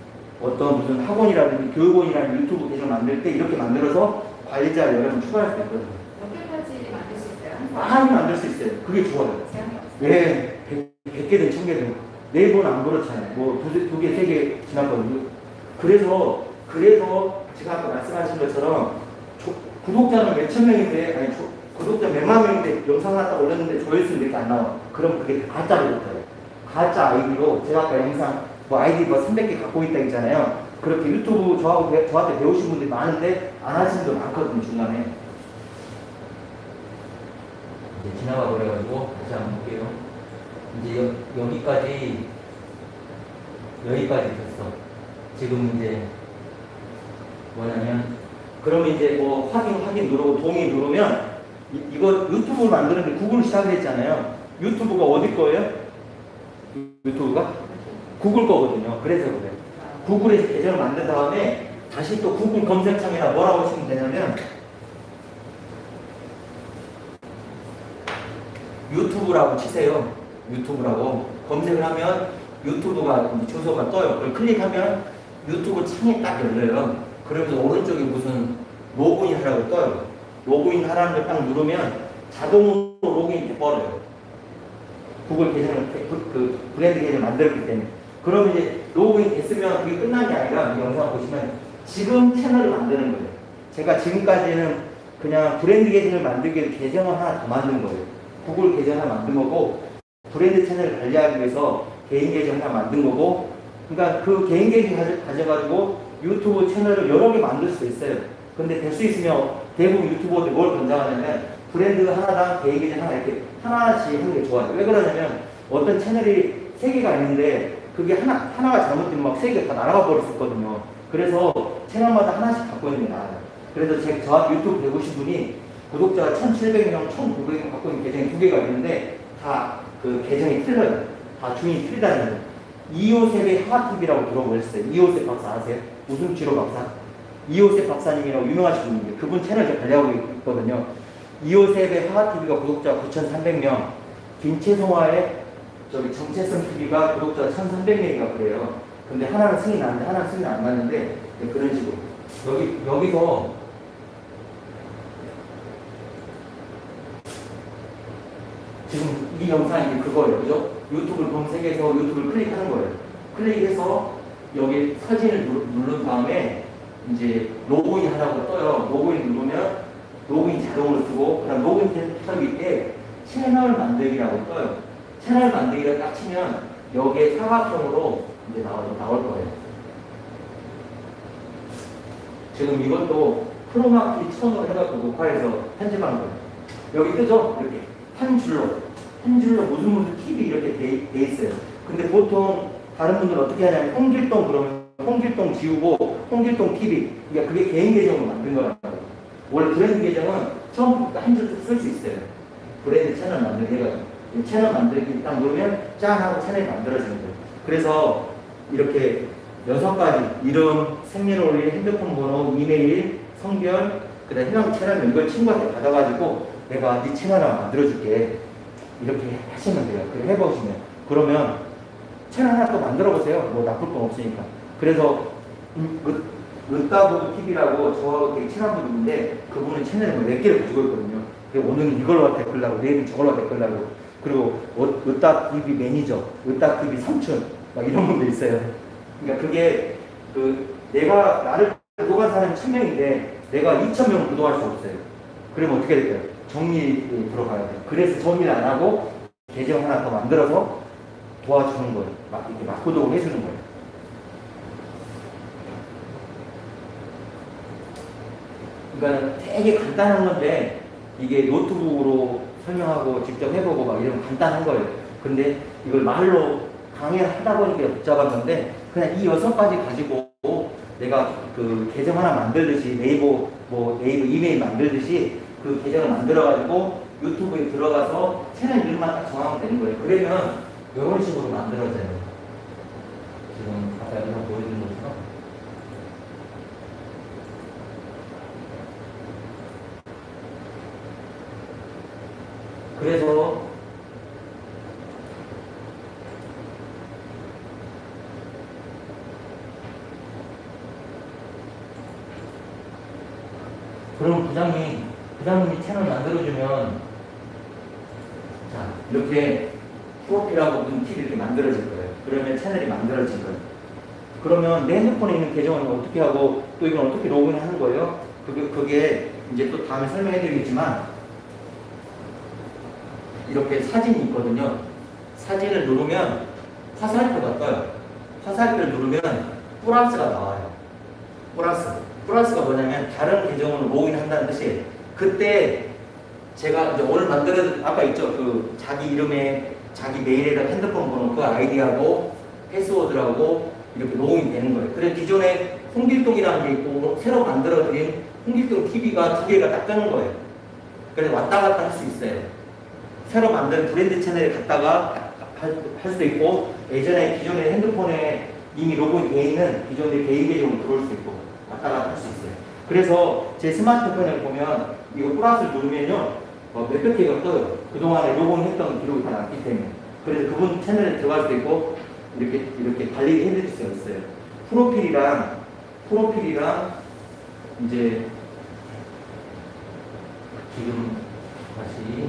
어떤 무슨 학원이라든지 교육원이라든지 유튜브 계정 만들 때 이렇게 만들어서 관리자 여러 명 추가할 수 있거든요. 몇 개까지 만들 수 있어요? 많이 만들 수 있어요. 그게 좋아요. 예, 백 개든 천 개든. 네이버는 안 그렇잖아요. 뭐 두, 두 개, 세 개 지났거든요. 그래서, 그래서 제가 아까 말씀하신 것처럼 조, 구독자는 몇천 명인데, 아니, 조, 구독자 몇만 명인데 영상 하나 딱 올렸는데 조회수는 이렇게 안 나와. 그럼 그게 가짜로 못해요. 가짜 아이디로 제가 아까 영상 뭐 아이디 뭐 삼백 개 갖고 있다 했잖아요. 그렇게 유튜브 저하고 배, 저한테 배우신 분들이 많은데 안 하시는 분들 많거든요. 중간에 이제 지나가 버려가지고 다시 한번 볼게요. 이제 여, 여기까지 여기까지 됐어. 지금 이제 뭐냐면 그러면 이제 뭐 확인 확인 누르고 동의 누르면 이, 이거 유튜브를 만드는데 구글 시작했잖아요. 유튜브가 어디 거예요? 유튜브가 구글 거거든요. 그래서 그래요. 구글에서 계정을 만든 다음에 다시 또 구글 검색창에다 뭐라고 치면 되냐면 유튜브라고 치세요. 유튜브라고 검색을 하면 유튜브가 주소가 떠요. 그걸 클릭하면 유튜브 창이 딱 열려요. 그러면서 오른쪽에 무슨 로그인 하라고 떠요. 로그인 하라는 걸 딱 누르면 자동으로 로그인이 돼버려요. 구글 계정을 그, 그 브랜드 계정을 만들었기 때문에. 그럼 이제 로그인 됐으면 그게 끝난 게 아니라 이 영상 보시면 지금 채널을 만드는 거예요. 제가 지금까지는 그냥 브랜드 계정을 만들기 위해서 계정을 하나 더 만든 거예요. 구글 계정 하나 만든 거고 브랜드 채널을 관리하기 위해서 개인 계정 하나 만든 거고, 그러니까 그 개인 계정 가져, 가져가지고 유튜브 채널을 여러 개 만들 수 있어요. 근데 될 수 있으면 대부분 유튜버들 뭘 권장하냐면 브랜드 하나당 개인 계정 하나 이렇게 하나씩 하는 게 좋아요. 왜 그러냐면 어떤 채널이 세 개가 있는데 그게 하나, 하나가 잘못되면 막 세 개 다 날아가 버릴 수 있거든요. 그래서 채널마다 하나씩 갖고 있는 게 나아요. 그래서 제, 저한테 유튜브 배우신 분이 구독자가 천칠백 명, 천구백 명 갖고 있는 계정이 두 개가 있는데 다 그 계정이 틀려요. 다 주인이 틀리다는 거예요. 이호셉의 하와티비라고 들어보셨어요? 이호셉 박사 아세요? 웃음치료 박사? 이호셉 박사님이라고 유명하신 분인데 그분 채널 제가 관리하고 있거든요. 이호셉의 하와티비가 구독자 구천삼백 명, 김채송화의 저기 정체성 티비가 구독자 천삼백 명인가 그래요. 근데 하나는 승인 나는데 하나는 승인 안 나는데 그런 식으로 여기 여기서 지금 이 영상이 그거예요, 그죠? 유튜브를 검색해서 유튜브를 클릭하는 거예요. 클릭해서 여기 사진을 누, 누른 다음에 이제 로그인 하라고 떠요. 로그인 누르면 로그인 자동으로 뜨고 그다음 로그인 탭 밑에 채널 만들기라고 떠요. 채널 만들기를 딱 치면 여기에 사각형으로 이제 나올, 나올 거예요. 지금 이것도 크로마키 천으로 해갖고 녹화해서 편집하는 거예요. 여기 뜨죠? 이렇게 한 줄로 한 줄로 무슨 무슨 팁이 이렇게 돼, 돼 있어요. 근데 보통 다른 분들은 어떻게 하냐면 홍길동 그러면 홍길동 지우고 홍길동 티비 그러니까 그게 개인 계정으로 만든 거라고. 원래 브랜드 계정은 처음부터 한 줄 쓸 수 있어요. 브랜드 채널 만들기 해가지고 채널 만들기 딱 누르면 짠 하고 채널이 만들어지는 거예요. 그래서 이렇게 여섯 가지 이름, 생년월일, 핸드폰 번호, 이메일, 성별, 그다음 해당 채널 이걸 친구한테 받아가지고 내가 네 채널 하나 만들어줄게 이렇게 하시면 돼요. 그래 해보시면 그러면 채널 하나 또 만들어보세요. 뭐 나쁠 건 없으니까. 그래서 음, 은따부 티비라고 저하고 되게 친한 분인데 그분은 채널을 몇 개를 가지고 있거든요. 오늘은 이걸로 댓글 나고 내일은 저걸로 댓글 나고 그리고 으따 티비 매니저, 으따 티비 삼촌 막 이런 분도 있어요. 그러니까 그게 그 내가 나를 구독한 사람이 천 명인데 내가 이천 명을 구독할 수 없어요. 그러면 어떻게 될까요? 정리 들어가야 돼요. 그래서 정리를 안 하고 계정 하나 더 만들어서 도와주는 거예요. 막 이렇게 막 구독을 해주는 거예요. 그러니까 되게 간단한 건데 이게 노트북으로 설명하고 직접 해보고 막 이러면 간단한 거예요. 근데 이걸 말로 강의를 하다 보니까 붙잡았는데 그냥 이 여섯 가지 가지고 내가 그 계정 하나 만들듯이 네이버 뭐 네이버 이메일 만들듯이 그 계정을 만들어가지고 유튜브에 들어가서 채널 이름만 딱 정하면 되는 거예요. 그러면 이런 식으로 만들어져요. 지금 아까 여기서 보여드린 것처럼. 그래서 그럼 부장님, 부장님이 채널 만들어주면 자 이렇게 프로필하고 무슨 팁이 이렇게 만들어질 거예요. 그러면 채널이 만들어질 거예요. 그러면 내 핸드폰에 있는 계정은 어떻게 하고 또 이건 어떻게 로그인 하는 거예요? 그게, 그게 이제 또 다음에 설명해 드리겠지만 이렇게 사진이 있거든요. 사진을 누르면 화살표가 떠요. 화살표를 누르면 플러스가 나와요. 플러스. 플러스가 뭐냐면 다른 계정으로 로그인 한다는 뜻이에요. 그때 제가 이제 오늘 만들어 아까 있죠. 그 자기 이름에 자기 메일에다 핸드폰 번호 그 아이디하고 패스워드라고 이렇게 로그인 되는 거예요. 그래서 기존에 홍길동이라는 게 있고 새로 만들어드린 홍길동 티비가 두 개가 딱 뜨는 거예요. 그래서 왔다 갔다 할 수 있어요. 새로 만든 브랜드 채널에 갔다가 할 수도 있고 예전에 기존의 핸드폰에 이미 로그인 되어 있는 기존의 개인 계정으로 들어올 수 있고 왔다 갔다 할 수 있어요. 그래서 제 스마트폰에 보면 이거 플러스를 누르면요 어, 몇백 개가 떠요. 그동안에 로그인했던 기록이 다 남기 때문에. 그래서 그분 채널에 들어갈 수도 있고 이렇게 이렇게 관리를 해드릴 수가 있어요. 프로필이랑 프로필이랑 이제 지금 다시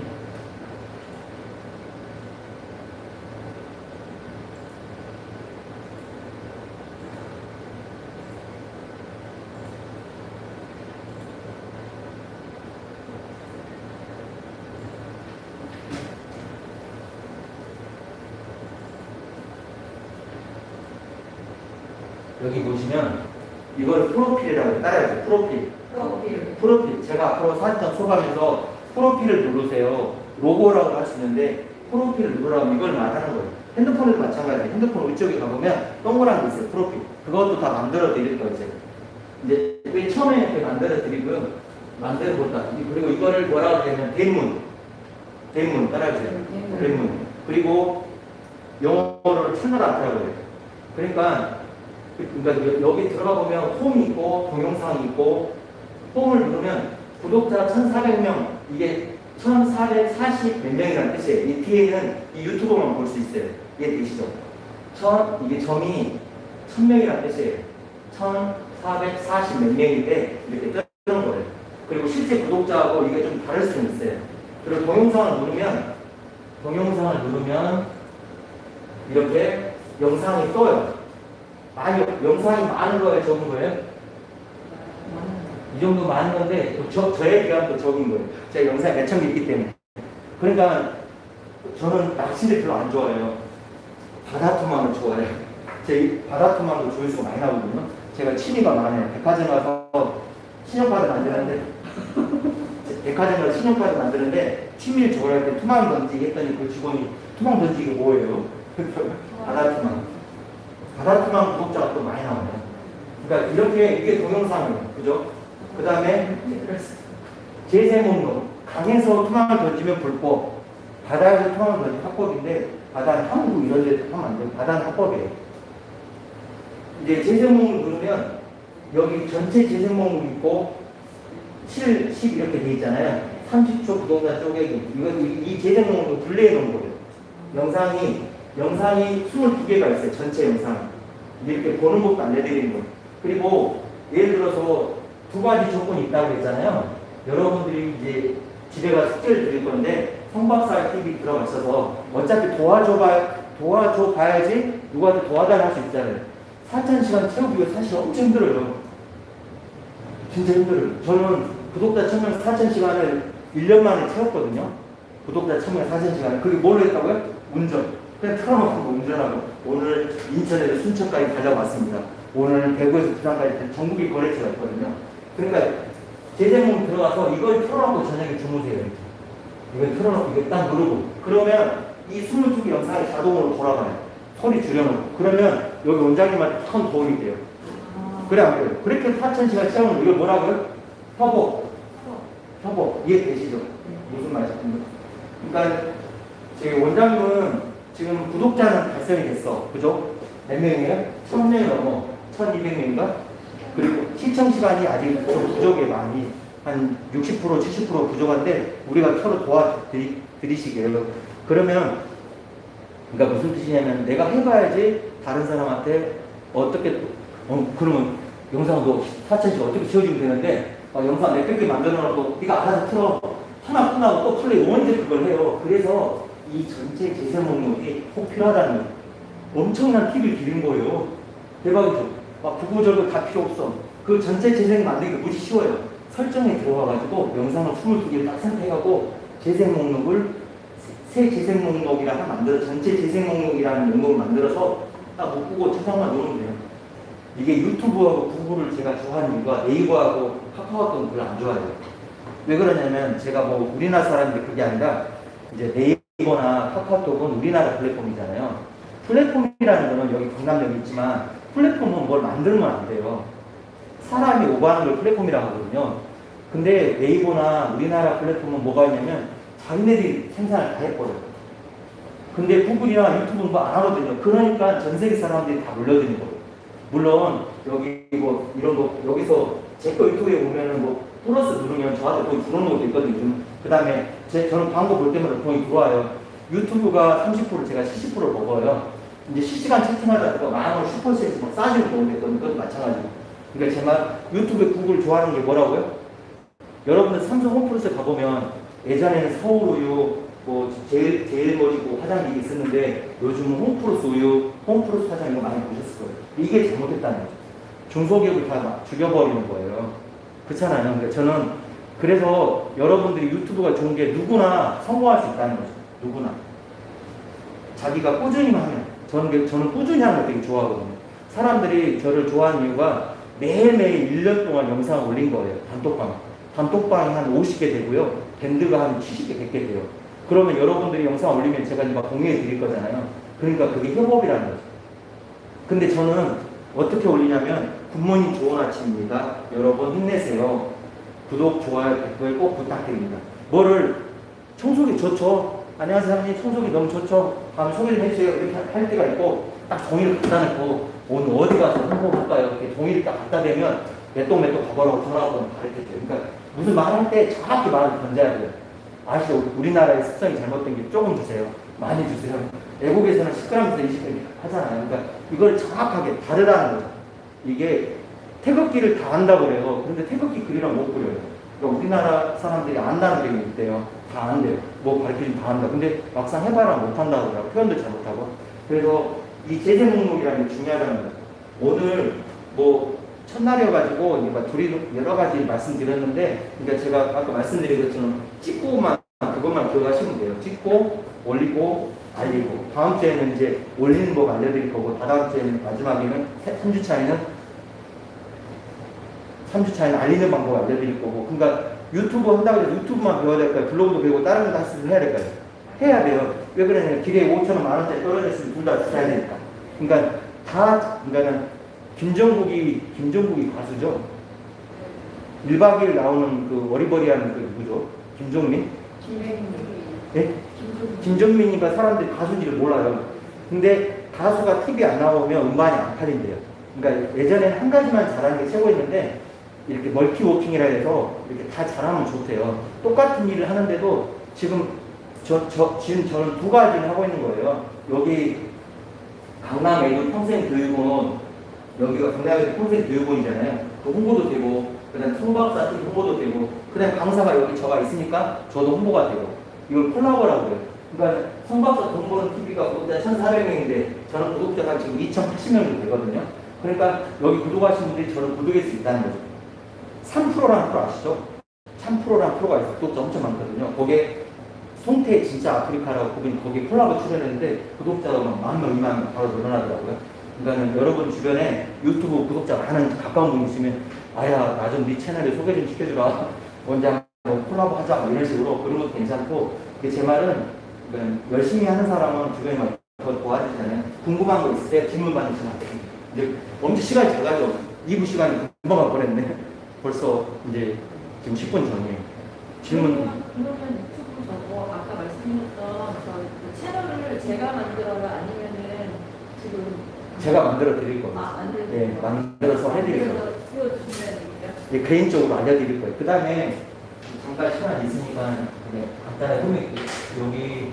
여기 보시면 이걸 프로필이라고 따라야죠. 프로필. 프로필. 프로필. 제가 앞으로 사진장 써가면서 프로필을 누르세요. 로고라고 할 수 있는데 프로필을 누르라면 이걸 말하는 거예요. 핸드폰에도 마찬가지예요. 핸드폰 위쪽에 가보면 동그란 게 있어요. 프로필. 그것도 다 만들어 드릴 거예요. 이제. 이제 맨 처음에 이렇게 만들어 드리고요. 만들어 볼까. 그리고 이거를 뭐라고 하냐면 대문. 대문 따라주세요. 대문. 그리고 영어로 채널 앞이라고 해요. 그러니까 그러니까 여기 들어가 보면 홈이 있고 동영상이 있고 홈을 누르면 구독자 천사백 명 이게 천사백사십 몇 명이라는 뜻이에요. 이 뒤에는 이 유튜브만 볼 수 있어요. 이해되시죠? 천 이게 점이 천 명이라는 뜻이에요. 천사백사십 몇 명인데 이렇게 뜨는 거예요. 그리고 실제 구독자하고 이게 좀 다를 수는 있어요. 그리고 동영상을 누르면 동영상을 누르면 이렇게 영상이 떠요. 많이, 영상이 많은 거예요, 적은 거예요? 이 정도 많은 건데, 저, 저에 비하면 또 적은 거예요. 제가 영상이 몇천 개 있기 때문에. 그러니까, 저는 낚시를 별로 안 좋아해요. 바다 투망을 좋아해요. 제 바다 투망도 조회수가 많이 나오거든요. 제가 취미가 많아요. 백화점 가서 신용카드 만드는데, 백화점 가서 신용카드 만드는데, 취미를 좋아할 때 투망 던지기 했더니 그 직원이 투망 던지기 뭐예요? 바다 투망. 바다 투망 구독자가 또 많이 나오네요. 그러니까 이렇게 이게 동영상이에요. 그죠? 그 다음에 재생 목록. 강에서 투망을 던지면 불법. 바다에서 투망을 던지면 합법인데 바다는 한국 이런 데서 하면 안 돼요. 바다는 합법이에요. 이제 재생 목록 누르면 여기 전체 재생 목록 있고 칠, 십 이렇게 돼 있잖아요. 삼십 초 구독자 쪼개기. 이거 이 재생 목록을 분리해 놓은 거예요. 영상이 영상이 이십이 개가 있어요. 전체 영상. 이렇게 보는 것도 알려드리는 거예요. 그리고 예를 들어서 두 가지 조건이 있다고 했잖아요. 여러분들이 이제 집에 가서 숙제를 드릴 건데 성박사 티비 들어가 있어서 어차피 도와줘 봐, 도와줘 봐야지 누구한테 도와달라 할 수 있잖아요. 사천 시간 채우기가 사실 엄청 힘들어요. 진짜 힘들어요. 저는 구독자 천 명 사천 시간을 일 년 만에 채웠거든요. 구독자 천 명 사천 시간을. 그게 뭘로 했다고요? 운전. 그냥 틀어놓고 운전하고 오늘 인천에서 순천까지 달려왔습니다. 오늘 대구에서 부산까지 전국의 거래처가 있거든요. 그러니까 재생목 들어가서 이걸 틀어놓고 저녁에 주무세요. 이걸 틀어놓고 이거 딱 누르고 그러면 이 이십이 개 영상이 자동으로 돌아가요. 소리 줄여놓고 그러면 여기 원장님한테 큰 도움이 돼요. 그래 안 그래요? 그렇게 사천 시간 채우는 이걸 뭐라고요? 협업. 협업. 이해되시죠? 무슨 말인지. 그러니까 제 원장님은 지금 구독자는 달성이 됐어. 그죠? 몇 명이에요? 천 명이 넘어. 천이백 명인가? 그리고 시청 시간이 아직 좀 부족해 많이. 한 육십 퍼센트, 칠십 퍼센트 부족한데 우리가 서로 도와드리시게요. 그러면 그러니까 무슨 뜻이냐면 내가 해봐야지 다른 사람한테 어떻게 어 그러면 영상도 사천씩 어떻게 지워주면 되는데 어, 영상 몇백 개 만들어놓고 네가 알아서 틀어. 하나 끝나고 또 플레이 언제 그걸 해요. 그래서 이 전체 재생 목록이 꼭 필요하다는 거예요. 엄청난 팁을 드린 거예요. 대박이죠. 막 구구절도 다 필요 없어. 그 전체 재생 만들기 무지 쉬워요. 설정에 들어가가지고 영상을 이십이 개를 딱 선택하고 재생 목록을 새 재생 목록이라 하나 만들어 전체 재생 목록이라는 목록을 만들어서 딱 묶고 저장만 누르면 돼요. 이게 유튜브하고 구글을 제가 좋아하는 이유가 네이버하고 카카오톡은 별로 안 좋아해요. 왜 그러냐면 제가 뭐 우리나라 사람인데 그게 아니라 이제 네이버 네이버나 카카오톡은 우리나라 플랫폼이잖아요. 플랫폼이라는 거는 여기 강남역에 있지만 플랫폼은 뭘 만들면 안 돼요. 사람이 오버하는 걸 플랫폼이라고 하거든요. 근데 네이버나 우리나라 플랫폼은 뭐가 있냐면 자기네들이 생산을 다 해버려요. 근데 구글이나 유튜브는 뭐 안 하거든요. 그러니까 전 세계 사람들이 다 몰려드는 거예요. 물론 여기 뭐 이런 거 여기서 제 거 유튜브에 보면은 뭐 플러스 누르면 저한테 돈이 들어오는 것도 있거든요. 그 다음에 제 저는 광고 볼 때마다 돈이 들어와요. 유튜브가 삼십 퍼센트 제가 칠십 퍼센트 먹어요. 이제 실시간 채팅하다가 만 원 슈퍼세에서 막 싸지는 경우도 있거든요. 그것도 마찬가지고. 그러니까 제 말 유튜브에 구글 좋아하는 게 뭐라고요? 여러분들 삼성 홈플러스에 가보면 예전에는 서울우유 뭐 제일 제일 멋지고 화장이 있었는데 요즘은 홈플러스 우유, 홈플러스 화장 이거 많이 보셨을 거예요. 이게 잘못됐다는 거죠. 중소기업을 다 죽여버리는 거예요. 그렇잖아요. 그러니까 저는 그래서 여러분들이 유튜브가 좋은 게 누구나 성공할 수 있다는 거죠. 누구나 자기가 꾸준히만 하면 저는 저는 꾸준히 하는 거 되게 좋아하거든요. 사람들이 저를 좋아하는 이유가 매일매일 일 년 동안 영상을 올린 거예요. 단톡방. 단톡방이 한 오십 개 되고요. 밴드가 한 칠십 개, 백 개 돼요. 그러면 여러분들이 영상 올리면 제가 이제 막 공유해 드릴 거잖아요. 그러니까 그게 협업이라는 거죠. 근데 저는 어떻게 올리냐면 굿모닝 좋은 아침입니다. 여러분 힘내세요. 구독, 좋아요, 댓글 꼭 부탁드립니다. 뭐를 청소기 좋죠. 안녕하세요 사장님 청소기 너무 좋죠. 다음에 소개 좀 해주세요. 이렇게 할 때가 있고 딱 종이를 갖다 놓고 오늘 어디 가서 홍보할까요? 이렇게 종이를 딱 갖다 대면 몇동몇동 가보라고 전화하고 가르쳐줘요. 그러니까 무슨 말할 때 정확히 말을 던져야 돼요. 아시죠? 우리나라의 습성이 잘못된 게 조금 주세요. 많이 주세요. 외국에서는 십 그램에서 이십 그램 하잖아요. 그러니까 이걸 정확하게 다르다는 거죠. 이게 태극기를 다 안다고 그래요. 그런데 태극기 그리랑 못 그려요. 그러니까 우리나라 사람들이 안다는 게 있대요. 다 안돼요. 뭐 가르치면 다 안다. 근데 막상 해봐라 못한다고 그러고 표현도 잘 못하고. 그래서 이 제재 목록이라는 게 중요하다는 거죠. 오늘 뭐 첫날이어가지고 막 둘이 여러 가지 말씀드렸는데, 그러니까 제가 아까 말씀드린 것처럼 찍고만 그것만 기억하시면 돼요. 찍고 올리고 알리고. 다음 주에는 이제 올리는 법 알려드릴 거고, 다다음 주에는 마지막에는 삼 주 차에는 삼 주 차에는 알리는 방법 알려드릴 거고. 그러니까 유튜브 한다고 해서 유튜브만 배워야 될까요? 블로그도 배우고 다른 것도 할 수 해야 될까요? 해야 돼요. 왜 그러냐면 길에 오천 원, 만 원짜리 떨어졌으면 둘 다 써야 되니까. 그러니까 다 그러니까는 김정국이 김정국이 가수죠. 일 박 이 일 나오는 그 어리버리한 그 누구죠? 김종민? 김종민. 네? 김종민이가 사람들이 가수인지를 몰라요. 근데 가수가 티비에 안 나오면 음반이 안 팔린대요. 그러니까 예전에는 한 가지만 잘하는 게 최고였는데 이렇게 멀티워킹이라 해서 이렇게 다 잘하면 좋대요. 똑같은 일을 하는데도 지금 저, 저, 지금 저는 두 가지를 하고 있는 거예요. 여기 강남에도 평생교육원, 여기가 강남에도 평생교육원이잖아요. 그 홍보도 되고, 그 다음에 송박사 팀 홍보도 되고, 그 다음에 강사가 여기 저가 있으니까 저도 홍보가 되고, 이걸 콜라보라고 해요. 그러니까 송박사 동보는 티비가 구독자 천사백 명인데 저는 구독자가 지금 이천팔십 명이 되거든요. 그러니까 여기 구독하신 분들이 저를 구독할 수 있다는 거죠. 삼 퍼센트라는 프로 아시죠? 삼 퍼센트라는 프로가 있어요. 구독자 엄청 많거든요. 거기에 송태 진짜 아프리카라고 그분이 거기에 콜라보 출연했는데 구독자가 막 만 명, 이만 명 바로 늘어나더라고요. 그러니까 여러분 주변에 유튜브 구독자 많은 가까운 분 있으면 아야 나 좀 네 채널에 소개 좀 시켜주라. 언제 한번 콜라보 하자 뭐 이런 식으로 그런 것도 괜찮고. 제 말은 그러니까 열심히 하는 사람은 주변에 막 더 도와주잖아요. 궁금한 거 있을 때 질문 받으시면 안 돼요. 이제 엄청 시간이 잘 가죠. 이 부 시간이 금방 가버렸네. 벌써 이제 지금 십 분 전이에요. 질문. 그러면 유튜브 저거 아까 말씀드렸던 저 채널을 제가 만들어요? 아니면은 지금 제가 만들어 드릴 겁니다. 아, 만들어 네, 만들어서 해드릴 거예요. 띄워주시면 되겠죠? 네, 개인적으로 알려드릴 거예요. 그 다음에 잠깐 시간 있으니까 네, 간단하게 설명드릴게요. 여기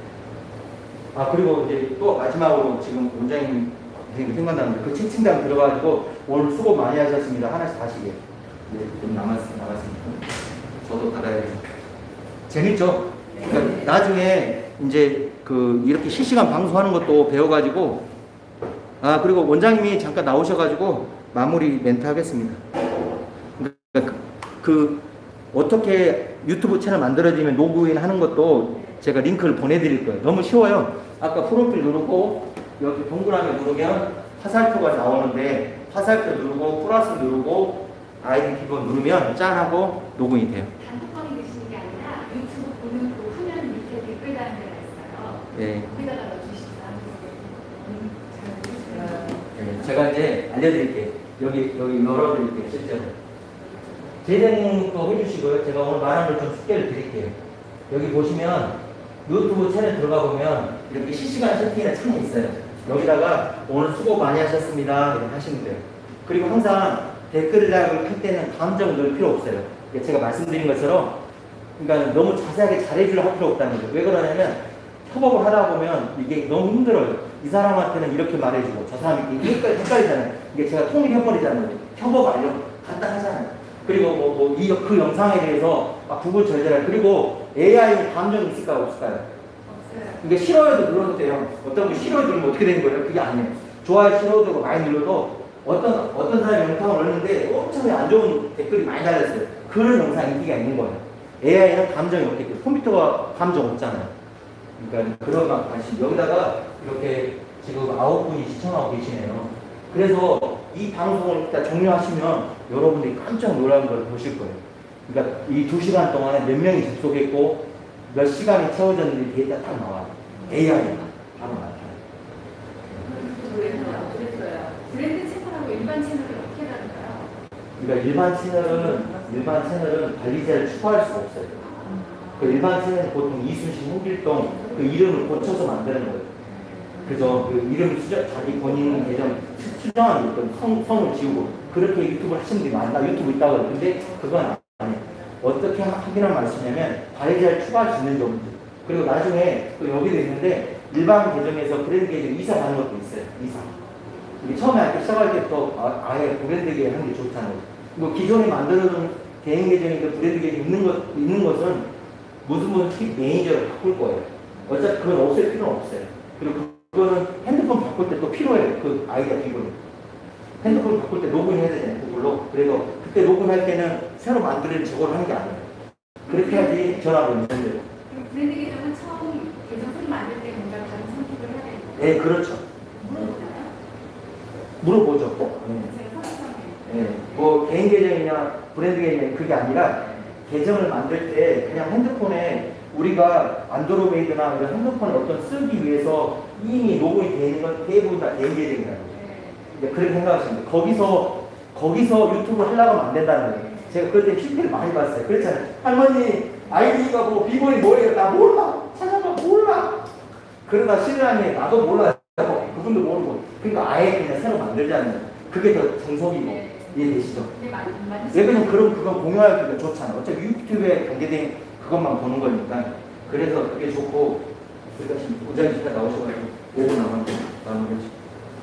아 그리고 이제 또 마지막으로 지금 원장님 생각나는데 그 채팅방 들어가지고 오늘 수고 많이 하셨습니다. 하나씩 다시게. 네, 좀 남았, 남았습니다. 저도 받아야 돼요. 재밌죠? 그러니까 나중에 이제 그 이렇게 실시간 방송하는 것도 배워가지고 아 그리고 원장님이 잠깐 나오셔가지고 마무리 멘트 하겠습니다. 그러니까 그, 그 어떻게 유튜브 채널 만들어지면 로그인 하는 것도 제가 링크를 보내드릴 거예요. 너무 쉬워요. 아까 프로필 누르고 여기 동그라미 누르면 화살표가 나오는데 화살표 누르고 플러스 누르고 아이디 기본 누르면 짠 하고 로그인이 돼요. 단톡방이 되시는 게 아니라 유튜브 보는 그 화면 밑에 댓글 다는 데가 있어요. 예. 거기다가 넣어주시면 예, 제가 이제 알려드릴게요. 여기 여기 열어드릴게요. 실제로. 재생도 해주시고요. 제가 오늘 말한 걸 좀 숙제를 드릴게요. 여기 보시면 유튜브 채널 들어가 보면 이렇게 실시간 채팅이나 창이 있어요. 여기다가 오늘 수고 많이 하셨습니다. 이렇게 하시면 돼요. 그리고 항상 댓글을 할 때는 감정 넣을 필요 없어요. 제가 말씀드린 것처럼 그러니까 너무 자세하게 잘해주려 할 필요 없다는 거죠. 왜 그러냐면 협업을 하다 보면 이게 너무 힘들어요. 이 사람한테는 이렇게 말해주고 저 사람이 이게 헷갈리, 헷갈리잖아요. 이게 제가 통일해버리잖아요. 협업 알려 간단하잖아요. 그리고 뭐, 뭐, 이, 그 영상에 대해서 막 구글절절할 그리고 에이아이는 감정이 있을까요? 없을까요? 없어요. 이게 싫어요도 눌러도 돼요. 어떤 분 싫어요 누르면 어떻게 되는 거예요? 그게 아니에요. 좋아요, 싫어요 되고 많이 눌러도 어떤, 어떤 사람이 영상을 올렸는데 엄청 안 좋은 댓글이 많이 달렸어요. 그런 영상 인기가 있는 거예요. 에이아이는 감정이 없기 때문에 컴퓨터가 감정 없잖아요. 그러니까 그런 방식. 여기다가 이렇게 지금 아홉 분이 시청하고 계시네요. 그래서 이 방송을 일단 종료하시면 여러분들이 깜짝 놀라는 걸 보실 거예요. 그러니까 이 두 시간 동안에 몇 명이 접속했고 몇 시간이 채워졌는지 데이터 딱 나와요. 에이아이가 바로 나타나요. 그랬어요. 브랜드 채널하고 일반 채널이 어떻게 다른가요? 그러니까 일반 채널은 일반 채널은 관리자를 추가할 수가 없어요. 그 일반 채널은 보통 이순신, 홍길동 그 이름을 고쳐서 만드는 거예요. 그래서 그 이름 수정, 자기 본인 계정 수정하는 어떤 성, 성을 지우고 그렇게 유튜브를 하시는 분이 많다. 유튜브 있다고 그래요. 근데 그건 아니에요. 어떻게 확인할 말씀이냐면 관리자를 추가할 수 있는 정도. 그리고 나중에 또 여기도 있는데 일반 계정에서 브랜드 계정 이사하는 것도 있어요. 이사. 이게 처음에 할 때 시작할 때부터 아, 아예 브랜드 계정 하는 게 좋잖아요. 뭐 기존에 만들어놓은 개인 계정인데 브랜드 계정 있는 것 있는 것은 무슨 무슨 팁 매니저를 바꿀 거예요. 어차피 그건 없앨 필요는 없어요. 그리고 그거는 핸드폰 바꿀 때 또 필요해요. 그 아이디어 기본이. 핸드폰 바꿀 때 로그인 해야 되잖아요. 그걸로. 그래서 그때 로그인할 때는 새로 만드는 저걸 하는 게 아니에요. 그렇게 해야지 전화를 못 해요. 그럼 브랜드 계정은 처음 계정 소리 만들 때 뭔가 다른 선택을 해야 되는 거예요? 네, 그렇죠. 물어보나요? 물어보죠. 네. 제가 선택하면 네. 뭐 개인 계정이냐 브랜드 계정이냐 그게 아니라 계정을 만들 때 그냥 핸드폰에 우리가 안드로메이드나 이런 핸드폰을 어떤 쓰기 위해서 이미 로그인이 되어 있는 건 대부분 다 개인 계정이라는 거죠. 그렇게 생각하시면 돼요. 거기서, 거기서 유튜브를 하려고 하면 안 된다는 거예요. 제가 그럴 때 실패를 많이 봤어요. 그렇잖아요. 할머니, 아이디가 뭐, 비번이 뭐예요? 나 몰라. 찾아봐, 몰라. 그러다 신랑이 나도 몰라. 그분도 모르고. 그러니까 아예 그냥 새로 만들자는 거예요. 그게 더 정석이고. 이해되시죠? 네, 맞, 맞, 왜냐면 그럼 그건 공유하기가 좋잖아. 어차피 유튜브에 관계된 그것만 보는 거니까. 그래서 그게 좋고, 그러니까 우장이 씨가 나오셔가지고 오 분 남았는데, 나누겠지.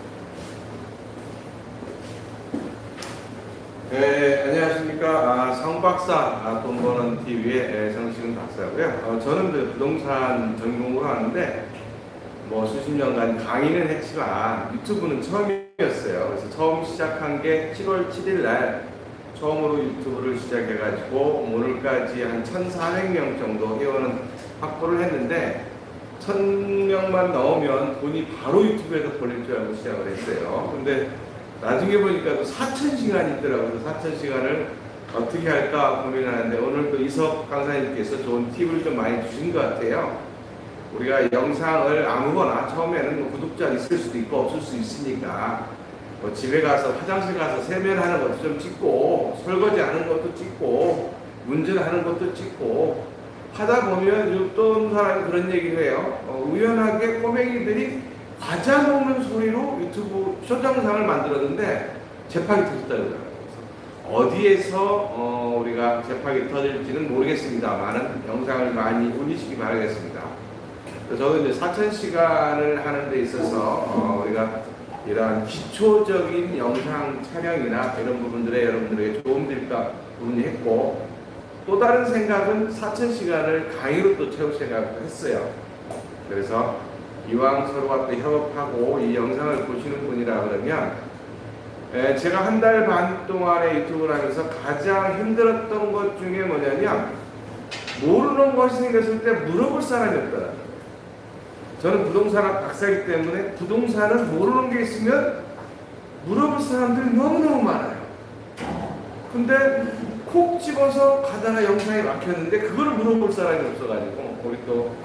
네, 안녕하십니까. 아, 성박사 아, 돈 버는 티비의 성시근 박사고요. 어, 저는 그 부동산 전공으로 하는데 뭐 수십 년간 강의는 했지만 유튜브는 처음이었어요. 그래서 처음 시작한 게 칠월 칠일 날 처음으로 유튜브를 시작해가지고 오늘까지 한 천사백 명 정도 회원은 확보를 했는데 천 명만 넣으면 돈이 바로 유튜브에서 벌릴 줄 알고 시작을 했어요. 근데 나중에 보니까 또 사천 시간이 있더라고요. 사천 시간을 어떻게 할까 고민하는데 오늘 또 이석 강사님께서 좋은 팁을 좀 많이 주신 것 같아요. 우리가 영상을 아무거나 처음에는 뭐 구독자 있을 수도 있고 없을 수 있으니까 뭐 집에 가서 화장실 가서 세면하는 것도 좀 찍고 설거지 하는 것도 찍고 운전하는 것도 찍고 하다 보면 어떤 사람이 그런 얘기를 해요. 어, 우연하게 꼬맹이들이 과자 먹는 소리로 유튜브 쇼정상을 만들었는데 재팍이 터졌다 그러더라고요. 어디에서 어, 우리가 재팍이 터질지는 모르겠습니다만은 영상을 많이 올리시기 바라겠습니다. 저도 이제 사천 시간을 하는 데 있어서 어, 우리가 이러한 기초적인 영상 촬영이나 이런 부분들에 여러분들에게 도움드릴까 부분이 했고 또 다른 생각은 사천 시간을 강의로 또 채울 생각도 했어요. 그래서 이왕 서로가 또 협업하고 이 영상을 보시는 분이라 그러면 에, 제가 한 달 반 동안의 유튜브를 하면서 가장 힘들었던 것 중에 뭐냐면 모르는 것이 생겼을 때 물어볼 사람이 없더라고요. 저는 부동산학 박사이기 때문에 부동산은 모르는 게 있으면 물어볼 사람들이 너무너무 많아요. 근데 콕 집어서 가다가 영상이 막혔는데 그거를 물어볼 사람이 없어가지고 우리 또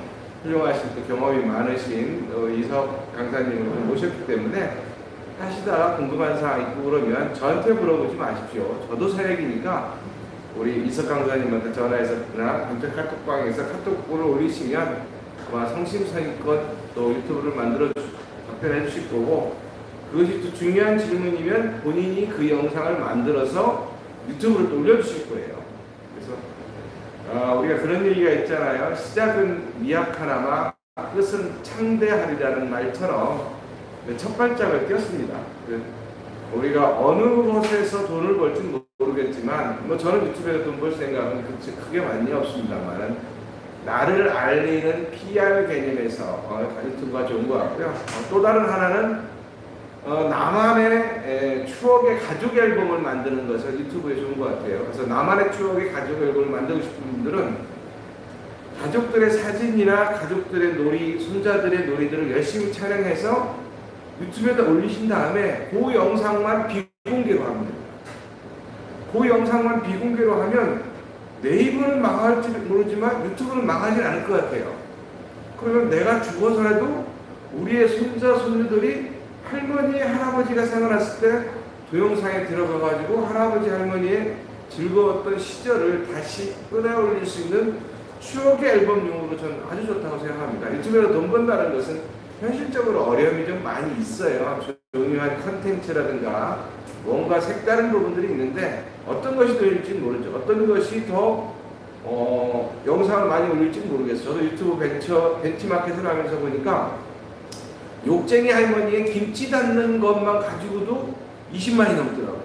훌륭하신 또 경험이 많으신 어, 이석 강사님을 좀 모셨기 때문에 하시다가 궁금한 사항 있고 그러면 저한테 물어보지 마십시오. 저도 사역이니까 우리 이석 강사님한테 전화해서나 단체 카톡방에서 카톡을 올리시면 아마 성심성의껏 또 유튜브를 만들어 답변해 주실 거고, 그것이 또 중요한 질문이면 본인이 그 영상을 만들어서 유튜브를 또 올려주실 거예요. 그래서 어, 우리가 그런 얘기가 있잖아요. 시작은 미약하나마 끝은 창대하리라는 말처럼 첫 발짝을 띄었습니다. 우리가 어느 곳에서 돈을 벌지는 모르겠지만, 뭐 저는 유튜브에서 돈 벌 생각은 그렇게 크게 많이 없습니다만, 나를 알리는 피알 개념에서 어, 유튜브가 좋은 것 같고요. 어, 또 다른 하나는 어, 나만의 에, 추억의 가족 앨범을 만드는 것을 유튜브에 좋은 것 같아요. 그래서 나만의 추억의 가족 앨범을 만들고 싶은 분들은 가족들의 사진이나 가족들의 놀이, 손자들의 놀이들을 열심히 촬영해서 유튜브에다 올리신 다음에 그 영상만 비공개로 하면 됩니다. 그 영상만 비공개로 하면 네이버는 망할지 모르지만 유튜브는 망하지 않을 것 같아요. 그러면 내가 죽어서라도 우리의 손자, 손녀들이 할머니, 할아버지가 생각났을 때 동영상에 들어가가지고 할아버지, 할머니의 즐거웠던 시절을 다시 끌어올릴 수 있는 추억의 앨범용으로 저는 아주 좋다고 생각합니다. 유튜브에서 돈 번다는 것은 현실적으로 어려움이 좀 많이 있어요. 조용한 컨텐츠라든가 뭔가 색다른 부분들이 있는데 어떤 것이 더 일지 모르죠. 어떤 것이 더 어, 영상을 많이 올릴지 모르겠어요. 저도 유튜브 벤처, 벤치마켓을 하면서 보니까 욕쟁이 할머니의 김치 담는 것만 가지고도 이십만이 넘더라고요.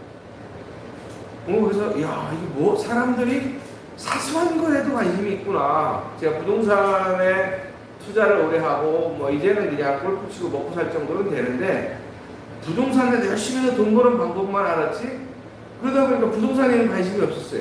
어, 그래서 야, 이게 뭐 사람들이 사소한 거에도 관심이 있구나. 제가 부동산에 투자를 오래 하고 뭐 이제는 그냥 골프 치고 먹고 살 정도는 되는데 부동산에 열심히 해서 돈 버는 방법만 알았지, 그러다 보니까 부동산에는 관심이 없었어요.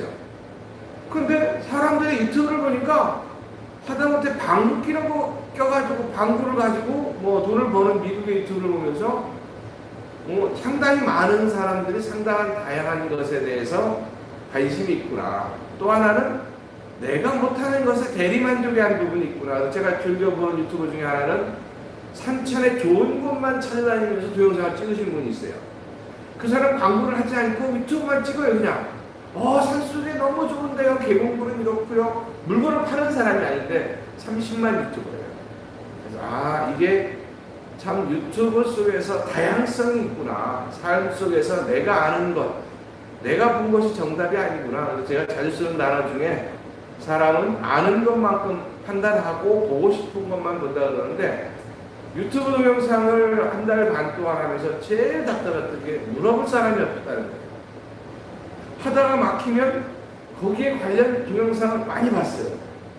근데 사람들이 유튜브를 보니까 하다못해 방구 끼라고 껴가지고 방구를 가지고 뭐 돈을 버는 미국의 유튜브를 보면서 뭐 상당히 많은 사람들이 상당한 다양한 것에 대해서 관심이 있구나. 또 하나는 내가 못하는 것에 대리만족이 한 부분이 있구나. 제가 즐겨보는 유튜브 중에 하나는 산천의 좋은 곳만 찾아다니면서 동영상을 찍으시는 분이 있어요. 그 사람 광고를 하지 않고 유튜브만 찍어요. 그냥 어 산속에 너무 좋은데요, 계곡물은 이렇고요. 물건을 파는 사람이 아닌데 삼십만 유튜버예요. 그래서 아, 이게 참 유튜브 속에서 다양성이 있구나. 삶 속에서 내가 아는 것, 내가 본 것이 정답이 아니구나. 그래서 제가 자주 쓰는 단어 중에 사람은 아는 것만큼 판단하고 보고 싶은 것만 본다 그러는데, 유튜브 동영상을 한 달 반 동안 하면서 제일 답답했던 게 물어볼 사람이 없다는 거예요. 하다가 막히면 거기에 관련 동영상을 많이 봤어요.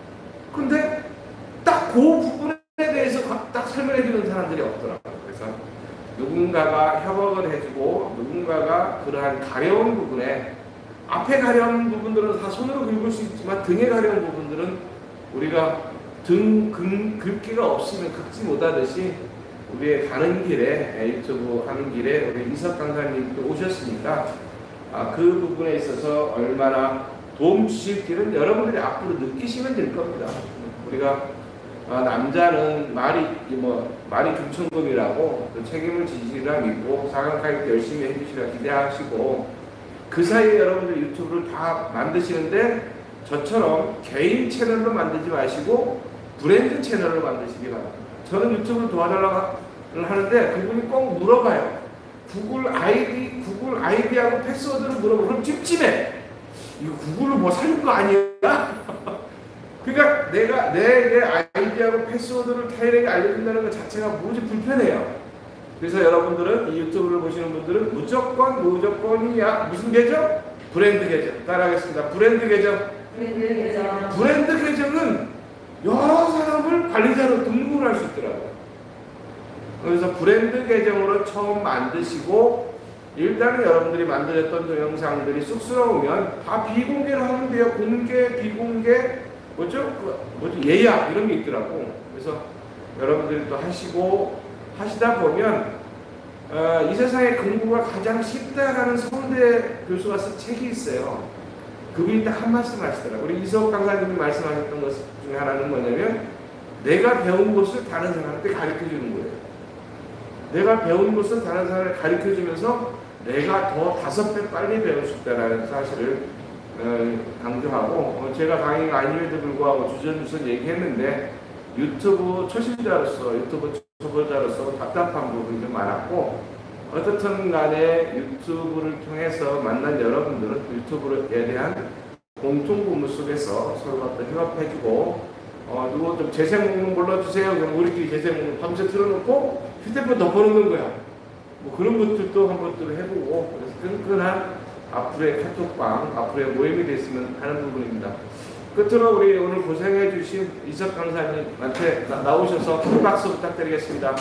근데 딱 그 부분에 대해서 딱 설명해 주는 사람들이 없더라고요. 그래서 누군가가 협업을 해주고 누군가가 그러한 가려운 부분에, 앞에 가려운 부분들은 다 손으로 긁을 수 있지만 등에 가려운 부분들은 우리가 등 긁, 긁기가 없으면 긁지 못하듯이 우리의 가는 길에, 유튜브 하는 길에 우리 이석 강사님도 오셨으니까 아, 그 부분에 있어서 얼마나 도움 주실지는 여러분들이 앞으로 느끼시면 될 겁니다. 우리가 아, 남자는 말이 뭐 말이 금천금이라고 그 책임을 지시라 믿고 사강가입 열심히 해주시라 기대하시고, 그 사이에 여러분들 유튜브를 다 만드시는데 저처럼 개인 채널로 만들지 마시고 브랜드 채널로 만드시기 바랍니다. 저는 유튜브를 도와달라고 하는데 그분이 꼭 물어봐요. 구글 아이디, 구글 아이디하고 패스워드를 물어보면 그럼 찝찝해. 이거 구글로 뭐 사줄 거 아니야? 그러니까 내가 내, 내 아이디하고 패스워드를 타인에게 알려준다는 것 자체가 무지 불편해요. 그래서 여러분들은 이 유튜브를 보시는 분들은 무조건 무조건이야. 무슨 계정? 브랜드 계정. 따라하겠습니다. 브랜드 계정. 브랜드 계정. 브랜드 계정은 여러 사람을 관리자로 등록을 할 수 있더라고요. 그래서 브랜드 계정으로 처음 만드시고, 일단은 여러분들이 만들었던 동영상들이 쑥스러우면 다 비공개로 하면 돼요. 공개, 비공개, 뭐죠? 그, 뭐죠? 예약 이런 게 있더라고. 그래서 여러분들이 또 하시고 하시다 보면 어, 이 세상에 공부가 가장 쉽다라는 서울대 교수가 쓴 책이 있어요. 그분이 딱 한 말씀 하시더라고요. 우리 이석 강사님이 말씀하셨던 것 중에 하나는 뭐냐면 내가 배운 것을 다른 사람한테 가르쳐 주는 거예요. 내가 배운 것을 다른 사람한테 가르쳐 주면서 내가 더 다섯 배 빨리 배울 수 있다는 사실을 어, 강조하고, 어, 제가 강의가 아님에도 불구하고 주전주선 얘기했는데 유튜브 초심자로서, 유튜브 초보자로서 답답한 부분이 좀 많았고, 어떻든 간에 유튜브를 통해서 만난 여러분들은 유튜브에 대한 공통분모 속에서 서로가 또 협업해주고, 어, 누구 좀 재생목록 불러주세요. 그럼 우리끼리 재생목록 밤새 틀어놓고 휴대폰 덮어놓는 거야. 뭐 그런 것들도 한번 또 해보고, 그래서 끈끈한 앞으로의 카톡방, 앞으로의 모임이 됐으면 하는 부분입니다. 끝으로 우리 오늘 고생해주신 이석 강사님한테 나, 나오셔서 큰 박수 부탁드리겠습니다.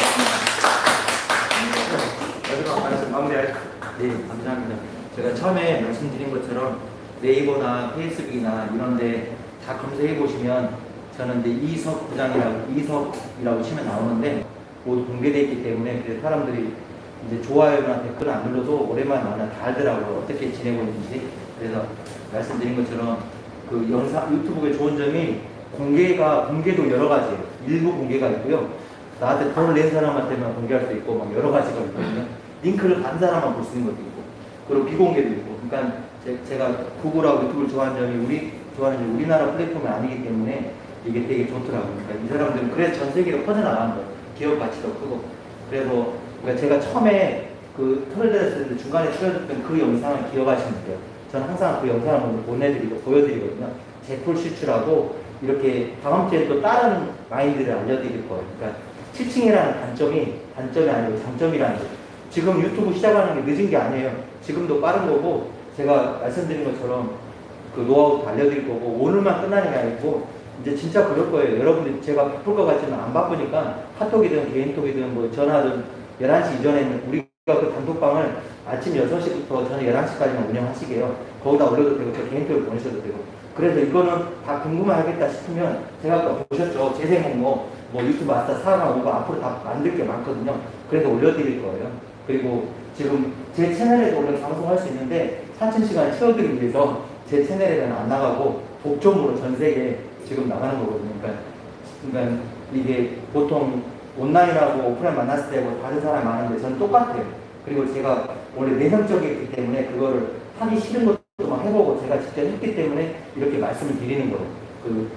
마지막 말씀 마무리하시죠. 네, 감사합니다. 제가 처음에 말씀드린 것처럼 네이버나 페이스북이나 이런데 다 검색해 보시면 저는 이제 이석 부장이라고 이석이라고 치면 나오는데 모두 공개되어 있기 때문에 그래서 사람들이 이제 좋아요나 댓글 안 눌러도 오랜만에 만나 다 알더라고요. 어떻게 지내고 있는지. 그래서 말씀드린 것처럼 그 영상 유튜브의 좋은 점이 공개가 공개도 여러 가지예요. 일부 공개가 있고요. 나한테 돈을 낸 사람한테만 공개할 수 있고 막 여러 가지가 있거든요. 링크를 간 사람만 볼 수 있는 것도 있고, 그리고 비공개도 있고. 그러니까 제, 제가 구글하고 유튜브를 좋아하는 점이 우리 좋아하는 점이 우리나라 플랫폼이 아니기 때문에 이게 되게 좋더라고요. 그러니까 이 사람들은 그래서 전 세계로 퍼져나가는 거예요. 기업 가치도 크고. 그래서 그러니까 제가 처음에 그 틀어드렸을 때 중간에 틀어드렸던 그 영상을 기억하시면 돼요. 저는 항상 그 영상을 먼저 보내드리고 보여드리거든요. 제풀 실추라고 이렇게 다음 주에 또 다른 마인드를 알려드릴 거예요. 그러니까 티칭이라는 단점이 단점이 아니고 장점이라는 거예요. 지금 유튜브 시작하는 게 늦은 게 아니에요. 지금도 빠른 거고, 제가 말씀드린 것처럼 그 노하우도 알려드릴 거고, 오늘만 끝나는 게 아니고 이제 진짜 그럴 거예요. 여러분들 제가 바쁠 것 같지만 안 바쁘니까 카톡이든 개인톡이든 뭐 전화든 열한 시 이전에는 우리가 그 단톡방을 아침 여섯 시부터 저는 열한 시까지만 운영하시게요. 거기다 올려도 되고 저 개인톡을 보내셔도 되고. 그래서 이거는 다 궁금하겠다 싶으면 제가 아까 보셨죠. 재생목록 뭐 유튜브 마스터 사나 오고 앞으로 다 만들 게 많거든요. 그래서 올려드릴 거예요. 그리고 지금 제 채널에도 원래 방송할 수 있는데 사천 시간 채워드리기 위해서 제 채널에는 안 나가고 독점으로 전 세계에 지금 나가는 거거든요. 그러니까, 그러니까 이게 보통 온라인하고 오프라인 만났을 때하고 다른 사람 많은데 저는 똑같아요. 그리고 제가 원래 내성적이기 때문에 그거를 하기 싫은 것도 막 해보고 제가 직접 했기 때문에 이렇게 말씀을 드리는 거예요. 그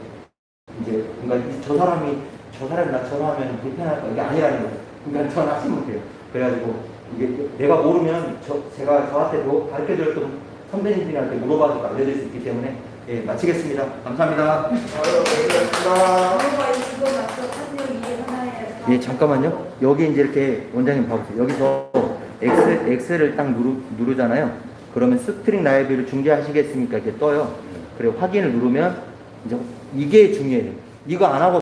이제 그러니까 저 사람이 저 사람이 나 전화하면 불편할까 이게 아니라는 거예요. 그러니까 전화하시면 돼요. 그래가지고 이게 내가 모르면 저 제가 저한테도 가르쳐줬던 선배님들한테 물어봐서 알려줄 수 있기 때문에 예, 마치겠습니다. 감사합니다. 아유, 고생하셨습니다. 예, 잠깐만요. 여기 이제 이렇게 원장님 봐보세요. 여기서 X, X를 딱 누르, 누르잖아요. 그러면 스트링 라이브를 중지하시겠습니까? 이렇게 떠요. 그리고 확인을 누르면 이제 이게 중요해요. 이거 안 하고